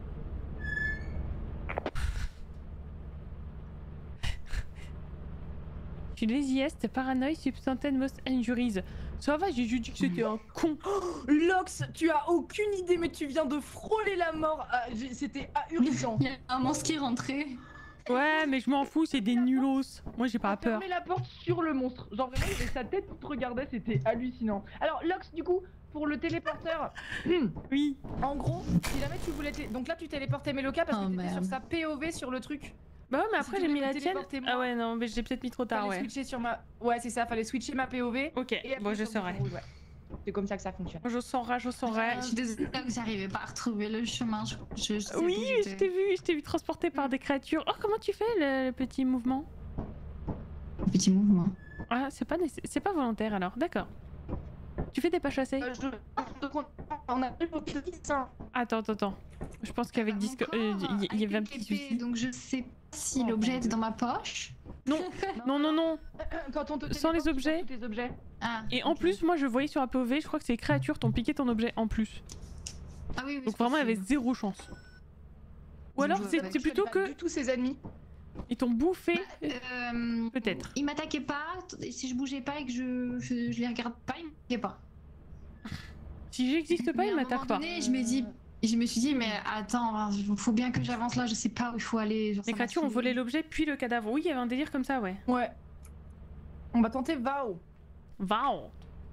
Speaker 2: Je suis laziest, paranoïe, substantial most injuries. Ça va, j'ai juste dit que c'était un con.
Speaker 1: Oh, Lox, tu as aucune idée, mais tu viens de frôler la mort. Ah, c'était ahurissant.
Speaker 3: Il y a un monstre qui est rentré.
Speaker 2: Ouais, mais je m'en fous, c'est des nulos. Moi, j'ai pas peur.
Speaker 1: Fermez la porte sur le monstre. Genre vraiment, il avait sa tête qui te regardait, c'était hallucinant. Alors, Lox, du coup, pour le téléporteur.
Speaker 2: Oui.
Speaker 1: En gros, si jamais tu voulais. Té... Donc là, tu téléportais Meloka parce
Speaker 3: Oh,
Speaker 1: que t'étais
Speaker 3: merde.
Speaker 1: sur sa P O V sur le truc.
Speaker 2: Bah ouais, mais
Speaker 1: Si
Speaker 2: après
Speaker 1: tu
Speaker 2: j'ai mis
Speaker 1: voulais
Speaker 2: la
Speaker 1: me
Speaker 2: tienne.
Speaker 1: téléporter, moi.
Speaker 2: Ah ouais, non, mais j'ai peut-être mis trop tard,
Speaker 1: Fallait
Speaker 2: ouais.
Speaker 1: switcher sur ma. Ouais, c'est ça, fallait switcher ma P O V.
Speaker 2: Ok,
Speaker 1: Et après
Speaker 2: bon, je
Speaker 1: sur le
Speaker 2: saurai.
Speaker 1: bouton rouge, ouais. C'est comme ça que ça fonctionne.
Speaker 2: Je saurai, je saurai.
Speaker 3: Je suis désolée que j'arrivais pas à retrouver le chemin. Je, je, je sais
Speaker 2: Oui,
Speaker 3: plus où
Speaker 2: je
Speaker 3: j'étais.
Speaker 2: t'ai vu, je t'ai vu transporté par des créatures. Oh, comment tu fais le, le petit mouvement?
Speaker 3: Petit mouvement.
Speaker 2: Ah, c'est pas, nécess- c'est pas volontaire alors, d'accord. Tu fais des pas chassés?
Speaker 1: Euh, je... On a plus beaucoup de dessins.
Speaker 2: Attends, attends, attends. Je pense qu'avec disque, euh, il y, y avait un petit souci.
Speaker 3: Donc je sais pas si
Speaker 1: Oh,
Speaker 3: l'objet
Speaker 1: mon
Speaker 3: était dans ma poche.
Speaker 2: Non, non, non, non.
Speaker 1: Quand on te
Speaker 2: Sans les
Speaker 1: téléporte, tu
Speaker 2: objets.
Speaker 1: perds tous tes objets.
Speaker 3: Ah.
Speaker 2: Et en
Speaker 3: ok.
Speaker 2: plus, moi je voyais sur un P O V, je crois que ces créatures t'ont piqué ton objet en plus.
Speaker 3: Ah oui, oui,
Speaker 2: Donc
Speaker 3: c'est
Speaker 2: vraiment, il y avait
Speaker 3: possible.
Speaker 2: zéro chance. Ou
Speaker 3: Donc,
Speaker 2: alors
Speaker 3: je-
Speaker 2: c'était
Speaker 1: Tu
Speaker 2: plutôt
Speaker 1: avais pas
Speaker 2: que
Speaker 1: du tout ses ennemis.
Speaker 2: ils t'ont bouffé.
Speaker 3: Euh,
Speaker 2: Peut-être.
Speaker 3: Il m'attaquait pas. Si je bougeais pas et que je, je, je les regarde pas, il m'attaquait pas.
Speaker 2: Si j'existe pas,
Speaker 3: Mais à
Speaker 2: ils
Speaker 3: un
Speaker 2: m'attaquent
Speaker 3: moment
Speaker 2: pas.
Speaker 3: donné, je me dis, je me suis dit, mais attends, il faut bien que j'avance là. Je sais pas où il faut aller. Genre,
Speaker 2: Les
Speaker 3: ça m'a
Speaker 2: créatures ont
Speaker 3: saoulée.
Speaker 2: volé l'objet puis le cadavre. Oui, il y avait un délire comme ça, ouais.
Speaker 1: Ouais. On va tenter Vao.
Speaker 2: Wow.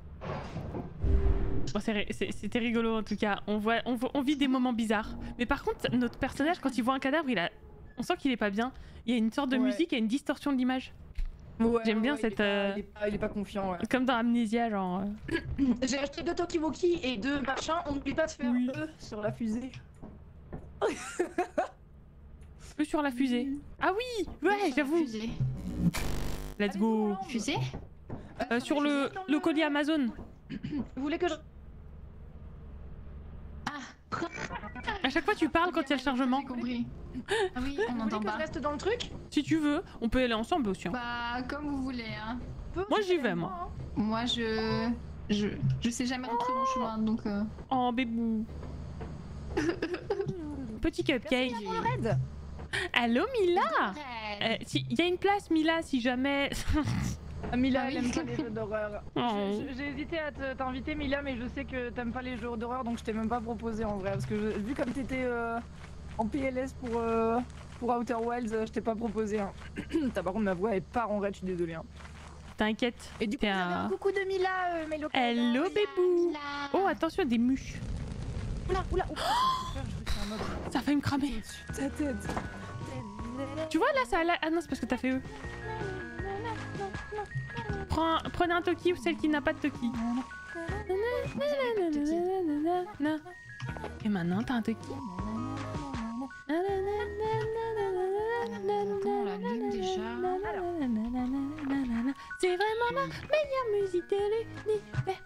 Speaker 2: Bon, c'est ri- c'est- c'était rigolo en tout cas. On, voit, on, voit- on vit des moments bizarres. Mais par contre, notre personnage, quand il voit un cadavre, il a... on sent qu'il est pas bien. Il y a une sorte de
Speaker 1: Ouais.
Speaker 2: musique, il y a une distorsion de l'image.
Speaker 1: Ouais,
Speaker 2: J'aime bien
Speaker 1: ouais,
Speaker 2: cette,
Speaker 1: Il est,
Speaker 2: euh,
Speaker 1: pas, il, est pas, il est pas confiant, ouais.
Speaker 2: Comme dans Amnesia, genre. euh.
Speaker 1: J'ai acheté deux Tokiwoki et deux machins. On n'oublie pas de faire
Speaker 2: Oui.
Speaker 1: eux sur la fusée.
Speaker 2: Eux sur la fusée. Ah oui,
Speaker 3: Oui,
Speaker 2: ouais,
Speaker 3: sur la
Speaker 2: j'avoue.
Speaker 3: fusée.
Speaker 2: Let's go.
Speaker 3: Fusée?
Speaker 2: Euh, sur le, le colis Amazon.
Speaker 1: Vous voulez que je...
Speaker 2: À chaque fois tu parles quand il y a le chargement.
Speaker 3: J'ai compris. Ah oui, on
Speaker 1: Vous voulez
Speaker 3: n'entend
Speaker 1: que je
Speaker 3: pas.
Speaker 1: reste dans le truc?
Speaker 2: Si tu veux, on peut y aller ensemble aussi. Hein.
Speaker 3: Bah, comme vous voulez, hein.
Speaker 2: Moi j'y vais moi.
Speaker 3: Moi, je... je... Je sais jamais retrouver mon chemin, donc... Euh...
Speaker 2: Oh bébou. Petit cupcake.
Speaker 1: Red.
Speaker 2: Allô Mila.
Speaker 3: Ouais.
Speaker 2: Il si, y a une place Mila si jamais...
Speaker 1: Ah, Mila,
Speaker 3: Ah oui.
Speaker 1: elle aime pas les jeux d'horreur.
Speaker 2: Oh.
Speaker 1: Je- je- J'ai hésité à te- t'inviter, Mila, mais je sais que t'aimes pas les jeux d'horreur, donc je t'ai même pas proposé en vrai. Parce que je- vu comme t'étais euh, en P L S pour, euh, pour Outer Wilds, euh, je t'ai pas proposé. Hein. T'as par contre ma voix est pas en raid, je suis désolée. Hein.
Speaker 2: T'inquiète.
Speaker 1: Et du coup,
Speaker 2: T'es
Speaker 1: vous avez
Speaker 2: un-
Speaker 1: un coucou de Mila, euh, Mélo.
Speaker 2: Hello bébou. Oh attention des mouches.
Speaker 1: Oula, oula, oula. Je crois que c'est un autre.
Speaker 2: Ça a failli me cramer.
Speaker 1: Au-dessus de ta tête.
Speaker 2: Tu vois là ça a l'air... Ah non c'est parce que t'as fait eux. Prends, prenez un Toki ou celle qui n'a pas de Toki. Et maintenant t'as un Toki.
Speaker 3: On l'allume déjà.
Speaker 2: C'est vraiment la meilleure musique de l'univers.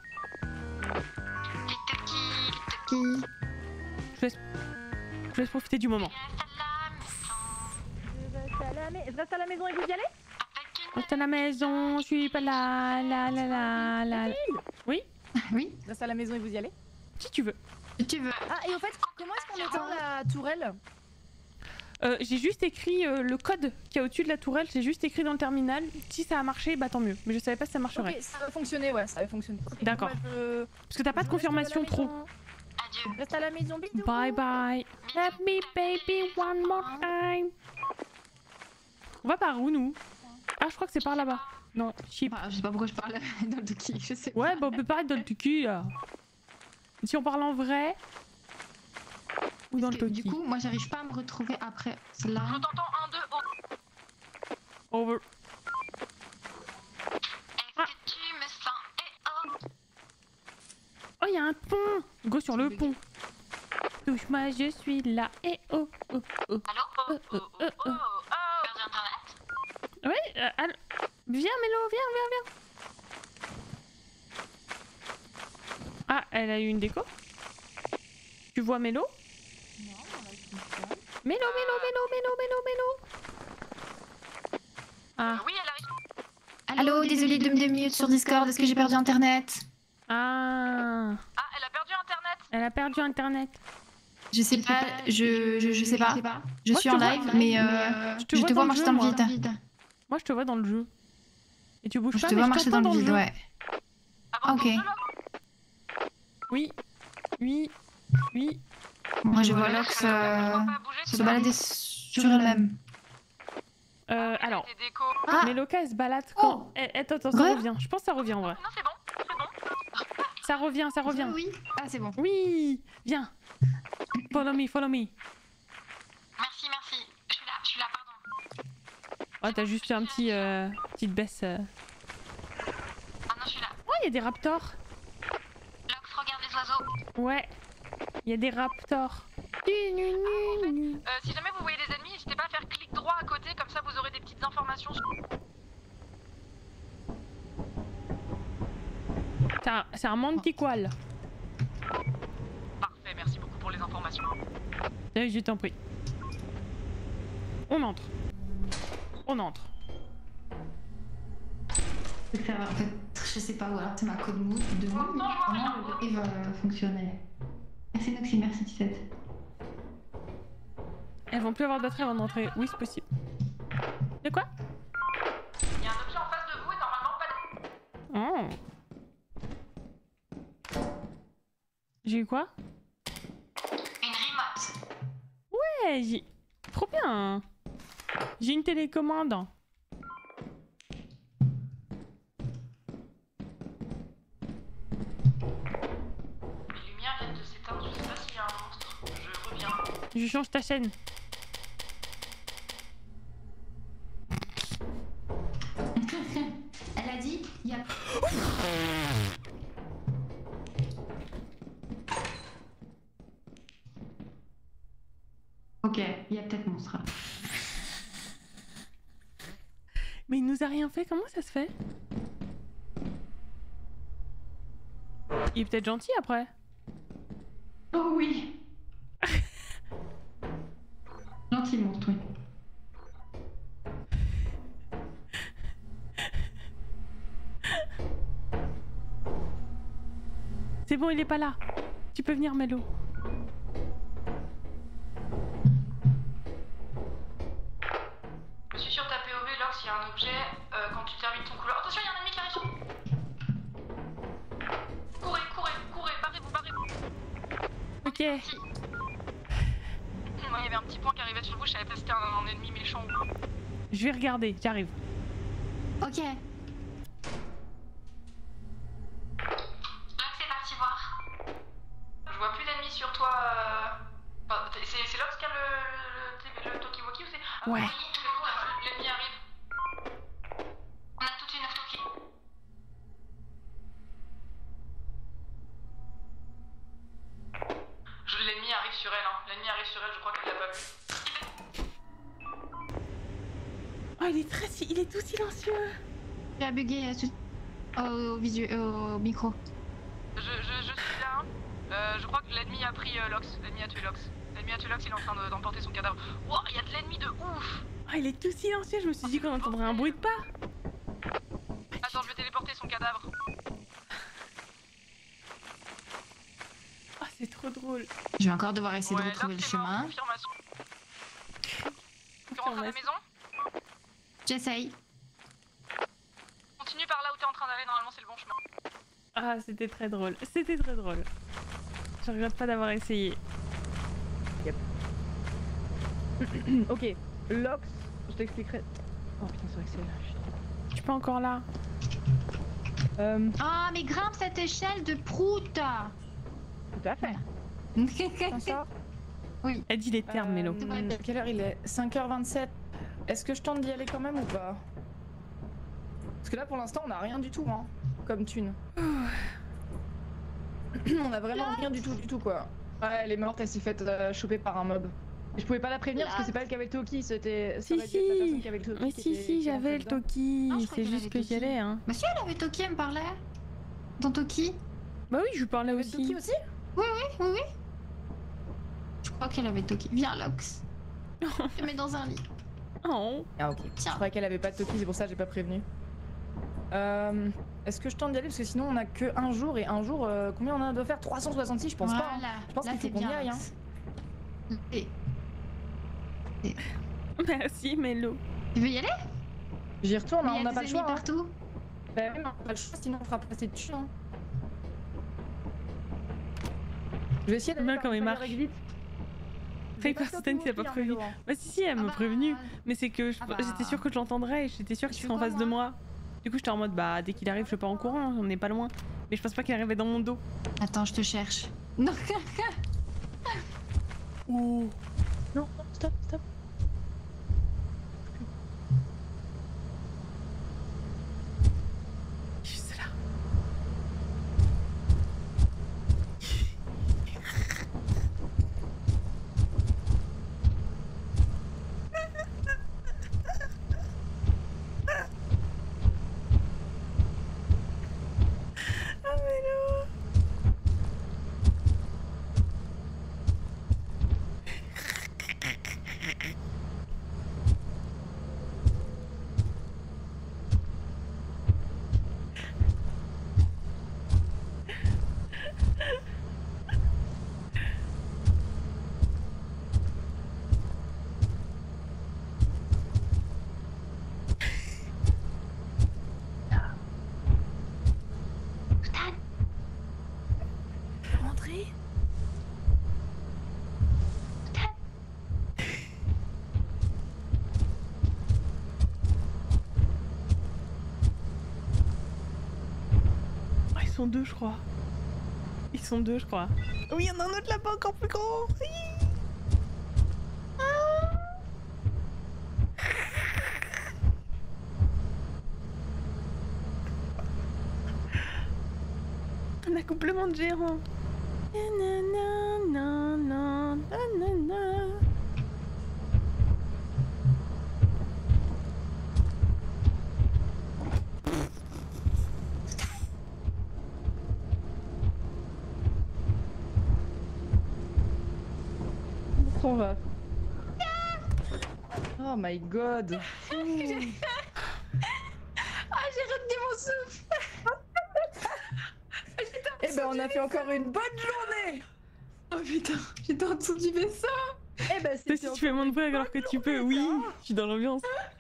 Speaker 2: Je laisse... Je laisse profiter du moment.
Speaker 1: Je reste à la mai- je reste à la maison et vous y allez?
Speaker 2: Reste à la maison, je suis pas là, là, là, là, là. Oui,
Speaker 3: Oui,
Speaker 1: Je reste à la maison et vous y allez?
Speaker 2: si tu veux.
Speaker 3: si tu veux.
Speaker 1: Ah, et au fait, comment est-ce qu'on éteint la tourelle?
Speaker 2: Euh, j'ai juste écrit euh, le code qui est au-dessus de la tourelle, j'ai juste écrit dans le terminal. Si ça a marché, bah tant mieux. Mais je savais pas si ça marcherait.
Speaker 1: Ok, ça va fonctionner, ouais, ça va fonctionner. Ok,
Speaker 2: D'accord.
Speaker 1: bon, bah, je-
Speaker 2: Parce que t'as pas de
Speaker 1: je reste à la
Speaker 2: confirmation
Speaker 1: maison.
Speaker 2: trop.
Speaker 6: Adieu.
Speaker 1: Reste à la maison, bisous.
Speaker 2: Bye bye. Let me baby one more time. On va par où nous? Ah, je crois que c'est par là-bas. Non, chip.
Speaker 3: Bah, je sais pas pourquoi je parle dans le qui, je sais
Speaker 2: Ouais,
Speaker 3: pas.
Speaker 2: bah on peut parler dans le Toki là. Si on parle en vrai. Ou dans le
Speaker 3: Parce que, Du
Speaker 2: Toki.
Speaker 3: coup, moi, j'arrive pas à me retrouver après cela.
Speaker 6: Je t'entends un, deux, oh.
Speaker 2: Over.
Speaker 6: Est-ce que tu me sens? Eh oh.
Speaker 2: Oh, il y a un pont. Go sur le pont. Touche-moi, je suis là. Et oh, oh, oh.
Speaker 6: Allô? Oh,
Speaker 2: Euh,
Speaker 6: oh,
Speaker 2: euh,
Speaker 6: oh,
Speaker 2: euh,
Speaker 6: oh, oh. Perdu internet?
Speaker 2: Ouais, euh, allô. Viens Mélo, viens, viens, viens. Ah, elle a eu une déco. Tu vois Mélo? Mélo, Mélo, Mélo, Mélo, Mélo, Mélo. Ah,
Speaker 6: Oui, elle arrive.
Speaker 3: Allô, désolé de me démute sur Discord, est-ce que j'ai perdu internet?
Speaker 2: ah.
Speaker 6: Ah, elle a perdu internet.
Speaker 2: Elle a perdu internet.
Speaker 3: Je sais pas, je, je, je sais pas. Je
Speaker 2: Moi,
Speaker 3: suis
Speaker 2: je
Speaker 3: en
Speaker 2: te
Speaker 3: live,
Speaker 2: vois-
Speaker 3: mais euh,
Speaker 2: je te
Speaker 3: je
Speaker 2: vois
Speaker 3: te
Speaker 2: dans
Speaker 3: vois
Speaker 2: le
Speaker 3: marcher
Speaker 2: jeu,
Speaker 3: dans le
Speaker 2: moi.
Speaker 3: vide.
Speaker 2: Moi, je te vois dans le jeu. Et tu bouges
Speaker 3: Je
Speaker 2: pas,
Speaker 3: te
Speaker 2: mais
Speaker 3: vois
Speaker 2: je
Speaker 3: marcher dans
Speaker 2: t'entends
Speaker 3: le vide,
Speaker 2: jeu.
Speaker 3: ouais.
Speaker 6: Avant
Speaker 3: Ok.
Speaker 6: de là.
Speaker 2: Oui, oui, oui.
Speaker 3: Moi, je
Speaker 2: Je
Speaker 3: vois
Speaker 2: vois
Speaker 3: Lox
Speaker 6: Je
Speaker 3: euh,
Speaker 6: vois pas bouger,
Speaker 3: se
Speaker 6: c'est
Speaker 3: balader sur elle-même.
Speaker 2: Euh, alors,
Speaker 6: des décos.
Speaker 3: Ah,
Speaker 2: Méloca, elle se balade quand...
Speaker 3: Oh.
Speaker 2: Eh, attends, attends, ça
Speaker 3: Re-
Speaker 2: revient. Je pense que ça revient en vrai.
Speaker 6: Non, c'est bon, c'est bon.
Speaker 2: Ça revient, ça revient.
Speaker 3: oui. Ah, c'est bon.
Speaker 2: Oui, viens. Follow me, follow me.
Speaker 6: Merci, merci. Je suis là, je suis là, pardon.
Speaker 2: Oh, t'as juste fait un petit, euh, petite baisse. euh.
Speaker 6: Ah non, je suis là.
Speaker 2: Oh, il y a des raptors.
Speaker 6: Lox, regarde les oiseaux.
Speaker 2: Ouais, il y a des raptors. Nu, nu, nu, nu.
Speaker 6: Euh, si jamais vous voyez des ennemis, n'hésitez pas à faire clic droit à côté, comme ça vous aurez des petites informations.
Speaker 2: C'est un, c'est un mantiqual.
Speaker 6: Parfait, merci beaucoup pour les informations.
Speaker 2: Eh, je t'en prie. On entre. On entre.
Speaker 3: En fait, je sais pas où, alors c'est ma code mood de
Speaker 6: Non, non, je vois
Speaker 3: comment le live va fonctionner. Merci Noxy, merci Tissette.
Speaker 2: Elles vont plus avoir de batterie avant d'entrer. Oui, c'est possible. De quoi?
Speaker 6: Il y a un objet en face de vous et normalement pas de...
Speaker 2: Oh. J'ai eu quoi?
Speaker 6: Une remote.
Speaker 2: Ouais, j'ai... Trop bien. J'ai une télécommande.
Speaker 6: Les lumières viennent de s'éteindre, je sais pas s'il y a un monstre. Je reviens.
Speaker 2: Je change ta chaîne.
Speaker 3: Elle a dit, il y a... Ok, il y a peut-être monstre.
Speaker 2: Mais il nous a rien fait, comment ça se fait? Il est peut-être gentil après.
Speaker 3: Oh oui. Gentil monstre, oui.
Speaker 2: C'est bon, il est pas là. Tu peux venir, Melo.
Speaker 6: Je suis sur ta P O V, Lox, il y a un objet. Euh, quand tu termines ton couloir. Attention, il y a un ennemi qui arrive sur nous. Courez, courez, courez, barrez-vous, barrez-vous.
Speaker 2: Ok.
Speaker 6: Si. Moi, il y avait un petit point qui arrivait sur vous, je savais pas si c'était un, un ennemi méchant ou pas.
Speaker 2: Je vais regarder, j'arrive.
Speaker 3: Ok.
Speaker 6: Lox, c'est parti voir. Je vois plus d'ennemis sur toi. Euh... Enfin, c'est c'est Lox qui a le, le, le, le Tokiwoki ou c'est. Ah,
Speaker 2: Ouais.
Speaker 6: oui, l'ennemi arrive. On a tout de suite neuf Toki. Je- L'ennemi arrive sur elle, hein. L'ennemi arrive sur elle, je crois qu'elle l'a pas vu.
Speaker 2: Oh, il est très... si- Il est tout silencieux.
Speaker 3: J'ai bugué euh, tout- au, visu... au micro.
Speaker 6: Je, je, je suis là. Euh, je crois que l'ennemi a pris euh, Lox. L'ennemi a tué Lox. L'ennemi a tué Lox, il est en train de- d'emporter son cadavre. Wow, il y a de l'ennemi de ouf.
Speaker 2: Oh, il est tout silencieux. Je me suis dit qu'on entendrait un bruit de pas.
Speaker 6: Attends, je vais téléporter son cadavre.
Speaker 2: Oh, c'est trop drôle.
Speaker 3: Je vais encore devoir essayer
Speaker 6: Ouais,
Speaker 3: de retrouver le
Speaker 6: Lox est mort,
Speaker 3: chemin.
Speaker 6: confirmation. Tu rentres à la maison?
Speaker 3: J'essaye.
Speaker 6: Continue par là où t'es en train d'aller, normalement c'est le bon chemin.
Speaker 2: Ah, c'était très drôle. C'était très drôle. Je regrette pas d'avoir essayé.
Speaker 1: Yep. Ok, Lox, je t'expliquerai. Oh putain, c'est vrai que c'est là.
Speaker 2: Je suis pas encore là.
Speaker 1: Euh,
Speaker 3: Ah, mais grimpe cette échelle de prout.
Speaker 1: tout à fait. Comme ça.
Speaker 2: Elle dit les termes, Mélo.
Speaker 1: Euh, quelle heure il est? cinq heures vingt-sept. Est-ce que je tente d'y aller quand même ou pas? Parce que là pour l'instant on a rien du tout hein, comme thune. On a vraiment rien du tout du tout quoi. Ouais, elle est morte, elle s'est faite euh, choper par un mob. Et je pouvais pas la prévenir parce que c'est pas elle qui avait le Toki, c'était ça
Speaker 2: Si,
Speaker 1: aurait dû être la personne
Speaker 2: si.
Speaker 1: qui avait le Toki.
Speaker 2: Mais
Speaker 1: qui
Speaker 2: si,
Speaker 1: était-
Speaker 2: si,
Speaker 1: qui
Speaker 2: j'avais
Speaker 1: rentrait
Speaker 2: le
Speaker 1: dedans.
Speaker 2: Toki.
Speaker 3: Ah, je croyais
Speaker 2: C'est
Speaker 3: qu'elle
Speaker 2: juste
Speaker 3: avait
Speaker 2: que j'y
Speaker 3: Toki.
Speaker 2: allais, hein.
Speaker 3: Bah si, elle avait Toki, elle me parlait. Ton Toki?
Speaker 2: Bah oui, je lui parlais
Speaker 1: Elle avait le Toki
Speaker 2: aussi.
Speaker 1: aussi?
Speaker 3: Oui, oui, oui. Je crois qu'elle avait Toki. Viens, Lox. Je te mets dans un lit.
Speaker 2: Oh.
Speaker 1: Ah ok. Je
Speaker 3: Tiens.
Speaker 1: croyais qu'elle avait pas de Toki, c'est pour ça que j'ai pas prévenu. Euh, Est-ce que je tente d'y aller parce que sinon on a que un jour et un jour euh, combien on en a doit faire trois cent soixante-six je pense pas. hein.
Speaker 3: Voilà.
Speaker 1: Je pense
Speaker 3: Là,
Speaker 1: qu'il faut
Speaker 3: t'es
Speaker 1: qu'on y
Speaker 3: bien,
Speaker 1: aille, hein.
Speaker 3: Lox. Et-
Speaker 2: Merci, Mélo.
Speaker 3: Tu veux y aller?
Speaker 1: J'y retourne,
Speaker 3: Mais
Speaker 1: hein,
Speaker 3: il y
Speaker 1: on
Speaker 3: a
Speaker 1: n'a
Speaker 3: des
Speaker 1: pas le
Speaker 3: ennemis
Speaker 1: choix. hein.
Speaker 3: partout.
Speaker 1: Bah oui, mais on n'a pas le choix sinon on fera passer dessus. Hein. Je vais essayer d'aller
Speaker 2: Bien
Speaker 1: par
Speaker 2: comme il
Speaker 1: Fire
Speaker 2: marche.
Speaker 1: Exit.
Speaker 2: Fais
Speaker 1: J'ai pas
Speaker 2: pas
Speaker 1: de
Speaker 2: Stan qui a pas
Speaker 1: Toki, hein,
Speaker 2: prévu.
Speaker 1: Mélo, hein.
Speaker 2: Bah si, si, elle
Speaker 3: Ah
Speaker 2: m'a
Speaker 3: bah,
Speaker 2: prévenu. Mais c'est que je-
Speaker 3: Ah bah.
Speaker 2: j'étais sûre que je l'entendrais et j'étais sûre
Speaker 3: Tu
Speaker 2: qu'il
Speaker 3: fais
Speaker 2: serait en
Speaker 3: quoi,
Speaker 2: face de
Speaker 3: moi
Speaker 2: moi. Du coup, j'étais en mode, bah dès qu'il arrive, je pars en courant, on n'est pas loin. Mais je pense pas qu'il arrivait dans mon dos.
Speaker 3: Attends, je te cherche. Non,
Speaker 2: Ouh.
Speaker 1: Non, non, stop, stop.
Speaker 2: Juste là. Ah, Mélo.
Speaker 1: Rentrez.
Speaker 2: Ah, ils sont deux, je crois. Ils sont deux, je crois. Oui, il y en a un autre là-bas encore plus grand. Oui. Un accouplement de géants. Nanana, nanana, nanana.
Speaker 1: montre, on va. Oh my god.
Speaker 3: Ah, j'ai retenu mon souffle.
Speaker 1: Eh ben on a fait encore une bonne journée.
Speaker 3: Oh putain, j'étais en dessous du vaisseau.
Speaker 1: Eh ben
Speaker 2: Toi, si tu fais moins de bruit alors que tu peux, oui, je suis dans l'ambiance.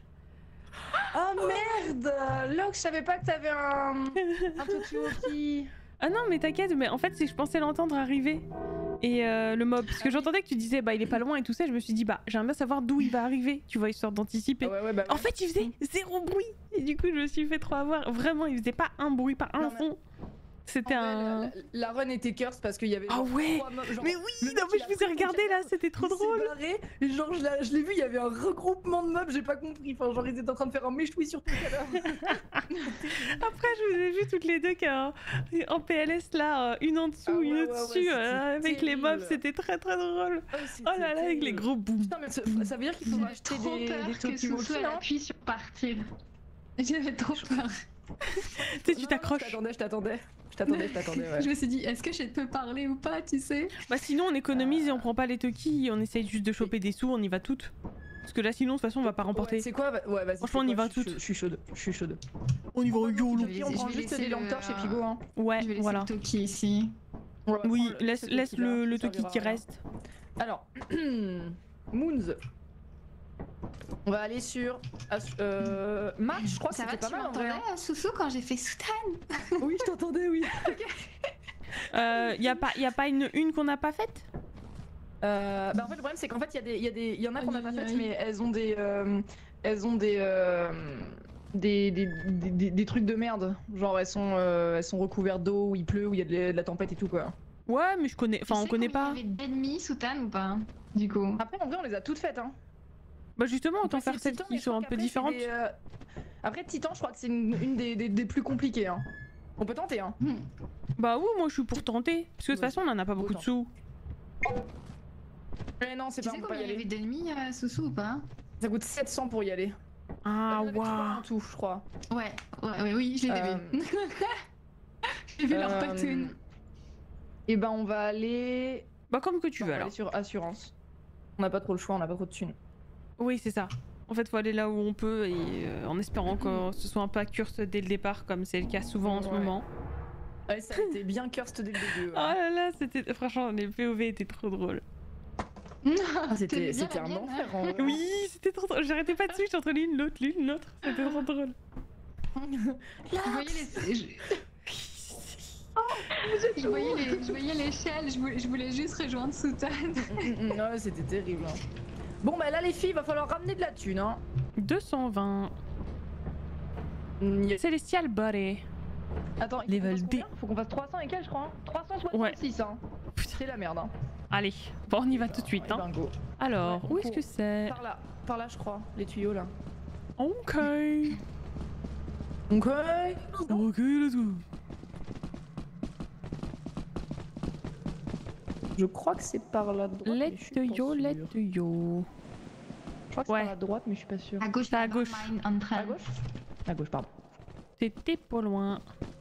Speaker 1: Oh merde, Locke, je savais pas que t'avais un... un Tokiwoki.
Speaker 2: Ah non, mais t'inquiète, mais en fait, c'est que je pensais l'entendre arriver. Et euh, le mob, parce que j'entendais que tu disais, bah il est pas loin et tout ça, je me suis dit, bah j'aimerais bien savoir d'où il va arriver, tu vois, histoire d'anticiper.
Speaker 1: Ah ouais, ouais, bah,
Speaker 2: En fait, il faisait zéro bruit, et du coup, je me suis fait trop avoir. Vraiment, il faisait pas un bruit, pas un
Speaker 1: Non, mais-
Speaker 2: son. C'était
Speaker 1: En vrai,
Speaker 2: un.
Speaker 1: la, la- la run était curse parce qu'il y avait.
Speaker 2: Ah
Speaker 1: genre
Speaker 2: ouais.
Speaker 1: trois mobs, genre,
Speaker 2: Mais
Speaker 1: le
Speaker 2: oui,
Speaker 1: mec,
Speaker 2: non, mais
Speaker 1: il a
Speaker 2: je vous ai
Speaker 1: pris
Speaker 2: regardé
Speaker 1: son
Speaker 2: là,
Speaker 1: cadavre,
Speaker 2: c'était trop
Speaker 1: il s'est
Speaker 2: drôle.
Speaker 1: barré, et genre, je l'ai je l'ai vu, il y avait un regroupement de mobs, j'ai pas compris. Enfin, genre, ils étaient en train de faire un méchoui sur ton cadavre.
Speaker 2: Après, je vous ai vu toutes les deux qu'en en P L S là, euh, une en dessous,
Speaker 1: Ah ouais,
Speaker 2: une
Speaker 1: ouais,
Speaker 2: au-dessus,
Speaker 1: ouais,
Speaker 2: euh,
Speaker 1: c'était
Speaker 2: avec les mobs,
Speaker 1: terrible.
Speaker 2: c'était très très drôle.
Speaker 1: Oh,
Speaker 2: Oh là là, avec les gros booms.
Speaker 1: Putain, mais ça, ça veut dire qu'il faut
Speaker 3: J'avais
Speaker 1: acheter
Speaker 3: trop
Speaker 1: des,
Speaker 3: peur
Speaker 1: des
Speaker 3: que
Speaker 1: Tokiwoki,
Speaker 3: Soussou elle
Speaker 1: hein.
Speaker 3: appuie sur partir. J'avais trop peur.
Speaker 2: Tu sais,
Speaker 1: Non,
Speaker 2: tu
Speaker 1: non,
Speaker 2: t'accroches.
Speaker 1: Je t'attendais, je t'attendais. Je t'attendais, je t'attendais, ouais.
Speaker 3: Je me suis dit, est-ce que je peux parler ou pas, tu sais?
Speaker 2: Bah sinon, on économise et on prend pas les Toki, on essaye juste de choper des sous, on y va toutes. Parce que là, sinon, de toute façon, on va pas remporter.
Speaker 1: Ouais, c'est quoi? va- Ouais, vas-y.
Speaker 2: Franchement,
Speaker 1: c'est
Speaker 2: on y
Speaker 1: quoi,
Speaker 2: va
Speaker 1: je suis
Speaker 2: toutes.
Speaker 1: chaude, Je suis chaude, je suis chaude.
Speaker 2: On y va,
Speaker 1: On
Speaker 2: YOLO.
Speaker 3: Je vais-
Speaker 1: on prend
Speaker 3: je vais
Speaker 1: juste
Speaker 3: laisser
Speaker 1: des
Speaker 3: le-
Speaker 1: lampes torches et puis go, hein.
Speaker 2: Ouais,
Speaker 3: Je vais laisser
Speaker 2: voilà.
Speaker 3: le Toki ici.
Speaker 1: Ouais,
Speaker 2: Oui,
Speaker 1: prends le-
Speaker 2: laisse,
Speaker 1: ce
Speaker 2: laisse
Speaker 1: Toki-là,
Speaker 2: le, le
Speaker 1: ça
Speaker 2: Toki
Speaker 1: servira
Speaker 2: qui
Speaker 1: à rien.
Speaker 2: reste.
Speaker 1: Alors, Moons. On va aller sur euh, match, je crois que
Speaker 3: Ça va,
Speaker 1: c'était
Speaker 3: tu
Speaker 1: pas mal en vrai.
Speaker 3: m'entendais,
Speaker 1: hein.
Speaker 3: Soussou, quand j'ai fait Soutane?
Speaker 1: Oui, je t'entendais, oui.
Speaker 2: Euh, y a pas, y a pas une, une qu'on n'a pas faite?
Speaker 1: Euh, bah en fait, le problème c'est qu'en fait, il y, a des- il y, a des- il y en a qu'on n'a
Speaker 3: Aïe,
Speaker 1: pas
Speaker 3: aïe,
Speaker 1: faites,
Speaker 3: aïe.
Speaker 1: mais elles ont des. euh, elles ont des, euh, des, des, des, des- des trucs de merde. Genre, elles sont, euh, elles sont recouvertes d'eau, où il pleut, où il y a de la, de la tempête et tout quoi.
Speaker 2: Ouais, mais je connais. Enfin,
Speaker 3: Tu
Speaker 2: on
Speaker 3: sais
Speaker 2: connaît
Speaker 3: combien
Speaker 2: pas.
Speaker 3: Il y avait d'ennemis Soutane ou pas? Du coup.
Speaker 1: Après, en vrai, on les a toutes faites. Hein.
Speaker 2: Bah justement, autant
Speaker 1: Après,
Speaker 2: faire
Speaker 1: c'est
Speaker 2: celles
Speaker 1: Titan,
Speaker 2: qui
Speaker 1: mais je
Speaker 2: sont
Speaker 1: crois
Speaker 2: un peu
Speaker 1: qu'après, c'est
Speaker 2: différentes.
Speaker 1: des, euh, Après, Titan, je crois que c'est une, une des, des, des plus compliquées. Hein. On peut tenter, hein.
Speaker 3: Hmm.
Speaker 2: Bah oui, moi je suis pour tenter. Parce que de toute
Speaker 1: Ouais.
Speaker 2: façon, on en a pas beaucoup de
Speaker 1: Autant.
Speaker 2: sous.
Speaker 1: Mais non, c'est
Speaker 3: Tu
Speaker 1: pas,
Speaker 3: sais
Speaker 1: on peut pas
Speaker 3: combien
Speaker 1: y
Speaker 3: il y avait
Speaker 1: aller.
Speaker 3: d'ennemis, euh, Soussou, ou pas?
Speaker 1: Ça coûte sept cents pour y aller.
Speaker 2: Ah,
Speaker 1: Il y en avait trois
Speaker 2: waouh.
Speaker 1: en tout, je crois.
Speaker 3: Ouais, ouais, ouais, oui, je les ai
Speaker 1: Euh,
Speaker 3: vus. J'ai vu leur
Speaker 1: Euh,
Speaker 3: patoune.
Speaker 1: Et ben, on va aller.
Speaker 2: Bah comme que tu
Speaker 1: on
Speaker 2: veux
Speaker 1: va
Speaker 2: alors.
Speaker 1: aller sur assurance. On n'a pas trop le choix, on n'a pas trop de thunes.
Speaker 2: Oui, c'est ça. En fait, faut aller là où on peut et euh, en espérant que ce soit un peu curse dès le départ, comme c'est le cas souvent en ce
Speaker 1: Ouais.
Speaker 2: moment.
Speaker 1: Ouais, ça a été bien cursed dès le début.
Speaker 2: Oh là là, c'était franchement les P O V étaient trop drôles.
Speaker 1: Ah, c'était
Speaker 3: T'aimais bien
Speaker 1: c'était
Speaker 3: la
Speaker 1: un
Speaker 3: mienne,
Speaker 1: enfer
Speaker 3: hein.
Speaker 1: en vrai.
Speaker 2: Oui, c'était trop drôle. J'arrêtais pas dessus, j'étais entre l'une, l'autre, l'une, l'autre. C'était trop drôle.
Speaker 3: Je voyais les... je... je voyais les... je voyais l'échelle, je voulais... je voulais juste rejoindre Soutane.
Speaker 1: Mm, mm, ouais, c'était terrible. hein. Bon, bah là, les filles, va falloir ramener de la thune. Hein.
Speaker 2: deux cent vingt.
Speaker 1: Mm, y a-
Speaker 2: Celestial Body.
Speaker 1: Attends, il faut
Speaker 2: Level
Speaker 1: qu'on fasse
Speaker 2: D.
Speaker 1: combien Faut qu'on fasse trois cents et quelques, je crois. Hein. trois cent soixante-six, hein. C'est la merde. Hein.
Speaker 2: Allez, bon, on y va tout de suite.
Speaker 1: Eh
Speaker 2: Hein.
Speaker 1: ben, go.
Speaker 2: Alors,
Speaker 1: Ouais,
Speaker 2: où
Speaker 1: on
Speaker 2: est-ce
Speaker 1: court.
Speaker 2: que c'est?
Speaker 1: Par là, par là, je crois. Les tuyaux là.
Speaker 2: Ok.
Speaker 1: Ok.
Speaker 2: Ok, let's go.
Speaker 1: Je crois que c'est par la droite. mais
Speaker 2: Let
Speaker 1: je suis pas
Speaker 2: yo,
Speaker 1: sûre.
Speaker 2: let yo.
Speaker 1: Je crois que c'est
Speaker 2: Ouais.
Speaker 1: par la droite, mais je suis pas sûre.
Speaker 3: À gauche,
Speaker 2: C'est à
Speaker 3: là-bas,
Speaker 2: gauche.
Speaker 3: mine entrance.
Speaker 1: À gauche À gauche, pardon.
Speaker 2: C'était pas loin.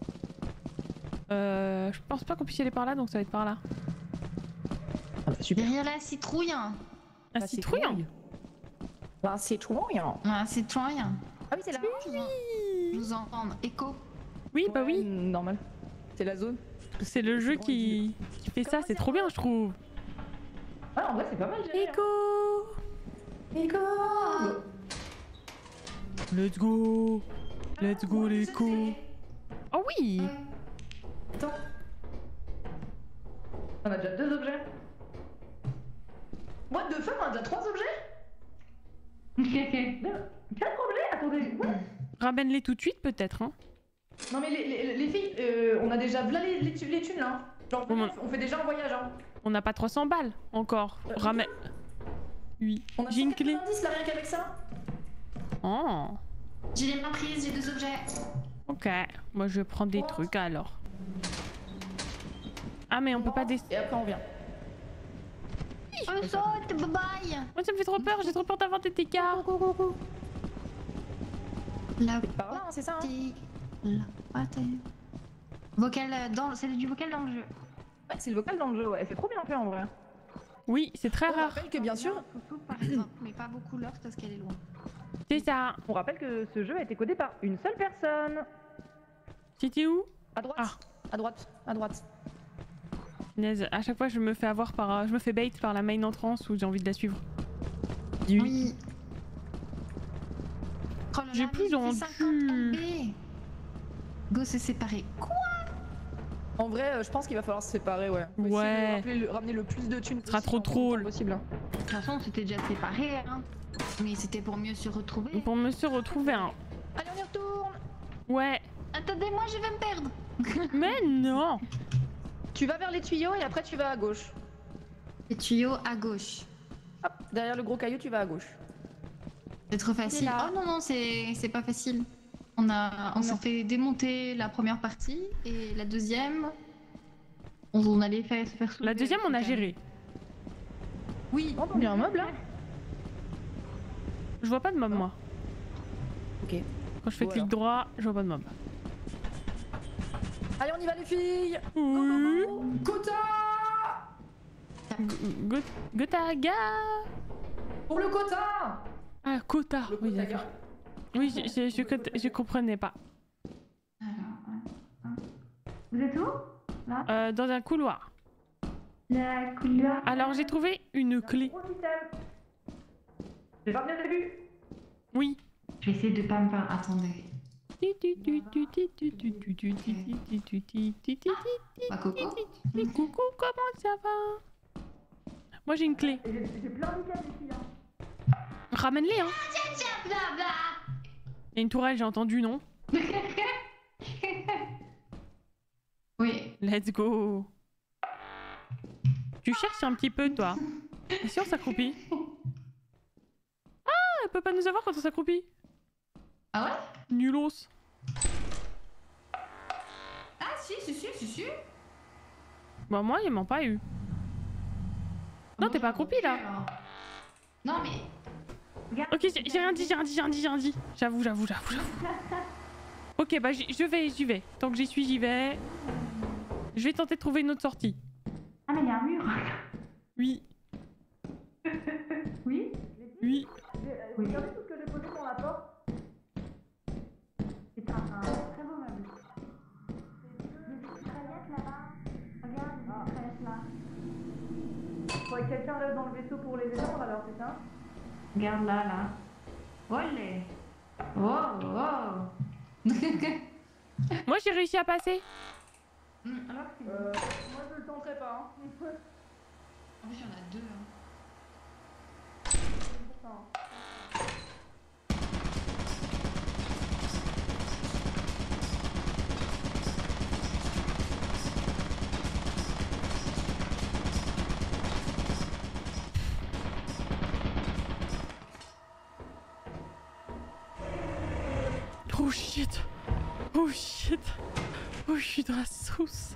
Speaker 2: Euh, je pense pas qu'on puisse y aller par là, donc ça va être par là.
Speaker 1: Ah, bah, super.
Speaker 3: Derrière la citrouille.
Speaker 2: Un
Speaker 1: Bah, c'est
Speaker 2: citrouille.
Speaker 1: trouille. Bah, c'est trouille.
Speaker 3: Ah, citrouille.
Speaker 1: Ah oui, c'est là.
Speaker 3: Je vous, en... je vous entends. Écho.
Speaker 2: Oui, bah
Speaker 1: Ouais,
Speaker 2: oui.
Speaker 1: Normal. C'est la zone.
Speaker 2: C'est le jeu
Speaker 1: grand
Speaker 2: qui... qui fait ça,
Speaker 1: Comment
Speaker 2: c'est
Speaker 1: ça
Speaker 2: trop bien, je trouve.
Speaker 1: Ah, en vrai, c'est pas mal. géré, hein.
Speaker 2: Echo. Let's go. Let's go, l'écho. Oh oui.
Speaker 1: Attends. On a déjà deux objets. What the fuck, on a déjà trois objets. Quatre objets. Attendez. What
Speaker 2: Ramène-les tout de suite, peut-être. Hein.
Speaker 1: Non mais les, les, les filles, euh, on a déjà v'là les, les, tu- les thunes là. Genre,
Speaker 2: Bon,
Speaker 1: on fait déjà un voyage. Hein.
Speaker 2: On n'a pas trois cents balles encore.
Speaker 1: Euh,
Speaker 2: Ramène. Oui.
Speaker 1: On a
Speaker 2: J'ai une clé.
Speaker 1: cent quatre-vingt-dix là rien qu'avec ça.
Speaker 2: Oh.
Speaker 3: J'ai les mains prises, j'ai deux objets.
Speaker 2: Ok. Moi, je vais prendre des trucs alors. Ah, mais on peut pas descendre.
Speaker 1: Et après on vient.
Speaker 3: On saute, bye bye.
Speaker 2: Moi, ça me fait trop peur. J'ai trop peur d'inventer tes cas.
Speaker 3: La
Speaker 1: Par là, hein, c'est ça. Hein.
Speaker 3: partie- La partie- Vocal euh, dans... C'est du vocal dans le jeu.
Speaker 1: Ouais, c'est le vocal dans le jeu, ouais. Elle fait trop bien fait en vrai.
Speaker 2: Oui, c'est très
Speaker 1: On
Speaker 2: rare.
Speaker 1: rappelle que bien sûr,
Speaker 3: Soso, par exemple, mais pas beaucoup Lox parce qu'elle est loin.
Speaker 2: C'est ça.
Speaker 1: on rappelle que ce jeu a été codé par une seule personne.
Speaker 2: C'était où?
Speaker 1: À droite.
Speaker 2: Ah.
Speaker 1: À droite. À droite.
Speaker 2: Punaise, à chaque fois je me fais avoir par... euh, je me fais bait par la main entrance où j'ai envie de la suivre.
Speaker 3: Oui. Oh là
Speaker 2: J'ai
Speaker 3: là,
Speaker 2: plus
Speaker 3: mais il fait
Speaker 2: envie.
Speaker 3: cinquante M B. Go se séparer. Quoi?
Speaker 1: En vrai, euh, je pense qu'il va falloir se séparer, ouais. Faut essayer de
Speaker 2: Ouais.
Speaker 1: rappeler le- ramener le plus de thunes
Speaker 2: Ce sera
Speaker 1: possible
Speaker 2: trop
Speaker 1: en temps
Speaker 2: troll.
Speaker 1: possible. hein.
Speaker 3: De toute façon, on s'était déjà séparés, hein. Mais c'était pour mieux se retrouver.
Speaker 2: Pour me se retrouver un...
Speaker 1: Allez, on y retourne.
Speaker 2: Ouais.
Speaker 3: Attendez, moi je vais me perdre.
Speaker 2: Mais non.
Speaker 1: Tu vas vers les tuyaux et après tu vas à gauche.
Speaker 3: Les tuyaux à gauche.
Speaker 1: Hop, derrière le gros caillou, tu vas à gauche.
Speaker 3: C'est trop facile.
Speaker 1: là.
Speaker 3: Oh non, non, c'est c'est pas facile. On, a, on s'est
Speaker 1: Non.
Speaker 3: fait démonter la première partie et la deuxième, on, on allait faire, se faire soulever.
Speaker 2: La deuxième, on a
Speaker 3: avec le
Speaker 2: géré.
Speaker 3: Oui.
Speaker 1: Oh, il y a un meuble là.
Speaker 2: Je vois pas de mob, moi.
Speaker 1: Ok.
Speaker 2: Quand je fais
Speaker 1: Voilà.
Speaker 2: clic droit, je vois pas de mob.
Speaker 1: Allez, on y va les filles.
Speaker 2: Oui.
Speaker 1: Quota
Speaker 2: Go- Gotaga.
Speaker 1: pour le quota.
Speaker 2: Ah, quota.
Speaker 1: Le
Speaker 2: Oui,
Speaker 1: quota.
Speaker 2: d'accord. Oui, je, je, je, je- je comprenais pas.
Speaker 3: Alors, un, un. Vous êtes où? Là?
Speaker 2: Euh, dans un couloir.
Speaker 3: La couleur.
Speaker 2: Alors, j'ai trouvé une clé.
Speaker 1: Gros système. J'ai pas bien vu.
Speaker 2: Oui.
Speaker 3: Je vais essayer de pas me faire. Attendez. Bah, coco.
Speaker 2: Mais coucou, comment ça va? Moi j'ai une clé.
Speaker 1: J'ai j'ai plein d'items les filles. hein.
Speaker 2: Ramène-les, hein. Il y a une tourelle, j'ai entendu, non?
Speaker 3: Oui.
Speaker 2: Let's go. Tu cherches un petit peu, toi. Et si on s'accroupit? Ah, elle peut pas nous avoir quand on s'accroupit.
Speaker 3: Ah ouais?
Speaker 2: Nulos.
Speaker 3: Ah si, si, si, si, si.
Speaker 2: Bah moi, ils m'ont pas eu. Non, t'es pas accroupi, là.
Speaker 3: Non mais.
Speaker 2: Ok, j'ai j'ai rien dit, j'ai rien dit, j'ai rien dit, j'ai rien dit. J'avoue, j'avoue, j'avoue, j'avoue. Ok, bah j'y- je vais, j'y vais. Tant que j'y suis, j'y vais. Je vais tenter de trouver une autre sortie.
Speaker 3: Ah mais il y a un mur.
Speaker 2: Oui,
Speaker 3: Oui.
Speaker 2: oui.
Speaker 1: Vous regardez tout ce que j'ai posé sur la porte.
Speaker 3: C'est un, un très beau meuble. Des mitraillettes là-bas. Regarde, des mitraillettes là.
Speaker 1: Faudrait que quelqu'un reste dans le vaisseau pour les étendre alors, c'est ça?
Speaker 3: Regarde là, là. Olé. Wow, wow.
Speaker 2: Moi, j'ai réussi à passer.
Speaker 3: Hum, alors que
Speaker 1: Euh, moi je le tenterai pas. Hein.
Speaker 3: en fait, il y en a deux. Hein.
Speaker 1: C'est pour ça, hein.
Speaker 2: Oh shit. Oh shit. Oh, je suis dans la sauce.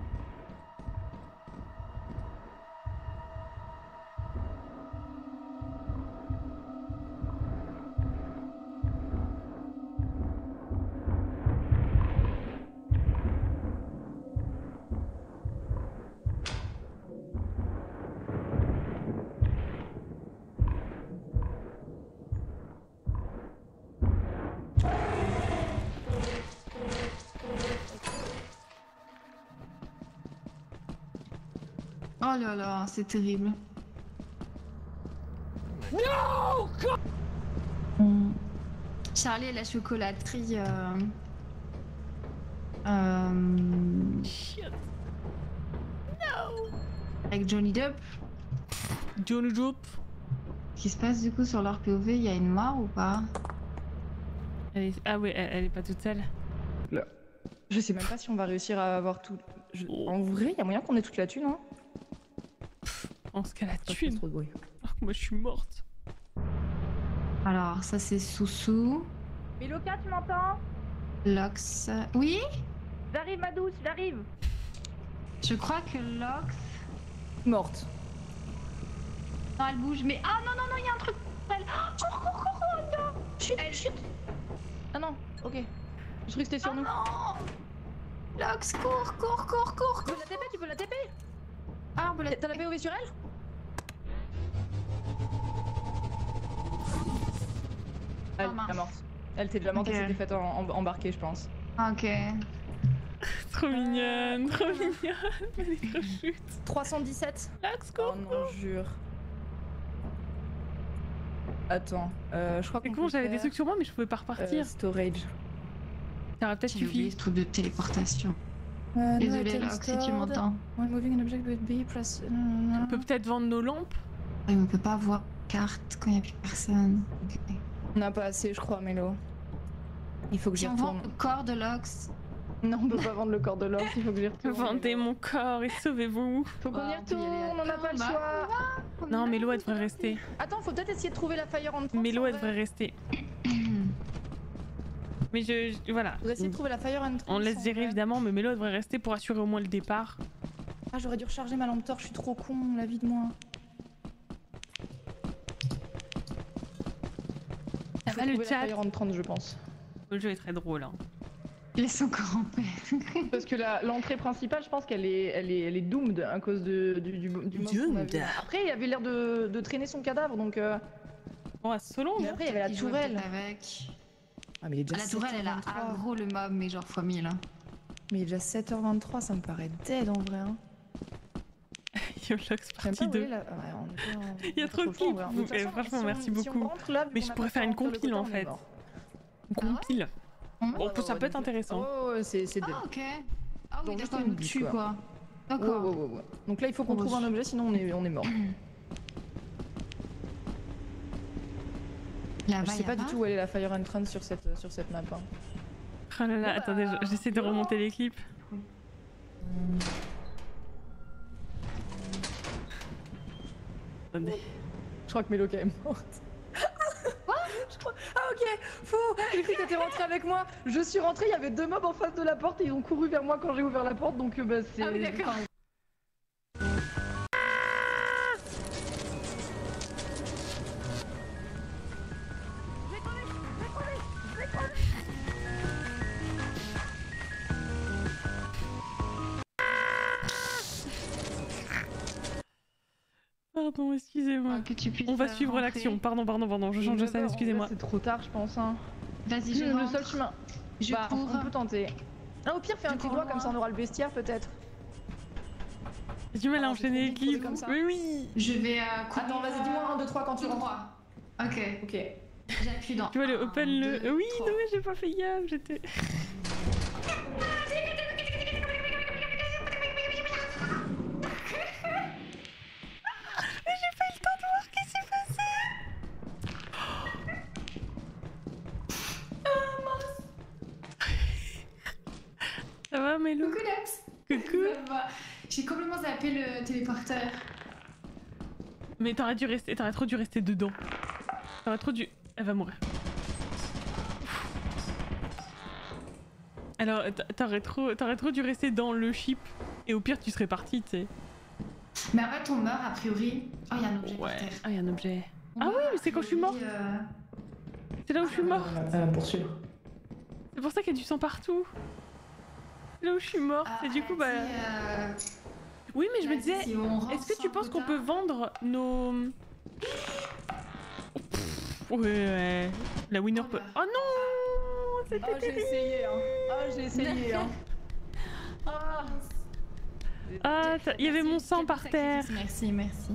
Speaker 3: Oh là là, c'est terrible.
Speaker 2: No!
Speaker 3: Hum. Charlie et la chocolaterie. Euh... Euh...
Speaker 2: Shit.
Speaker 3: Avec Johnny Depp.
Speaker 2: Johnny Depp.
Speaker 3: Ce qui se passe du coup sur leur P O V, il y a une mort ou pas?
Speaker 2: Elle est... Ah ouais, elle, elle est pas toute seule.
Speaker 1: Je sais même pas si on va réussir à avoir tout. je- En vrai, il y a moyen qu'on ait toute la thune, hein.
Speaker 2: Je pense qu'elle a
Speaker 1: Pas
Speaker 2: tué.
Speaker 1: trop de bruit.
Speaker 2: Alors que moi, je suis morte.
Speaker 3: Alors, ça c'est Soussou.
Speaker 1: Mais Loka, tu m'entends?
Speaker 3: Lox. Oui?
Speaker 1: J'arrive, ma douce, j'arrive.
Speaker 3: Je crois que Lox.
Speaker 1: Morte.
Speaker 3: Non, elle bouge, mais. Ah non, non, non, il y a un truc pour elle. Oh, cours, cours, cours, cours, non.
Speaker 1: Chut, chut. Ah non, ok. Je crois que c'était sur
Speaker 3: Oh
Speaker 1: nous.
Speaker 3: non. Lox, cours, cours, cours, cours.
Speaker 1: Tu peux la T P, tu peux la T P.
Speaker 3: Ah, on peut la.
Speaker 1: T'as la P O V sur elle? Elle
Speaker 3: Oh, mince.
Speaker 1: est morte. Elle était déjà morte,
Speaker 3: Ok.
Speaker 1: elle s'était faite en- en- embarquer, je pense.
Speaker 3: Ah, ok.
Speaker 2: Trop mignonne, trop mignonne. Elle est trop chute.
Speaker 1: trois cent dix-sept.
Speaker 2: Let's
Speaker 1: Oh non, jure. Attends, euh, je crois
Speaker 2: C'est
Speaker 1: qu'on
Speaker 2: con,
Speaker 1: peut
Speaker 2: j'avais des
Speaker 1: faire,
Speaker 2: trucs sur moi, mais je pouvais pas
Speaker 1: euh,
Speaker 2: repartir.
Speaker 1: storage.
Speaker 2: Ça aurait peut-être
Speaker 3: J'ai oublié
Speaker 2: suffi.
Speaker 3: ce truc de téléportation.
Speaker 1: Euh,
Speaker 3: Désolée,
Speaker 1: no
Speaker 3: Lox, si tu
Speaker 1: items
Speaker 3: m'entends.
Speaker 1: stored. When moving an object with B, press...
Speaker 2: On peut peut-être vendre nos lampes.
Speaker 3: Et on peut pas voir carte quand il n'y a plus personne. Ok.
Speaker 1: On n'a pas assez, je crois, Mélo. Il faut que j'y
Speaker 3: Si on vend
Speaker 1: retourne.
Speaker 3: le corps de Lox,
Speaker 1: Non, on peut pas vendre le corps de l'or, il faut que j'y retourne.
Speaker 2: Vendez
Speaker 1: Mélo.
Speaker 2: mon corps et sauvez-vous.
Speaker 1: Faut qu'on y
Speaker 3: Bah, on peut y
Speaker 1: retourne,
Speaker 3: aller à
Speaker 1: on n'a pas le
Speaker 3: bah,
Speaker 1: choix.
Speaker 2: Non, Mélo, elle devrait rester.
Speaker 1: Attends, faut peut-être essayer de trouver la Fire on trente.
Speaker 2: Mélo,
Speaker 1: en
Speaker 2: elle
Speaker 1: vrai.
Speaker 2: devrait rester. Mais je. je- voilà.
Speaker 1: Faudrait essayer de trouver la Fire on trente.
Speaker 2: On laisse
Speaker 1: en
Speaker 2: gérer
Speaker 1: vrai.
Speaker 2: évidemment, mais Mélo, elle devrait rester pour assurer au moins le départ.
Speaker 1: Ah, j'aurais dû recharger ma lampe torche, je suis trop con, la vie de moi.
Speaker 2: Ça
Speaker 1: Faut
Speaker 2: va le
Speaker 1: trouver la
Speaker 2: chat.
Speaker 1: Fire on trente, je pense.
Speaker 2: Le jeu est très drôle. Hein.
Speaker 3: laisse encore en paix.
Speaker 1: Parce que la- l'entrée principale, je pense qu'elle est, elle est, elle est doomed à cause de, du, du, du mob qu'on a vu.
Speaker 2: Doomed.
Speaker 1: Après, il avait l'air de, de traîner son cadavre, donc... euh,
Speaker 2: Bon, à Solon,
Speaker 1: Mais après, il y avait la
Speaker 3: Il jouait
Speaker 1: tourelle.
Speaker 3: peut-être avec.
Speaker 1: Ah, mais il est déjà
Speaker 3: Ah, la tourelle, elle a
Speaker 1: sept heures vingt-trois.
Speaker 3: aggro le mob, mais genre fois mille. Hein.
Speaker 1: Mais il est déjà sept heures vingt-trois, ça me paraît dead en vrai. Hein.
Speaker 2: Yolox
Speaker 1: J'aime
Speaker 2: partie
Speaker 1: pas où
Speaker 2: deux.
Speaker 1: est la- ouais, on est pas- on
Speaker 2: Il y a
Speaker 1: est
Speaker 2: trop de
Speaker 1: le choix, en
Speaker 2: clips.
Speaker 1: vrai. De
Speaker 2: Vous-
Speaker 1: toute façon,
Speaker 2: eh, franchement,
Speaker 1: si on-
Speaker 2: merci
Speaker 1: si on
Speaker 2: beaucoup.
Speaker 1: rentre là, vu
Speaker 2: Mais
Speaker 1: qu'on
Speaker 2: je
Speaker 1: a
Speaker 2: pourrais
Speaker 1: pas
Speaker 2: faire
Speaker 1: fait
Speaker 2: une
Speaker 1: rentrer le
Speaker 2: compile
Speaker 1: quota,
Speaker 2: en
Speaker 1: on est
Speaker 2: fait.
Speaker 1: mort.
Speaker 2: Une
Speaker 3: Ah ouais
Speaker 2: compile.
Speaker 3: Hum.
Speaker 2: Bon, ça peut être intéressant.
Speaker 1: Oh, ouais, c'est c'est dead.
Speaker 3: Ah, ok. Ah oui,
Speaker 1: Donc, juste
Speaker 3: d'accord,
Speaker 1: une
Speaker 3: nous
Speaker 1: bite,
Speaker 3: tue
Speaker 1: quoi.
Speaker 3: quoi.
Speaker 1: Ouais,
Speaker 3: D'accord.
Speaker 1: ouais, ouais, ouais. Donc là, il faut qu'on
Speaker 3: Oh,
Speaker 1: trouve un
Speaker 3: je-
Speaker 1: objet, sinon on est, on est mort.
Speaker 3: Là-bas,
Speaker 1: Je sais
Speaker 3: y a
Speaker 1: pas du tout où elle est la Fire Entrance sur cette, sur cette map. hein.
Speaker 2: Oh là là,
Speaker 1: Bon,
Speaker 2: attendez,
Speaker 1: bah,
Speaker 2: je- j'essaie de remonter les clips. Attendez.
Speaker 1: Je crois que Mélo est morte. Je crois- Ah ok, fou. J'ai cru que t'étais rentrée avec moi. Je suis rentrée, il y avait deux mobs en face de la porte et ils ont couru vers moi quand j'ai ouvert la porte, donc euh, bah c'est...
Speaker 3: Ah oui, d'accord.
Speaker 2: Pardon, excusez-moi.
Speaker 3: Ah, que tu puisses,
Speaker 2: On va
Speaker 3: euh,
Speaker 2: suivre
Speaker 3: rentrer.
Speaker 2: l'action. Pardon, pardon, pardon, je change de scène, excusez-moi.
Speaker 1: C'est trop tard, je pense. Hein.
Speaker 3: Vas-y, je
Speaker 1: Le
Speaker 3: rentre.
Speaker 1: seul chemin.
Speaker 3: Je
Speaker 1: Bah,
Speaker 3: cours.
Speaker 1: on peut tenter. Ah, au pire, fais
Speaker 3: Je
Speaker 1: un petit
Speaker 3: cours
Speaker 1: doigt,
Speaker 3: loin.
Speaker 1: comme ça on aura le bestiaire peut-être.
Speaker 2: J'ai du mal à
Speaker 1: Ah, c'est
Speaker 2: enchaîner les
Speaker 1: trop vite, faut
Speaker 2: clips.
Speaker 1: comme ça.
Speaker 2: Oui, oui.
Speaker 3: Je vais euh, courir.
Speaker 1: Attends, vas-y, dis-moi un, deux, trois quand tu
Speaker 3: Tout
Speaker 1: rentres.
Speaker 3: droit. Ok.
Speaker 1: Ok.
Speaker 3: J'appuie dans.
Speaker 2: Tu vois le
Speaker 3: un,
Speaker 2: open le.
Speaker 3: deux,
Speaker 2: oui,
Speaker 3: trois.
Speaker 2: non, mais j'ai pas fait gaffe, j'étais. Mais j'ai pas eu le temps de voir ce qui s'est passé. Ça va, Mélo?
Speaker 3: Coucou Lex.
Speaker 2: Coucou.
Speaker 3: Ça va. J'ai complètement zappé le téléporteur.
Speaker 2: Mais t'aurais dû rester, t'aurais trop dû rester dedans. T'aurais trop dû. Elle va mourir. Alors, t'a- t'aurais trop, t'aurais trop dû rester dans le ship et au pire tu serais parti, tu sais.
Speaker 3: Mais en fait, on meurt a priori. Oh, il y a un objet par terre.
Speaker 2: Ah, il y a un objet.
Speaker 3: On
Speaker 2: Ah
Speaker 3: meurt,
Speaker 2: oui,
Speaker 3: a
Speaker 2: mais c'est quand je suis
Speaker 3: priori,
Speaker 2: morte.
Speaker 3: euh,
Speaker 2: C'est là où je suis morte.
Speaker 1: Elle va poursuivre.
Speaker 2: C'est pour ça qu'il y a du sang partout. C'est là où je suis morte.
Speaker 3: ah,
Speaker 2: Et du
Speaker 3: elle
Speaker 2: coup,
Speaker 3: a
Speaker 2: bah.
Speaker 3: dit, euh,
Speaker 2: Oui, mais je
Speaker 3: elle
Speaker 2: me
Speaker 3: a dit
Speaker 2: disais,
Speaker 3: si on rentre
Speaker 2: est-ce que tu
Speaker 3: sans
Speaker 2: penses qu'on
Speaker 3: quota-
Speaker 2: peut vendre nos. Ouais, ouais. La winner
Speaker 3: Oh
Speaker 2: peut.
Speaker 3: bah.
Speaker 2: Oh non! C'était
Speaker 1: Ah, j'ai
Speaker 2: terrible!
Speaker 1: essayé, hein. Ah, j'ai essayé, hein. Ah.
Speaker 2: Ah, ça- il y avait
Speaker 3: Merci,
Speaker 2: mon sang
Speaker 3: quel
Speaker 2: par terre.
Speaker 3: sacrifice. Merci, merci.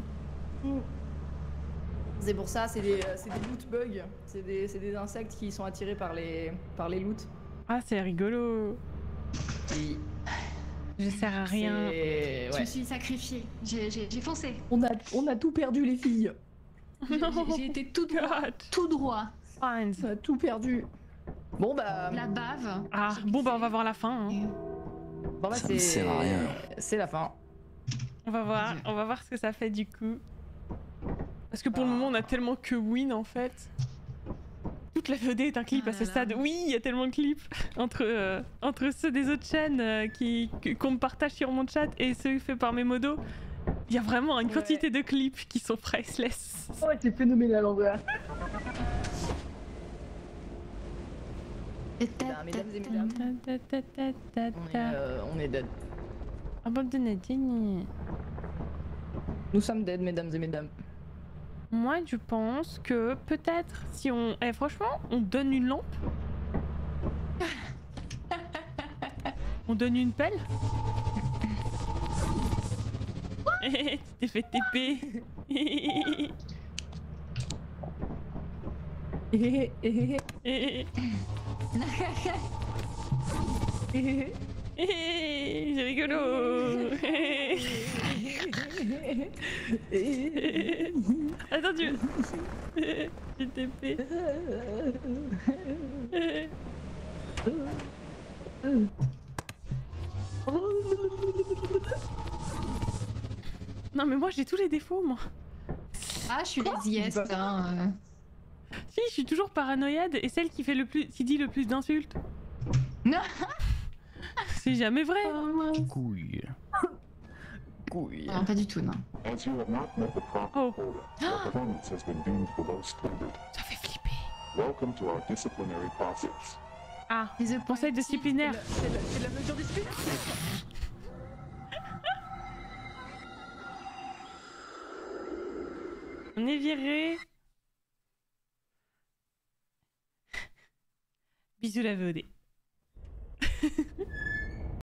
Speaker 1: C'est pour ça, c'est des, c'est des loot bugs. C'est des, c'est des insectes qui sont attirés par les, par les loots.
Speaker 2: Ah, c'est rigolo.
Speaker 1: Oui.
Speaker 2: Je sers à rien.
Speaker 1: C'est-
Speaker 3: Je
Speaker 1: ouais.
Speaker 3: me suis sacrifiée. J'ai j'ai- j'ai foncé.
Speaker 1: On a, on a tout perdu, les filles.
Speaker 3: J'ai- J'ai j'ai été tout droit.
Speaker 2: God.
Speaker 3: Tout droit.
Speaker 2: Fine.
Speaker 1: On a tout perdu. Bon bah,
Speaker 3: La bave.
Speaker 2: Ah,
Speaker 3: J'ai
Speaker 2: bon, bah, on
Speaker 3: pissé.
Speaker 2: va voir la fin. hein.
Speaker 3: Et-
Speaker 1: bon, bah
Speaker 8: Ça
Speaker 1: c'est
Speaker 8: me sert à rien.
Speaker 1: c'est la fin.
Speaker 2: On va voir, on va voir ce que ça fait du coup. Parce que pour le moment, on a tellement que win en fait. Toute la V O D est un clip
Speaker 3: Ah
Speaker 2: à ce
Speaker 3: là
Speaker 2: stade.
Speaker 3: là.
Speaker 2: Oui, il y a tellement de clips entre, euh, entre ceux des autres chaînes euh, qui que- qu'on me partage sur mon chat et ceux faits par mes modos. Il y a vraiment une
Speaker 1: Ouais.
Speaker 2: quantité de clips qui sont priceless.
Speaker 1: Ouais, c'est phénoménal en vrai.
Speaker 3: Ta-
Speaker 1: mesdames et
Speaker 3: ta-
Speaker 1: mesdames.
Speaker 2: Ta, ta, ta, ta, ta,
Speaker 1: On est,
Speaker 2: ta.
Speaker 1: euh, on est dead.
Speaker 2: Abandonné, Jenny.
Speaker 1: Nous sommes dead, mesdames et mesdames.
Speaker 2: Moi, je pense que peut-être si on... Eh, franchement, on donne une lampe. On donne une pelle. Tu t'es fait T P. C'est rigolo. Attends, tu... J'ai T P. Non mais moi j'ai tous les défauts moi.
Speaker 3: Ah, je suis lazieste, hein. euh.
Speaker 2: Si, je suis toujours paranoïade et celle qui fait le plus, qui dit le plus d'insultes.
Speaker 3: Non.
Speaker 2: C'est jamais vrai.
Speaker 7: Couille.
Speaker 1: Couille.
Speaker 3: Non, pas du tout, non.
Speaker 4: As you have not met the profit
Speaker 2: Oh.
Speaker 4: quota, your performance has been deemed below standard.
Speaker 2: Ça fait flipper.
Speaker 4: Welcome to our disciplinary process.
Speaker 2: Ah,
Speaker 3: Les
Speaker 2: conseil disciplinaire.
Speaker 1: C'est la, c'est la mesure disciplinaire.
Speaker 2: On est viré. Bisous la V O D.